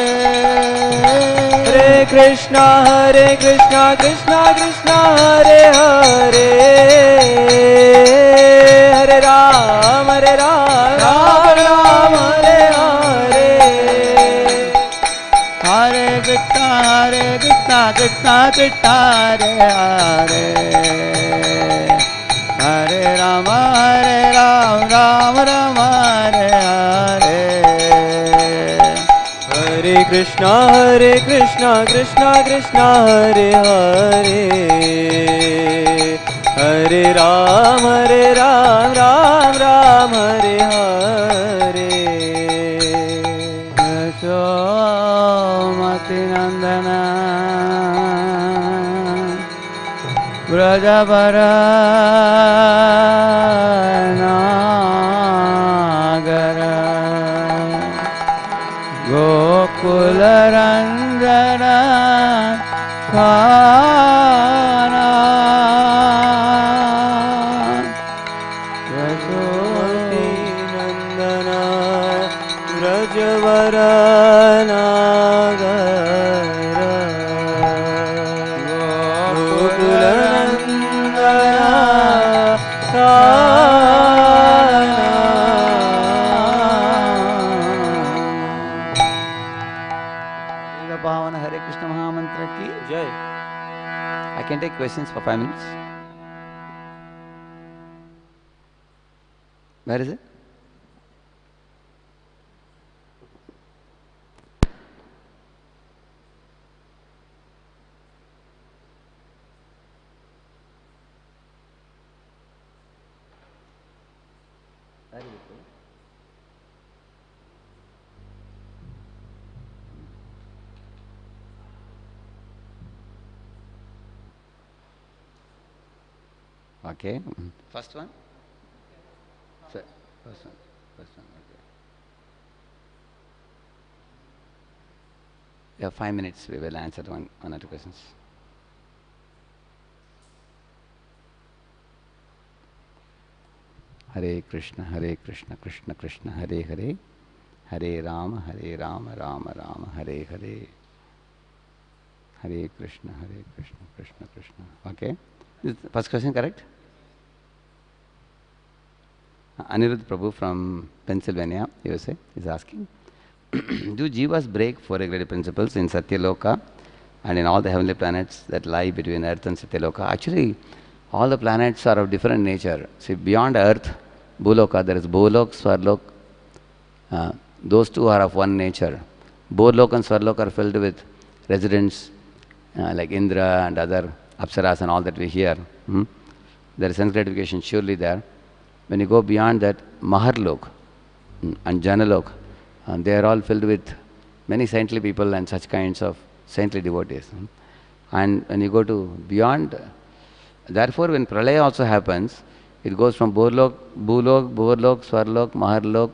Speaker 3: हरे कृष्णा हरे कृष्णा कृष्णा कृष्णा हरे हरे हरे राम हरे राम राम राम हरे हरे
Speaker 1: हरे कृष्णा हरे कृष्णा कृष्णा कृष्णा हरे हरे हरे राम हरे राम राम राम हरे हरे
Speaker 3: हरे कृष्णा हरे कृष्णा कृष्णा कृष्णा हरे हरे हरे राम हरे राम राम राम हरे हरे
Speaker 1: यशोमति नंदन ब्रजवर नागर गोकुल रंजन खाना
Speaker 3: यशोमती नंदन ब्रजवर नागर गोकुल
Speaker 1: पावन हरे कृष्ण महामंत्र की
Speaker 3: जय.
Speaker 1: I can take questions for five minutes. Where is it? Okay. Mhm. First one? Sir, first one. First one. Okay. Yeah, five minutes. We will answer one, one or two questions. Hare Krishna, Hare Krishna, Krishna Krishna, Hare Hare, Hare Rama, Hare Rama, Rama Rama, Hare Hare, Hare Krishna, Hare Krishna, Krishna Krishna. Okay. Is the first question correct? Anirudh Prabhu from Pennsylvania, U S A, is asking, do jivas break four regulative principles in Satyaloka and in all the heavenly planets that lie between Earth and Satyaloka? Actually, all the planets are of different nature. See, beyond Earth, Bhuloka, there is Bhulok, Swarlok. Uh, those two are of one nature. Bhulok and Swarlok are filled with residents uh, like Indra and other Apsaras and all that we hear. Hmm? There is sense gratification surely there. When you go beyond that, Maharlok mm, and Janalok, uh, they are all filled with many saintly people and such kinds of saintly devotees. Hmm? And when you go to beyond, therefore when Pralaya also happens, it goes from Bhulok, Bhulok, Bhurlok, Swarlok, Maharlok,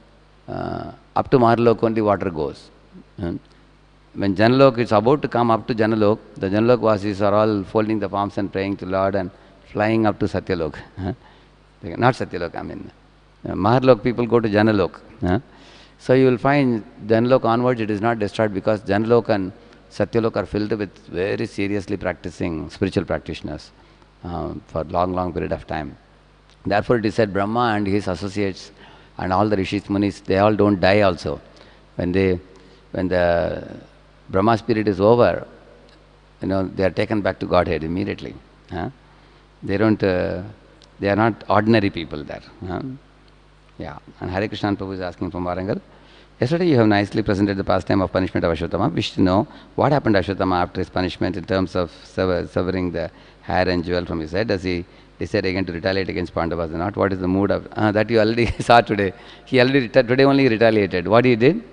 Speaker 1: uh, up to Maharlok only water goes. Hmm? When Janalok is about to come up to Janalok, the Janalok Vasis are all folding the palms and praying to Lord and flying up to Satyalok. Huh? Not Satyalok, I mean. Uh, Maharlok people go to Janalok. Huh? So you will find Janalok onwards it is not destroyed because Janalok and Satyalok are filled with very seriously practicing spiritual practitioners uh, for long, long period of time. Therefore it is said Brahma and his associates and all the Rishis, Munis, they all don't die also. When they, when the Brahma spirit is over, you know, they are taken back to Godhead immediately. Huh? They don't, uh, they are not ordinary people there. Huh? Yeah. And Hare Krishna Prabhu is asking from Warangal. Yesterday you have nicely presented the pastime of punishment of Ashwatthama. Wish to know what happened to Ashwatthama after his punishment in terms of sever, severing the hair and jewel from his head. Does he decide again to retaliate against Pandavas or not? What is the mood of uh, that you already saw today? He already today only retaliated. What he did?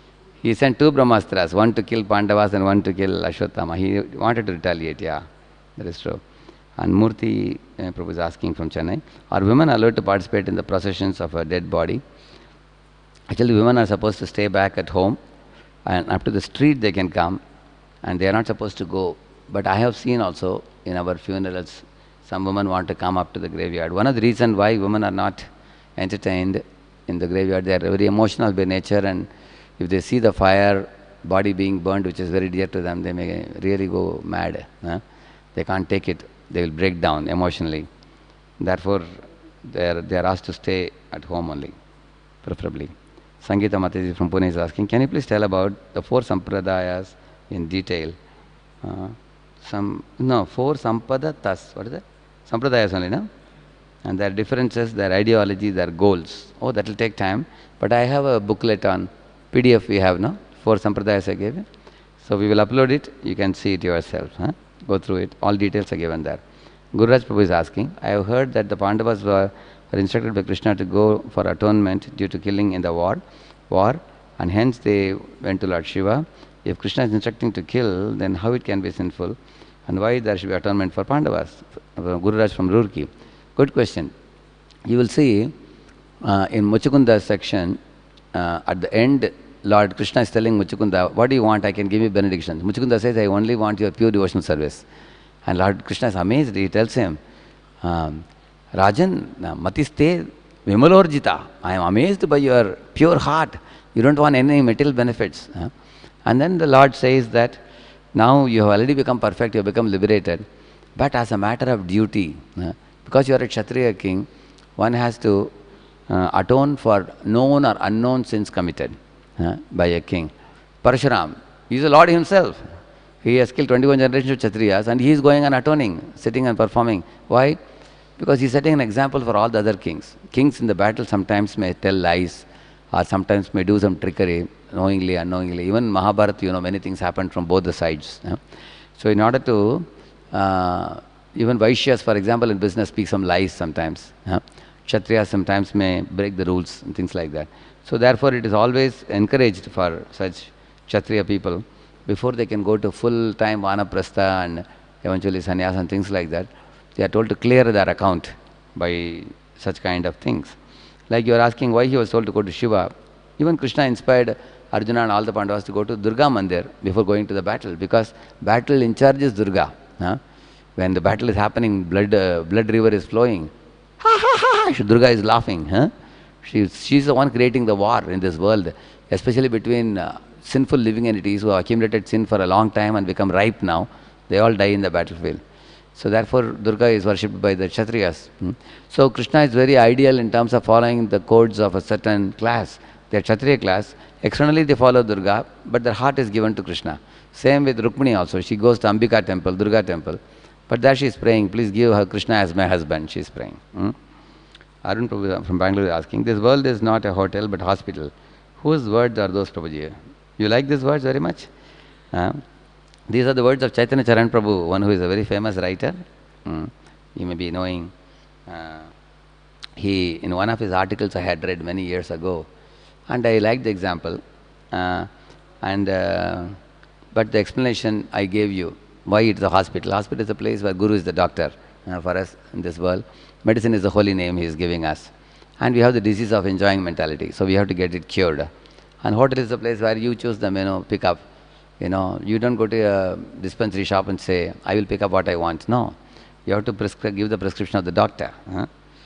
Speaker 1: He sent two Brahmastras, one to kill Pandavas and one to kill Ashwatthama. He wanted to retaliate. Yeah, that is true. And Murthy uh, Prabhu is asking from Chennai, are women allowed to participate in the processions of a dead body? Actually, women are supposed to stay back at home and up to the street they can come and they are not supposed to go. But I have seen also in our funerals, some women want to come up to the graveyard. One of the reasons why women are not entertained in the graveyard, they are very emotional by nature, and if they see the fire, body being burned, which is very dear to them, they may really go mad. Huh? They can't take it. They will break down emotionally. Therefore, they are, they are asked to stay at home only, preferably. Sangeeta Mataji from Pune is asking, can you please tell about the four sampradayas in detail? Uh, some no, four sampada tas. What is that? Sampradayas only, no? And their differences, their ideology, their goals. Oh, that will take time. But I have a booklet on P D F we have, no? Four sampradayas I gave you. So we will upload it. You can see it yourself. Huh? Go through it. All details are given there. Gururaj Prabhu is asking, I have heard that the Pandavas were, were instructed by Krishna to go for atonement due to killing in the war, war, and hence they went to Lord Shiva. If Krishna is instructing to kill, then how it can be sinful? And why there should be atonement for Pandavas? Gururaj from Roorkee. Good question. You will see uh, in Muchukunda's section, uh, at the end, Lord Krishna is telling Muchukunda, what do you want? I can give you benedictions. Muchukunda says, I only want your pure devotional service. And Lord Krishna is amazed. He tells him, um, Rajan, matiste vimalorjita. I am amazed by your pure heart. You don't want any material benefits. Huh? And then the Lord says that, now you have already become perfect, you have become liberated. But as a matter of duty, uh, because you are a Kshatriya king, one has to uh, atone for known or unknown sins committed uh, by a king. Parashuram, he is the Lord himself. He has killed twenty-one generations of Kshatriyas and he is going and atoning, sitting and performing. Why? Because he is setting an example for all the other kings. Kings in the battle sometimes may tell lies or sometimes may do some trickery, knowingly, unknowingly. Even Mahabharata, you know, many things happened from both the sides. Uh. So in order to, uh, even Vaishyas, for example, in business speak some lies sometimes. Uh. Kshatriyas sometimes may break the rules and things like that. So therefore it is always encouraged for such Kshatriya people, before they can go to full-time Vanaprastha and eventually sannyasa and things like that, they are told to clear their account by such kind of things. Like you are asking why he was told to go to Shiva. Even Krishna inspired Arjuna and all the Pandavas to go to Durga Mandir before going to the battle, because battle in charge is Durga. Huh? When the battle is happening, blood, uh, blood river is flowing. Ha ha ha! Durga is laughing. Huh? She, she's the one creating the war in this world, especially between uh, sinful living entities who have accumulated sin for a long time and become ripe now. They all die in the battlefield. So therefore, Durga is worshipped by the Kshatriyas. Hmm? So Krishna is very ideal in terms of following the codes of a certain class. They are Kshatriya class. Externally they follow Durga, but their heart is given to Krishna. Same with Rukmini also. She goes to Ambika temple, Durga temple. But there she is praying, please give her Krishna as my husband. She is praying. Hmm? Arun Prabhu from Bangalore is asking, this world is not a hotel but hospital. Whose words are those, Prabhuji? You like these words very much? Uh, these are the words of Chaitanya Charan Prabhu, one who is a very famous writer. Hmm. You may be knowing. Uh, he, in one of his articles I had read many years ago, and I liked the example. Uh, and uh, but the explanation I gave you, why it's a hospital. Hospital is a place where Guru is the doctor uh, for us in this world. Medicine is the holy name he is giving us. And we have the disease of enjoying mentality, so we have to get it cured. And hotel is a place where you choose them, you know, pick up. You know, you don't go to a dispensary shop and say, I will pick up what I want. No. You have to prescri- give the prescription of the doctor. Huh?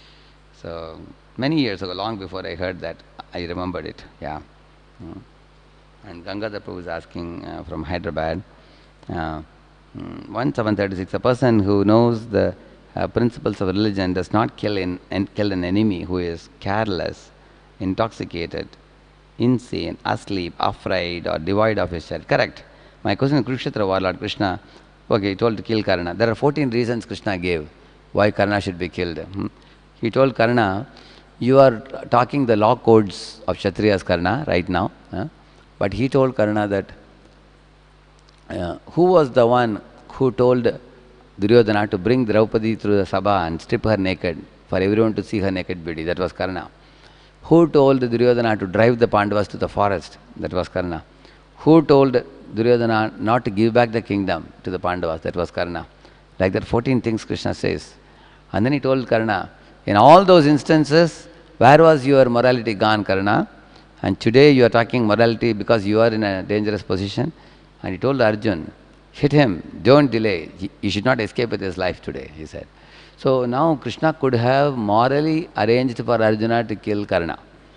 Speaker 1: So, many years ago, long before I heard that, I remembered it. Yeah. Mm. And Gangadhar Prabhu is asking uh, from Hyderabad, uh, one seven thirty-six, a person who knows the uh, principles of religion does not kill, in, en- kill an enemy who is careless, intoxicated, insane, asleep, afraid, or devoid of his child. Correct. My question is Kurukshetra war Lord Krishna, okay, he told to kill Karna. There are fourteen reasons Krishna gave why Karna should be killed. Hmm? He told Karna, you are talking the law codes of Kshatriyas, Karna, right now. Huh? But he told Karna that uh, who was the one who told Duryodhana to bring Draupadi through the Sabha and strip her naked for everyone to see her naked beauty? That was Karna. Who told Duryodhana to drive the Pandavas to the forest? That was Karna. Who told Duryodhana not to give back the kingdom to the Pandavas? That was Karna. Like that, fourteen things Krishna says. And then he told Karna, in all those instances, where was your morality gone, Karna? And today you are talking morality because you are in a dangerous position. And he told Arjun, hit him, don't delay. You should not escape with his life today, he said. So now Krishna could have morally arranged for Arjuna to kill Karna.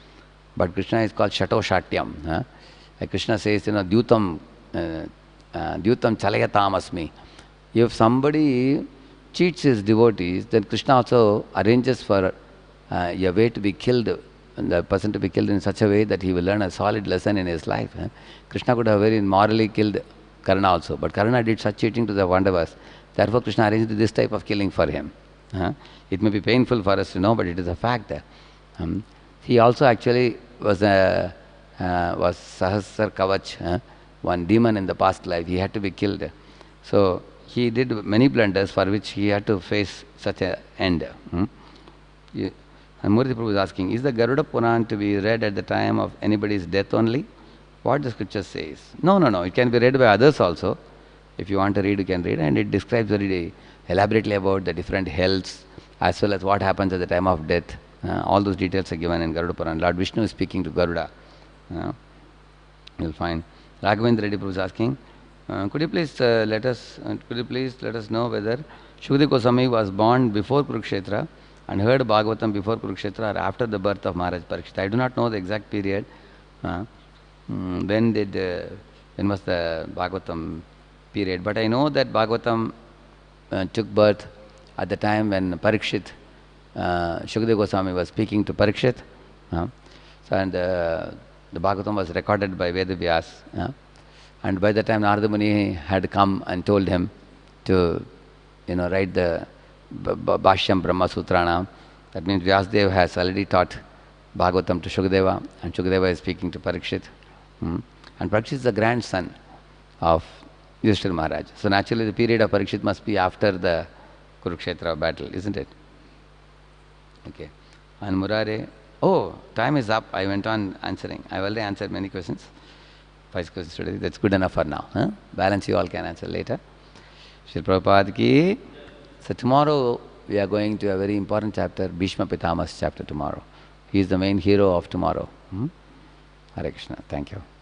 Speaker 1: But Krishna is called Shato Shatyam. Huh? Like Krishna says, you know, Dyutam, uh, uh, Dyutam Chalayatam Asmi. If somebody cheats his devotees, then Krishna also arranges for uh, a way to be killed, and the person to be killed in such a way that he will learn a solid lesson in his life. Huh? Krishna could have very morally killed Karna also, but Karna did such cheating to the Pandavas. Therefore, Krishna arranged this type of killing for him. Huh? It may be painful for us to know, but it is a fact. Um, he also actually was a uh, was Sahasar Kavach, huh? one demon in the past life. He had to be killed. So he did many blunders for which he had to face such an end. Hmm? You, and Murthy Prabhu is asking, is the Garuda Puran to be read at the time of anybody's death only? What the scripture says? No, no, no. It can be read by others also. If you want to read, you can read. And it describes very elaborately about the different healths as well as what happens at the time of death. Uh, all those details are given in Garuda Puran. Lord Vishnu is speaking to Garuda. Uh, you'll find. Raghavendra Reddy Prabhu is asking, uh, could you please uh, let us uh, could you please let us know whether Shukadeva Goswami was born before Kurukshetra and heard Bhagavatam before Kurukshetra or after the birth of Maharaj Parikshit? I do not know the exact period. Uh, mm, when did uh, when was the Bhagavatam period? But I know that Bhagavatam uh, took birth at the time when Parikshit, uh, Shukadeva Goswami was speaking to Parikshit. Uh, so and uh, the Bhagavatam was recorded by Vedavyas. Uh, and by the time Narada Muni had come and told him to, you know, write the Bhashyam Brahma Sutrana, that means Vyasdev has already taught Bhagavatam to Shukadeva, and Shukadeva is speaking to Parikshit. Hmm. And Parikshit is the grandson of Yudhishthira Maharaj. So naturally the period of Parikshit must be after the Kurukshetra battle, isn't it? Okay. And Murare, oh, time is up. I went on answering. I already answered many questions. Five questions today. That's good enough for now. Huh? Balance you all can answer later. Shri Prabhupada ki So tomorrow we are going to a very important chapter, Bhishma Pitama's chapter tomorrow. He is the main hero of tomorrow. Hmm? Hare Krishna. Thank you.